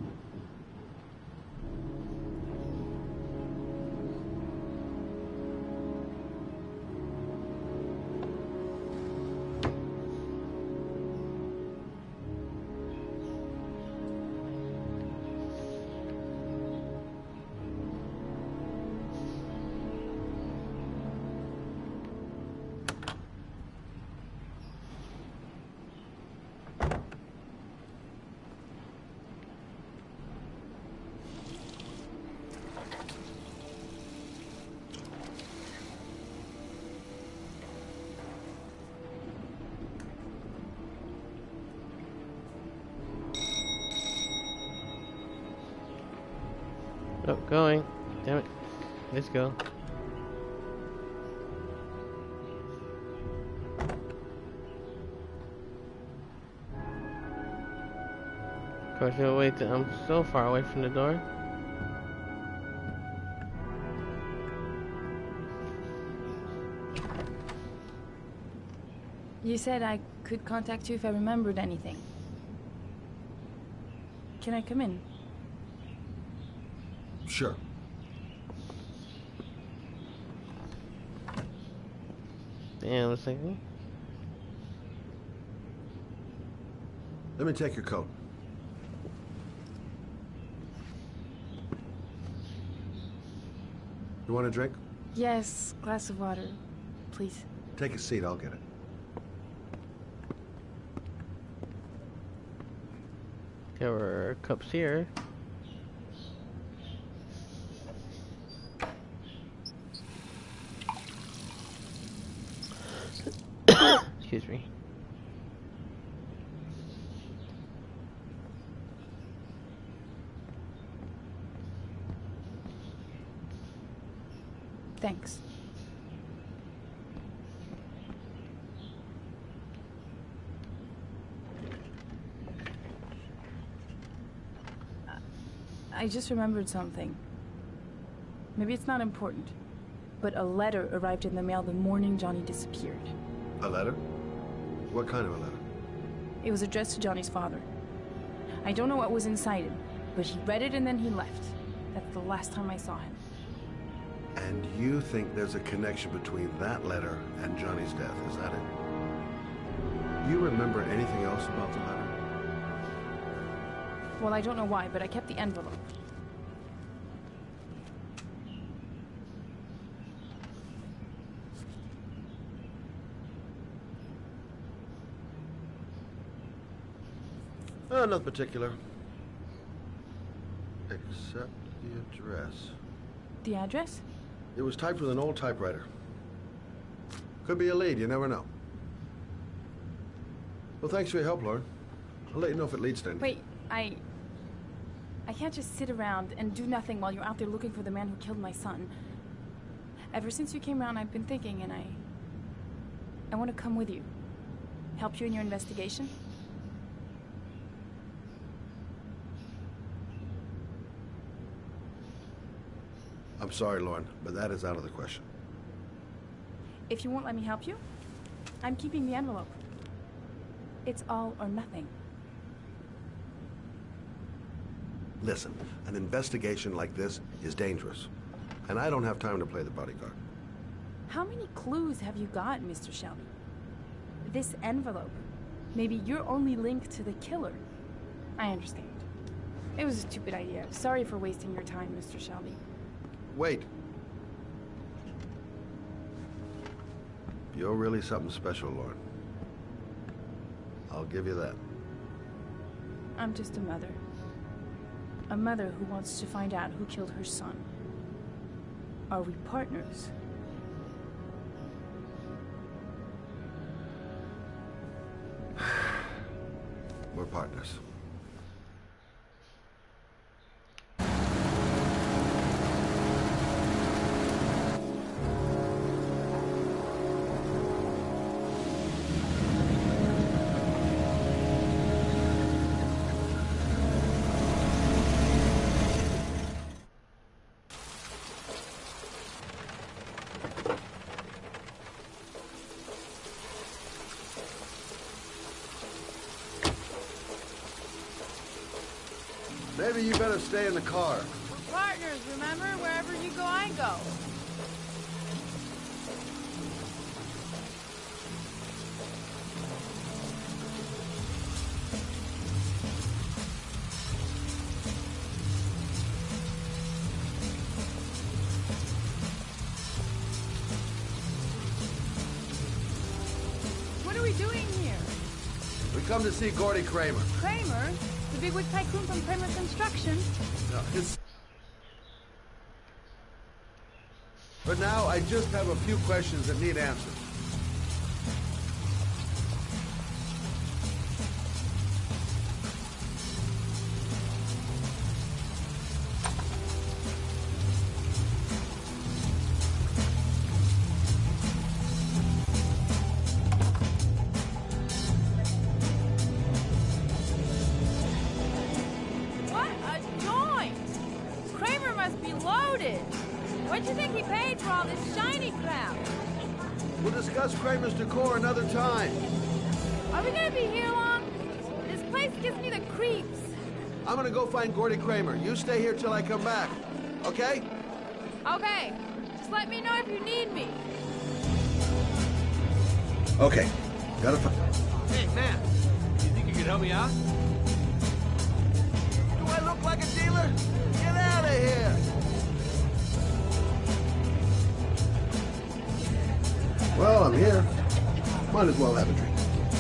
Speaker 1: Oh, going. Damn it. Let's go. Of course, you'll wait till I'm so far away from the door.
Speaker 7: You said I could contact you if I remembered anything. Can I come in?
Speaker 16: Sure.
Speaker 1: Damn, a second.
Speaker 16: Let me take your coat. You want a drink?
Speaker 7: Yes, glass of water, please.
Speaker 16: Take a seat, I'll get it.
Speaker 1: There were cups here. Excuse me.
Speaker 7: Thanks. I just remembered something. Maybe it's not important, but a letter arrived in the mail the morning Johnny disappeared.
Speaker 16: A letter? What kind of a letter?
Speaker 7: It was addressed to Johnny's father. I don't know what was inside it, but he read it and then he left. That's the last time I saw him.
Speaker 16: And you think there's a connection between that letter and Johnny's death, is that it? You remember anything else about the letter?
Speaker 7: Well, I don't know why, but I kept the envelope.
Speaker 16: Uh, nothing particular. Except the address.
Speaker 7: The address?
Speaker 16: It was typed with an old typewriter. Could be a lead, you never know. Well, thanks for your help, Lauren. I'll let you know if it leads to anything.
Speaker 7: Wait, I... I can't just sit around and do nothing while you're out there looking for the man who killed my son. Ever since you came around, I've been thinking, and I... I want to come with you. Help you in your investigation.
Speaker 16: I'm sorry, Lauren, but that is out of the question.
Speaker 7: If you won't let me help you, I'm keeping the envelope. It's all or nothing.
Speaker 16: Listen, an investigation like this is dangerous, and I don't have time to play the bodyguard.
Speaker 7: How many clues have you got, Mister Shelby? This envelope. Maybe your only link to the killer. I understand. It was a stupid idea. Sorry for wasting your time, Mister Shelby.
Speaker 16: Wait. You're really something special, Lauren. I'll give you that.
Speaker 7: I'm just a mother. A mother who wants to find out who killed her son. Are we partners?
Speaker 16: We're partners. Maybe you better stay in the car.
Speaker 4: We're partners, remember? Wherever you go, I go. What are we doing here?
Speaker 16: We come to see Gordy Kramer.
Speaker 4: Kramer? The bigwig tycoon from Kramer Construction?
Speaker 16: No, it's... But now I just have a few questions that need answers.
Speaker 4: What a joint! Kramer must be loaded. What do you think he paid for all this shiny crap?
Speaker 16: We'll discuss Kramer's decor another time.
Speaker 14: Are we gonna be here long? This place gives me the creeps.
Speaker 16: I'm gonna go find Gordy Kramer. You stay here till I come back. Okay?
Speaker 14: Okay. Just let me know if you need me.
Speaker 16: Okay. Gotta find...
Speaker 11: Hey, man. You think you could help me out?
Speaker 16: Do I look like a dealer? Get out of here! Well, I'm here. Might as well have a drink.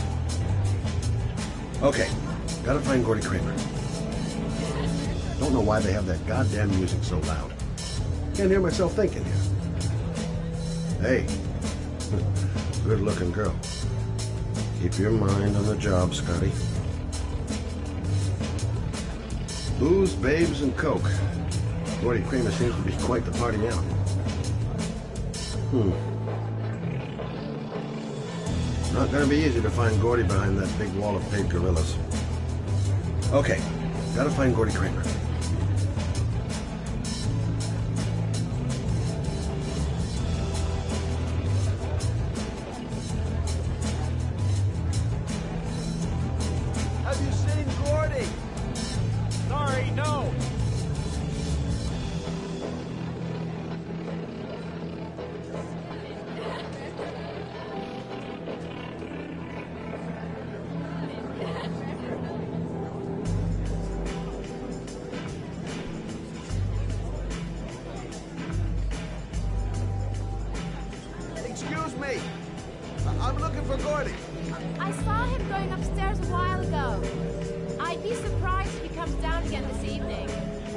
Speaker 16: Okay. Gotta find Gordy Kramer. Don't know why they have that goddamn music so loud. Can't hear myself thinking here. Hey. Good-looking girl. Keep your mind on the job, Scotty. Booze, babes, and coke. Gordy Kramer seems to be quite the party now. Hmm. Not gonna be easy to find Gordy behind that big wall of paid gorillas. Okay, gotta find Gordy Kramer. Have you seen Gordy?
Speaker 11: Sorry, no.
Speaker 16: Excuse me. I- I'm looking for Gordy.
Speaker 14: I saw him going upstairs a while ago. I'd be surprised if he comes down again this evening.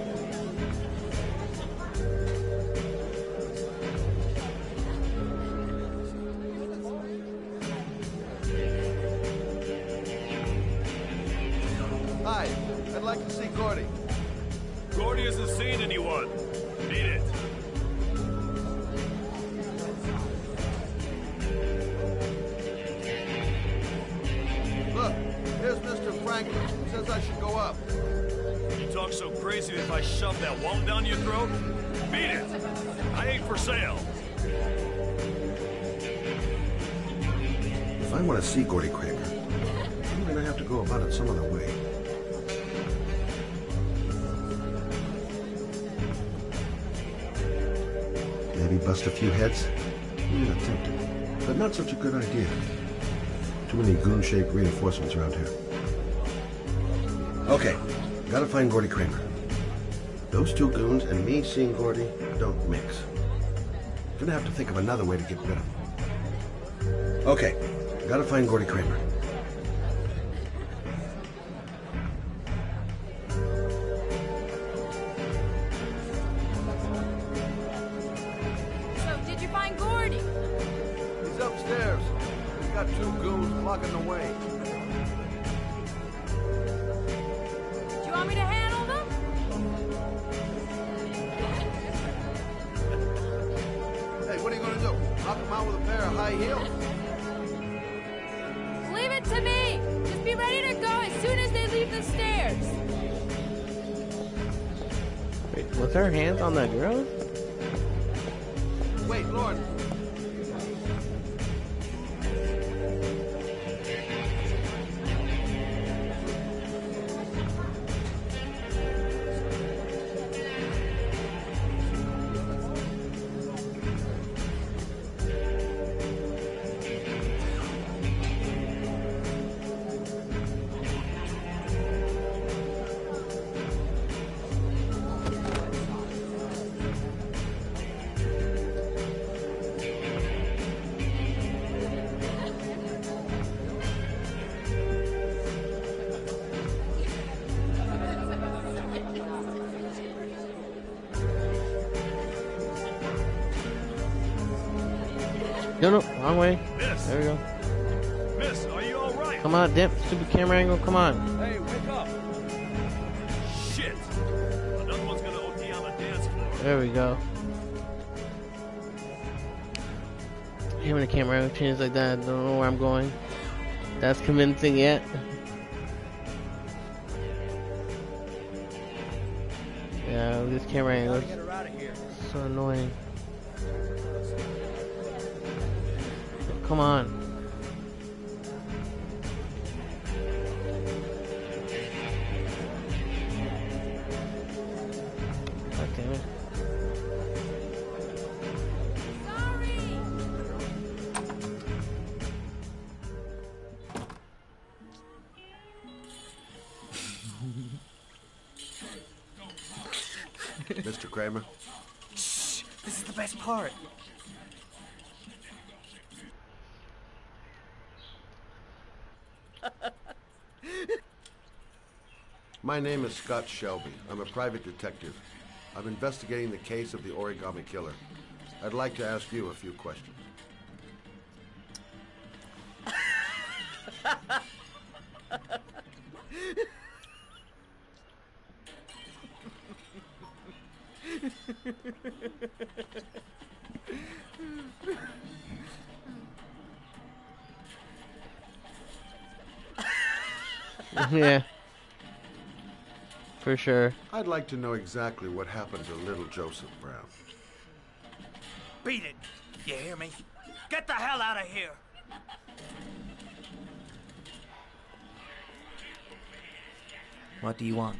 Speaker 16: Hi, I'd like to see Gordy.
Speaker 10: Gordy hasn't seen anyone. Beat it.
Speaker 16: Look, here's Mister Franklin. Says I should go up.
Speaker 10: You talk so crazy that if I shove that wall down your throat? Beat it. I ain't for sale.
Speaker 16: If I want to see Gordy Kramer, I'm gonna have to go about it some other way. Maybe bust a few heads? Yeah, tempting. But not such a good idea. Too many goon-shaped reinforcements around here. Okay, gotta find Gordy Kramer. Those two goons and me seeing Gordy don't mix. Gonna have to think of another way to get rid of him. Okay, gotta find Gordy Kramer.
Speaker 14: So, did you find Gordy?
Speaker 16: He's upstairs. He's got two goons blocking the way.
Speaker 14: Do you want me to handle them?
Speaker 16: Hey, what are you gonna do? Knock him out with a pair of high heels?
Speaker 14: Leave it to me. Just be ready to go as soon as they leave the stairs.
Speaker 1: Wait, was her hands on that girl?
Speaker 16: Wait, Lord.
Speaker 1: No, no, wrong way.
Speaker 10: Miss.
Speaker 1: There we go.
Speaker 10: Miss, are you all right?
Speaker 1: Come on, dip. Stupid camera angle. Come on.
Speaker 10: Hey, wake up. Shit. Another one's gonna O T on the dance floor.
Speaker 1: There we go. Him and the camera angle changes like that. Don't know where I'm going. That's convincing yet. Yeah, this camera angle is so annoying. Come on. God damn it.
Speaker 16: Mister Kramer?
Speaker 17: Shh! This is the best part.
Speaker 16: My name is Scott Shelby. I'm a private detective. I'm investigating the case of the Origami Killer. I'd like to ask you a few questions.
Speaker 1: Yeah. For sure.
Speaker 16: I'd like to know exactly what happened to little Joseph Brown.
Speaker 17: Beat it! You hear me? Get the hell out of here!
Speaker 13: What do you want?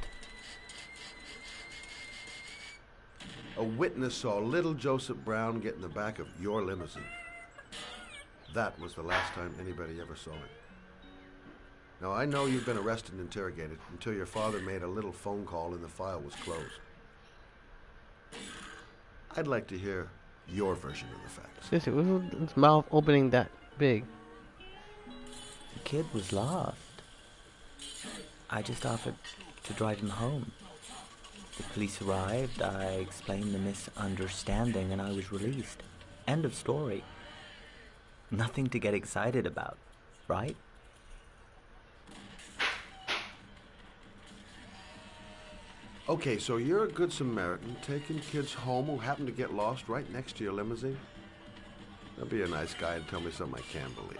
Speaker 16: A witness saw little Joseph Brown get in the back of your limousine. That was the last time anybody ever saw him. Now, I know you've been arrested and interrogated until your father made a little phone call and the file was closed. I'd like to hear your version of the facts.
Speaker 1: Seriously, what was his mouth opening that big?
Speaker 13: The kid was lost. I just offered to drive him home. The police arrived, I explained the misunderstanding, and I was released. End of story. Nothing to get excited about, right?
Speaker 16: Okay, so you're a good Samaritan taking kids home who happen to get lost right next to your limousine? Now be a nice guy and tell me something I can believe.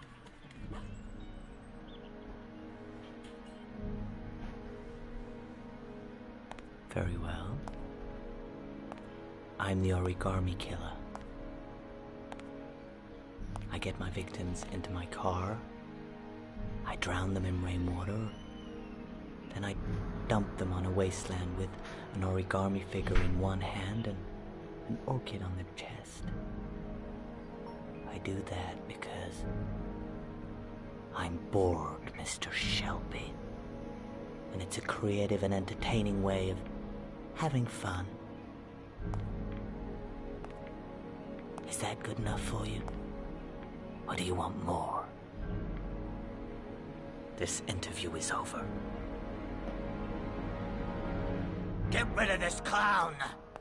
Speaker 13: Very well. I'm the Origami Killer. I get my victims into my car. I drown them in rainwater. Then I dump them on a wasteland with an origami figure in one hand and an orchid on their chest. I do that because I'm bored, Mister Shelby. And it's a creative and entertaining way of having fun. Is that good enough for you? Or do you want more? This interview is over.
Speaker 17: Get rid of this clown!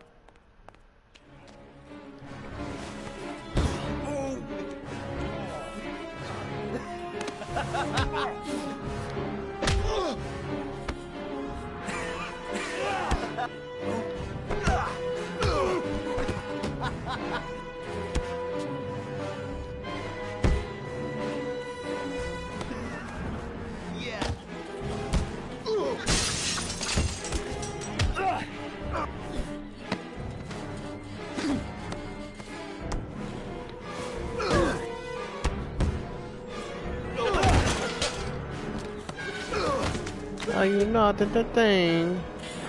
Speaker 1: Are you not at the thing?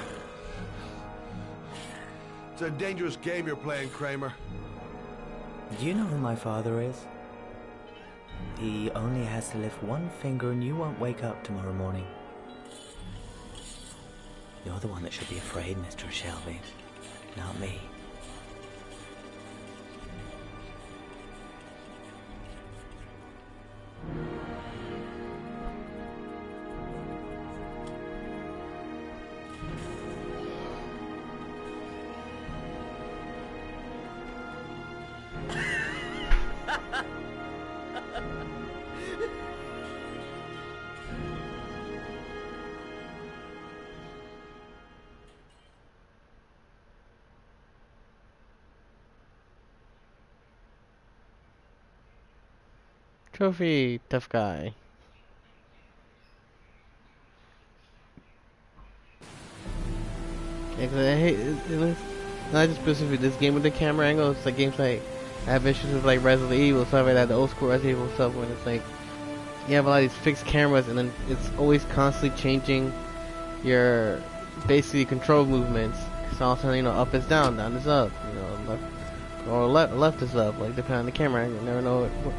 Speaker 16: It's a dangerous game you're playing, Kramer.
Speaker 13: Do you know who my father is? He only has to lift one finger and you won't wake up tomorrow morning. You're the one that should be afraid, Mister Shelby, not me.
Speaker 1: Trophy, tough guy. Yeah, 'cause I hate it, it looks, not just specifically this game with the camera angle. It's like games like I have issues with like Resident Evil stuff like that, the old school Resident Evil stuff when it's like you have a lot of these fixed cameras and then it's always constantly changing your basically control movements. So all of a sudden, you know, up is down, down is up, you know, left or left left is up, like depending on the camera. You never know what.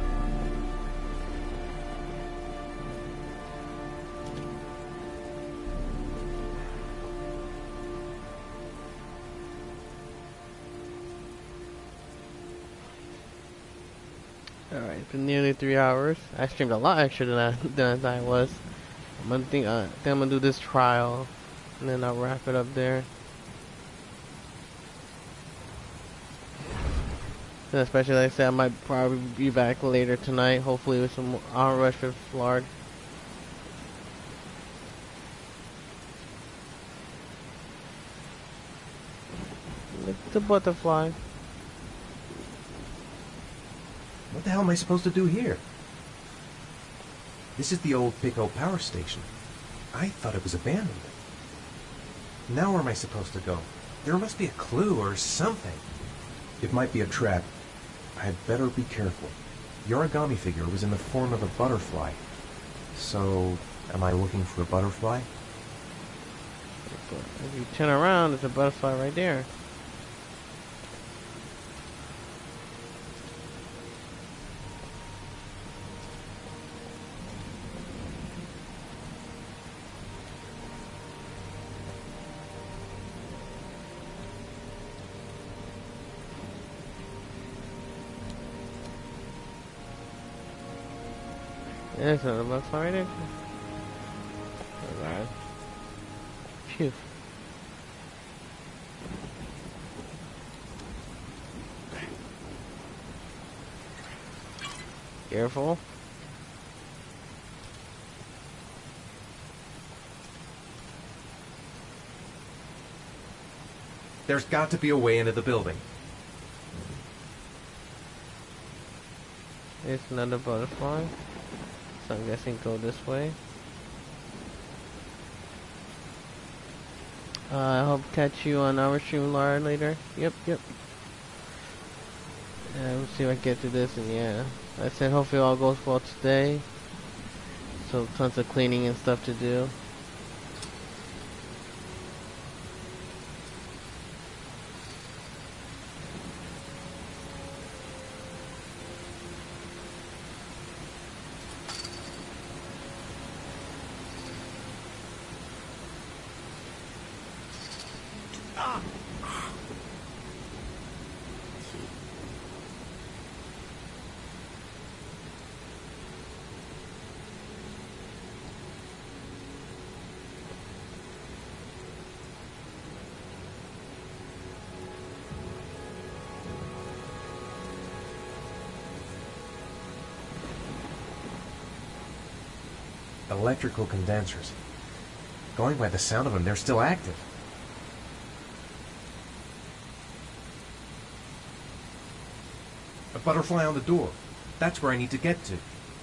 Speaker 1: Alright, it's been nearly three hours. I streamed a lot extra than I, than I was. I'm gonna think, uh, think I'm gonna do this trial, and then I'll wrap it up there. And especially, like I said, I might probably be back later tonight, hopefully with some Armor Rush with Flard. Look at the butterfly.
Speaker 5: What the hell am I supposed to do here? This is the old Pico power station. I thought it was abandoned. Now where am I supposed to go? There must be a clue or something. It might be a trap. I'd better be careful. The origami figure was in the form of a butterfly. So, am I looking for a butterfly?
Speaker 1: If you turn around, there's a butterfly right there. There's another butterfly right there. Alright. Phew. Careful.
Speaker 5: There's got to be a way into the building.
Speaker 1: There's another butterfly. So I'm guessing go this way. Uh, I hope to catch you on our stream, Laura, later. Yep, yep. Yeah, we'll see if I can get through this, and yeah. I said hopefully all goes well today. So tons of cleaning and stuff to do.
Speaker 5: Electrical condensers. Going by the sound of them, they're still active. A butterfly on the door. That's where I need to get to.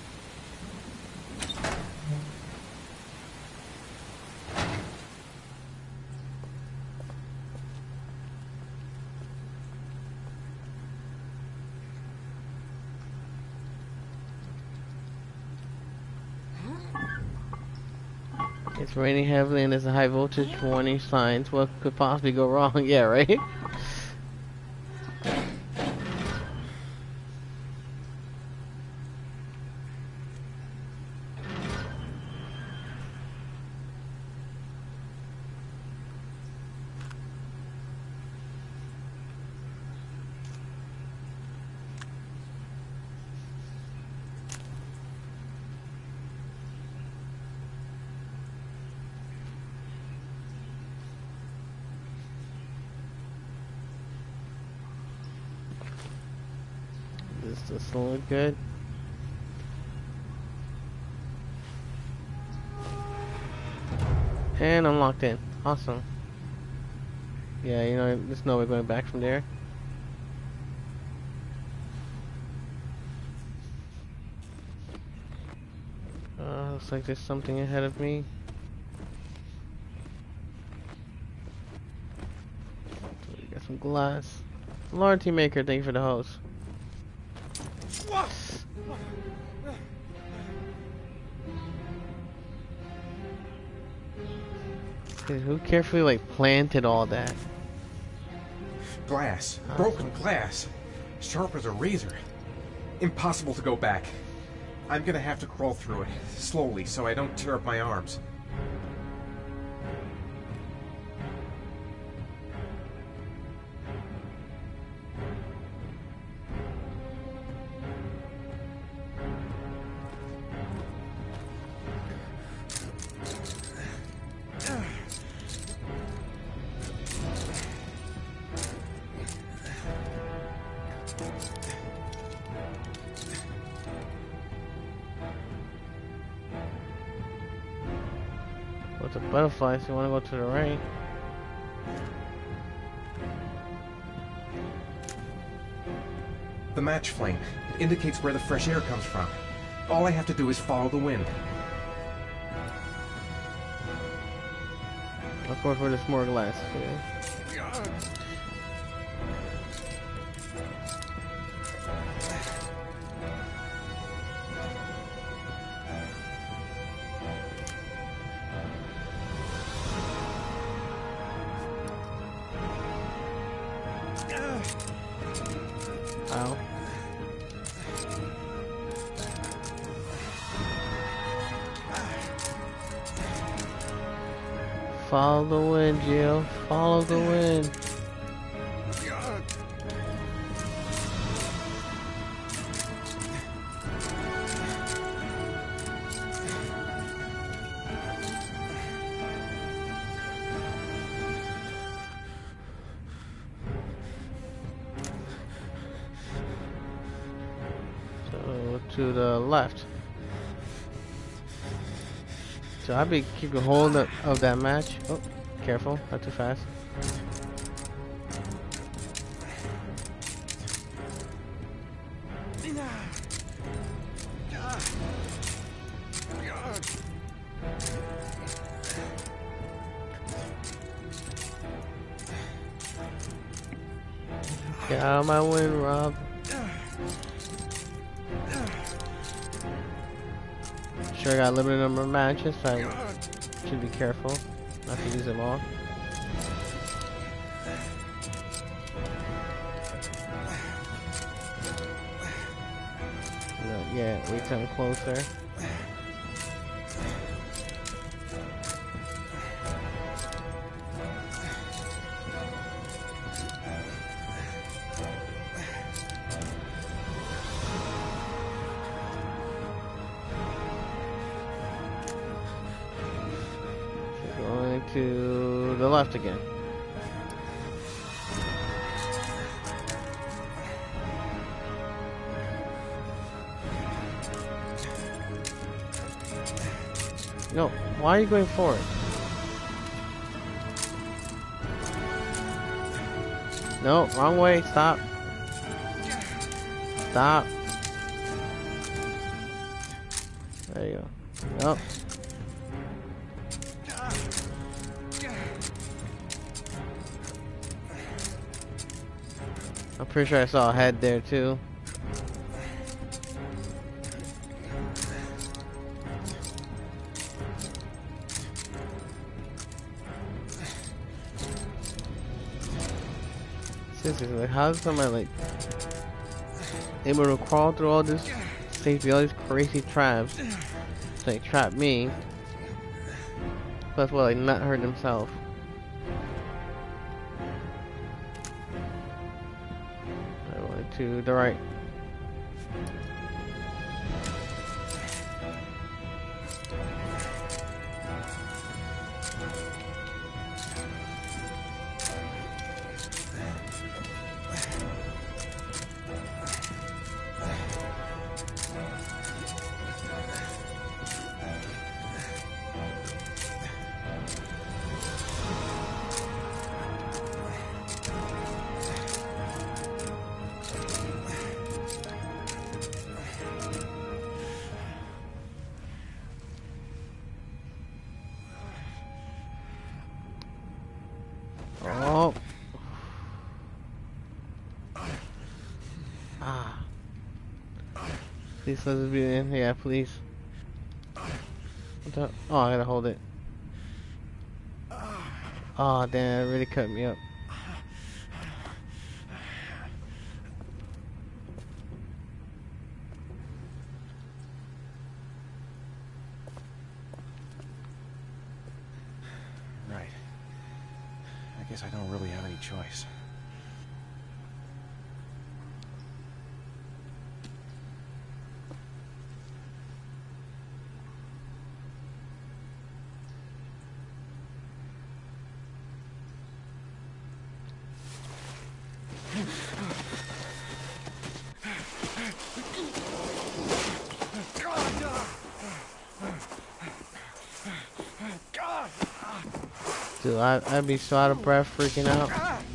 Speaker 1: It's raining heavily and there's a high voltage warning signs. What could possibly go wrong? Yeah, right? This doesn't look good. And I'm locked in. Awesome. Yeah, you know, there's no way going back from there. Uh, looks like there's something ahead of me. So we got some glass. Lord Team Maker, thank you for the host. Dude, who carefully like planted all that?
Speaker 5: Glass. Broken glass. Sharp as a razor. Impossible to go back. I'm gonna have to crawl through it, slowly, so I don't tear up my arms.
Speaker 1: What's a butterfly? So you want to go to the right?
Speaker 5: The match flame. It indicates where the fresh air comes from. All I have to do is follow the wind.
Speaker 1: Of course, where there's more glass. Yeah. Ow. Follow the wind, Jill. Follow the wind. So to the left. So I'll be keeping hold of, of that match. Oh, careful, not too fast. Get out of my wind, Rob. Sure, I got a limited number of matches, so I should be careful not to use them all. Not yet, wait till I'm closer. To the left again. No, why are you going forward? No, wrong way, stop. Stop. There you go. Nope. I'm pretty sure I saw a head there too. Seriously, like, how's somebody like able to crawl through all this safety, all these crazy traps, to, like trap me, plus what, like not hurt himself? To the right. Please let us be in. Yeah, please. What the? Oh, I gotta hold it. Oh, damn, it really cut me up.
Speaker 2: Right. I guess I don't really have any choice.
Speaker 1: Dude, I, I'd be so out of breath freaking out.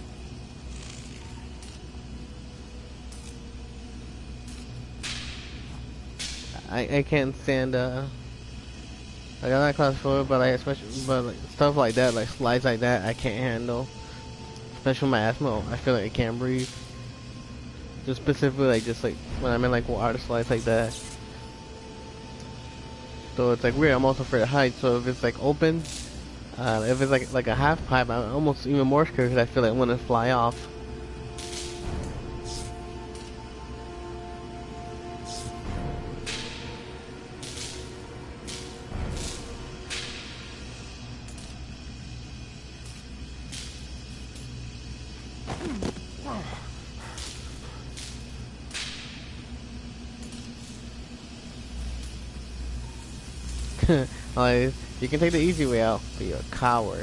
Speaker 1: I, I can't stand, uh, like, I'm not claustrophobic, but like, especially, but like, stuff like that, like slides like that, I can't handle. Especially with my asthma, I feel like I can't breathe. Just specifically, like, just like, when I'm in like water slides like that. So it's like weird, I'm also afraid of heights, so if it's like open, uh, if it's like like a half pipe, I'm almost even more scared because I feel like I'm gonna fly off. Like, you can take the easy way out, but you're a coward.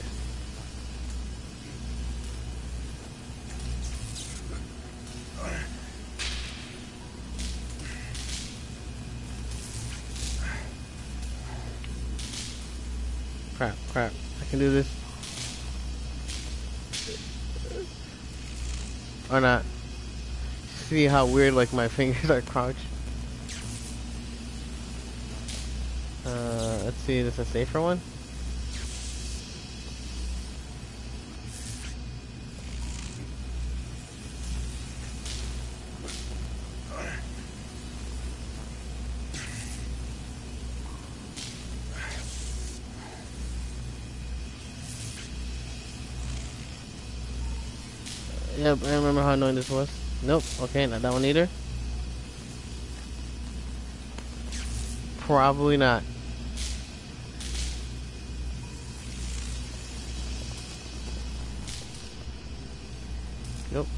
Speaker 1: Crap, crap. I can do this. Or not. See how weird, like, my fingers are crouched? Uh, let's see, is this a safer one? Yep, I remember how annoying this was. Nope, okay, not that one either. Probably not. Nope.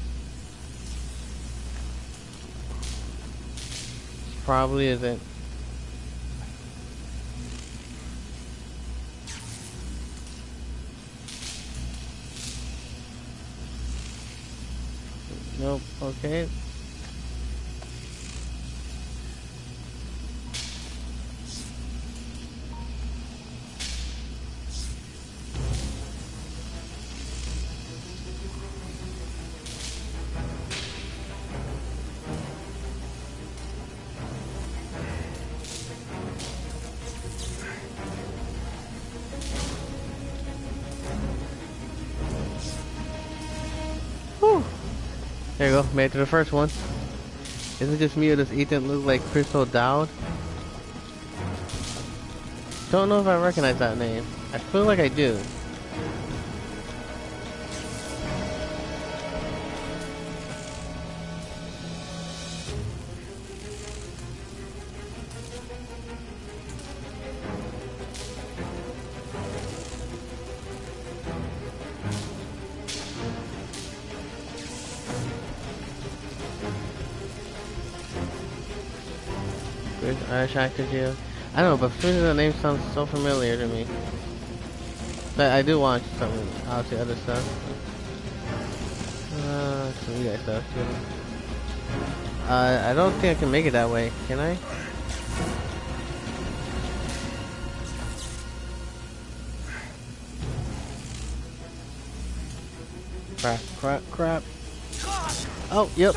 Speaker 1: Probably isn't. Nope, okay. Whew. There you go, made it to the first one. Is it just me or does Ethan look like Chris O'Dowd? Don't know if I recognize that name. I feel like I do. Irish actor here. I don't know, but for some reason the name sounds so familiar to me. But I do watch some obviously other stuff. Uh, some you guys stuff too. Uh, I don't think I can make it that way. Can I? Crap! Crap! Crap! Oh, yep.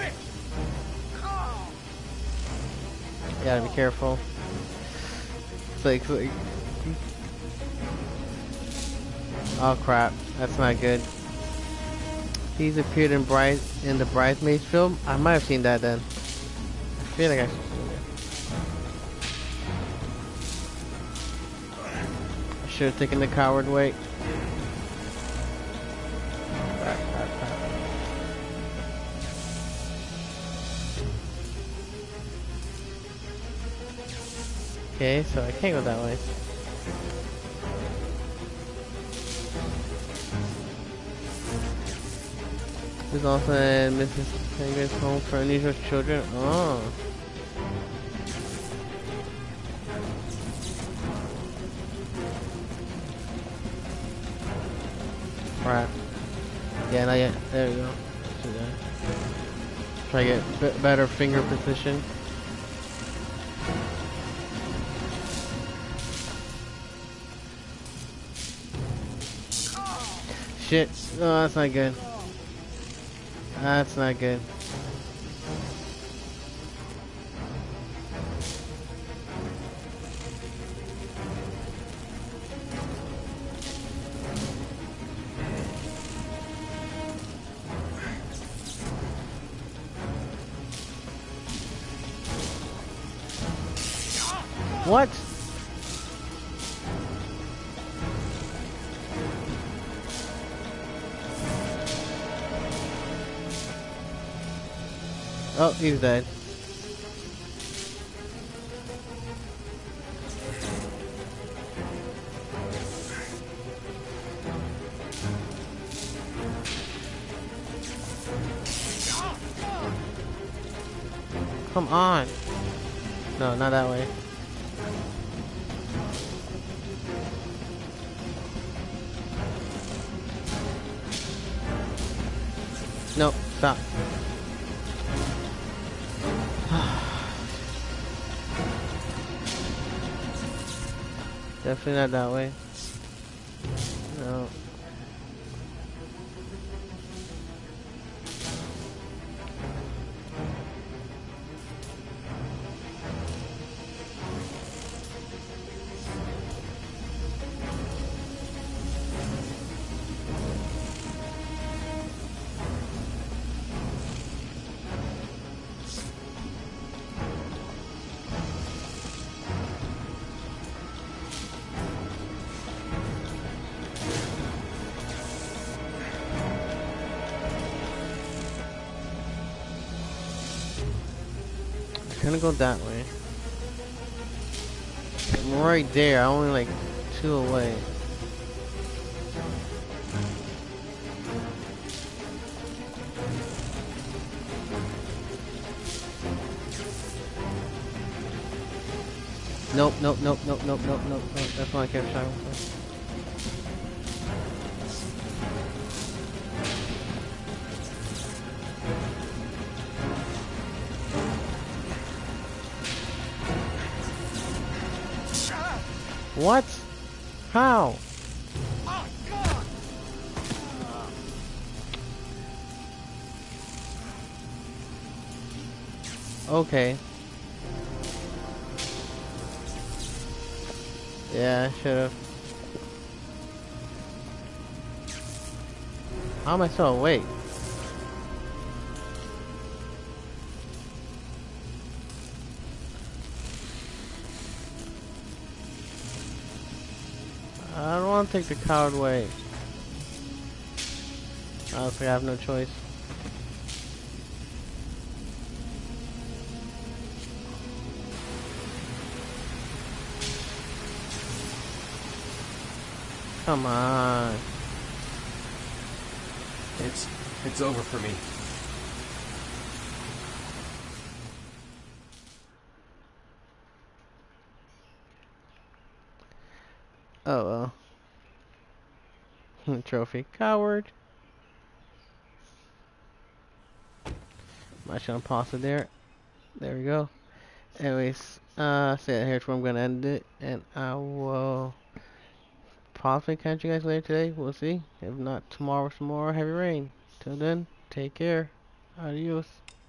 Speaker 1: You gotta be careful. It's like, it's like, oh crap, that's not good. He's appeared in Bride in the Bridesmaids film. I might have seen that then. I feel like I. should have taken the coward way. Okay, so I can't go that way. There's also a Missus Penguin's Home for Unusual Children. Oh. Right. Yeah, not yet. There we go. See that. Try to get b better finger position. Shit. Oh, that's not good. That's not good. What? Oh, he's dead. Come on. No, not that way. No, stop. Definitely not that way. No. I'm gonna go that way. I'm right there. I'm only like two away. Nope, nope, nope, nope, nope, nope, nope, nope. That's why I kept trying. What? How?
Speaker 10: Oh, God.
Speaker 1: Okay. Yeah, I should've. How am I still awake? I don't want to take the coward way. Honestly, I have no choice. Come on.
Speaker 5: It's it's over for me.
Speaker 1: Oh well. Trophy. Coward. I'm just gonna pause it there. There we go. Anyways, uh, so yeah, here's where I'm gonna end it, and I will possibly catch you guys later today. We'll see. If not, tomorrow some more heavy rain. Till then, take care. Adios.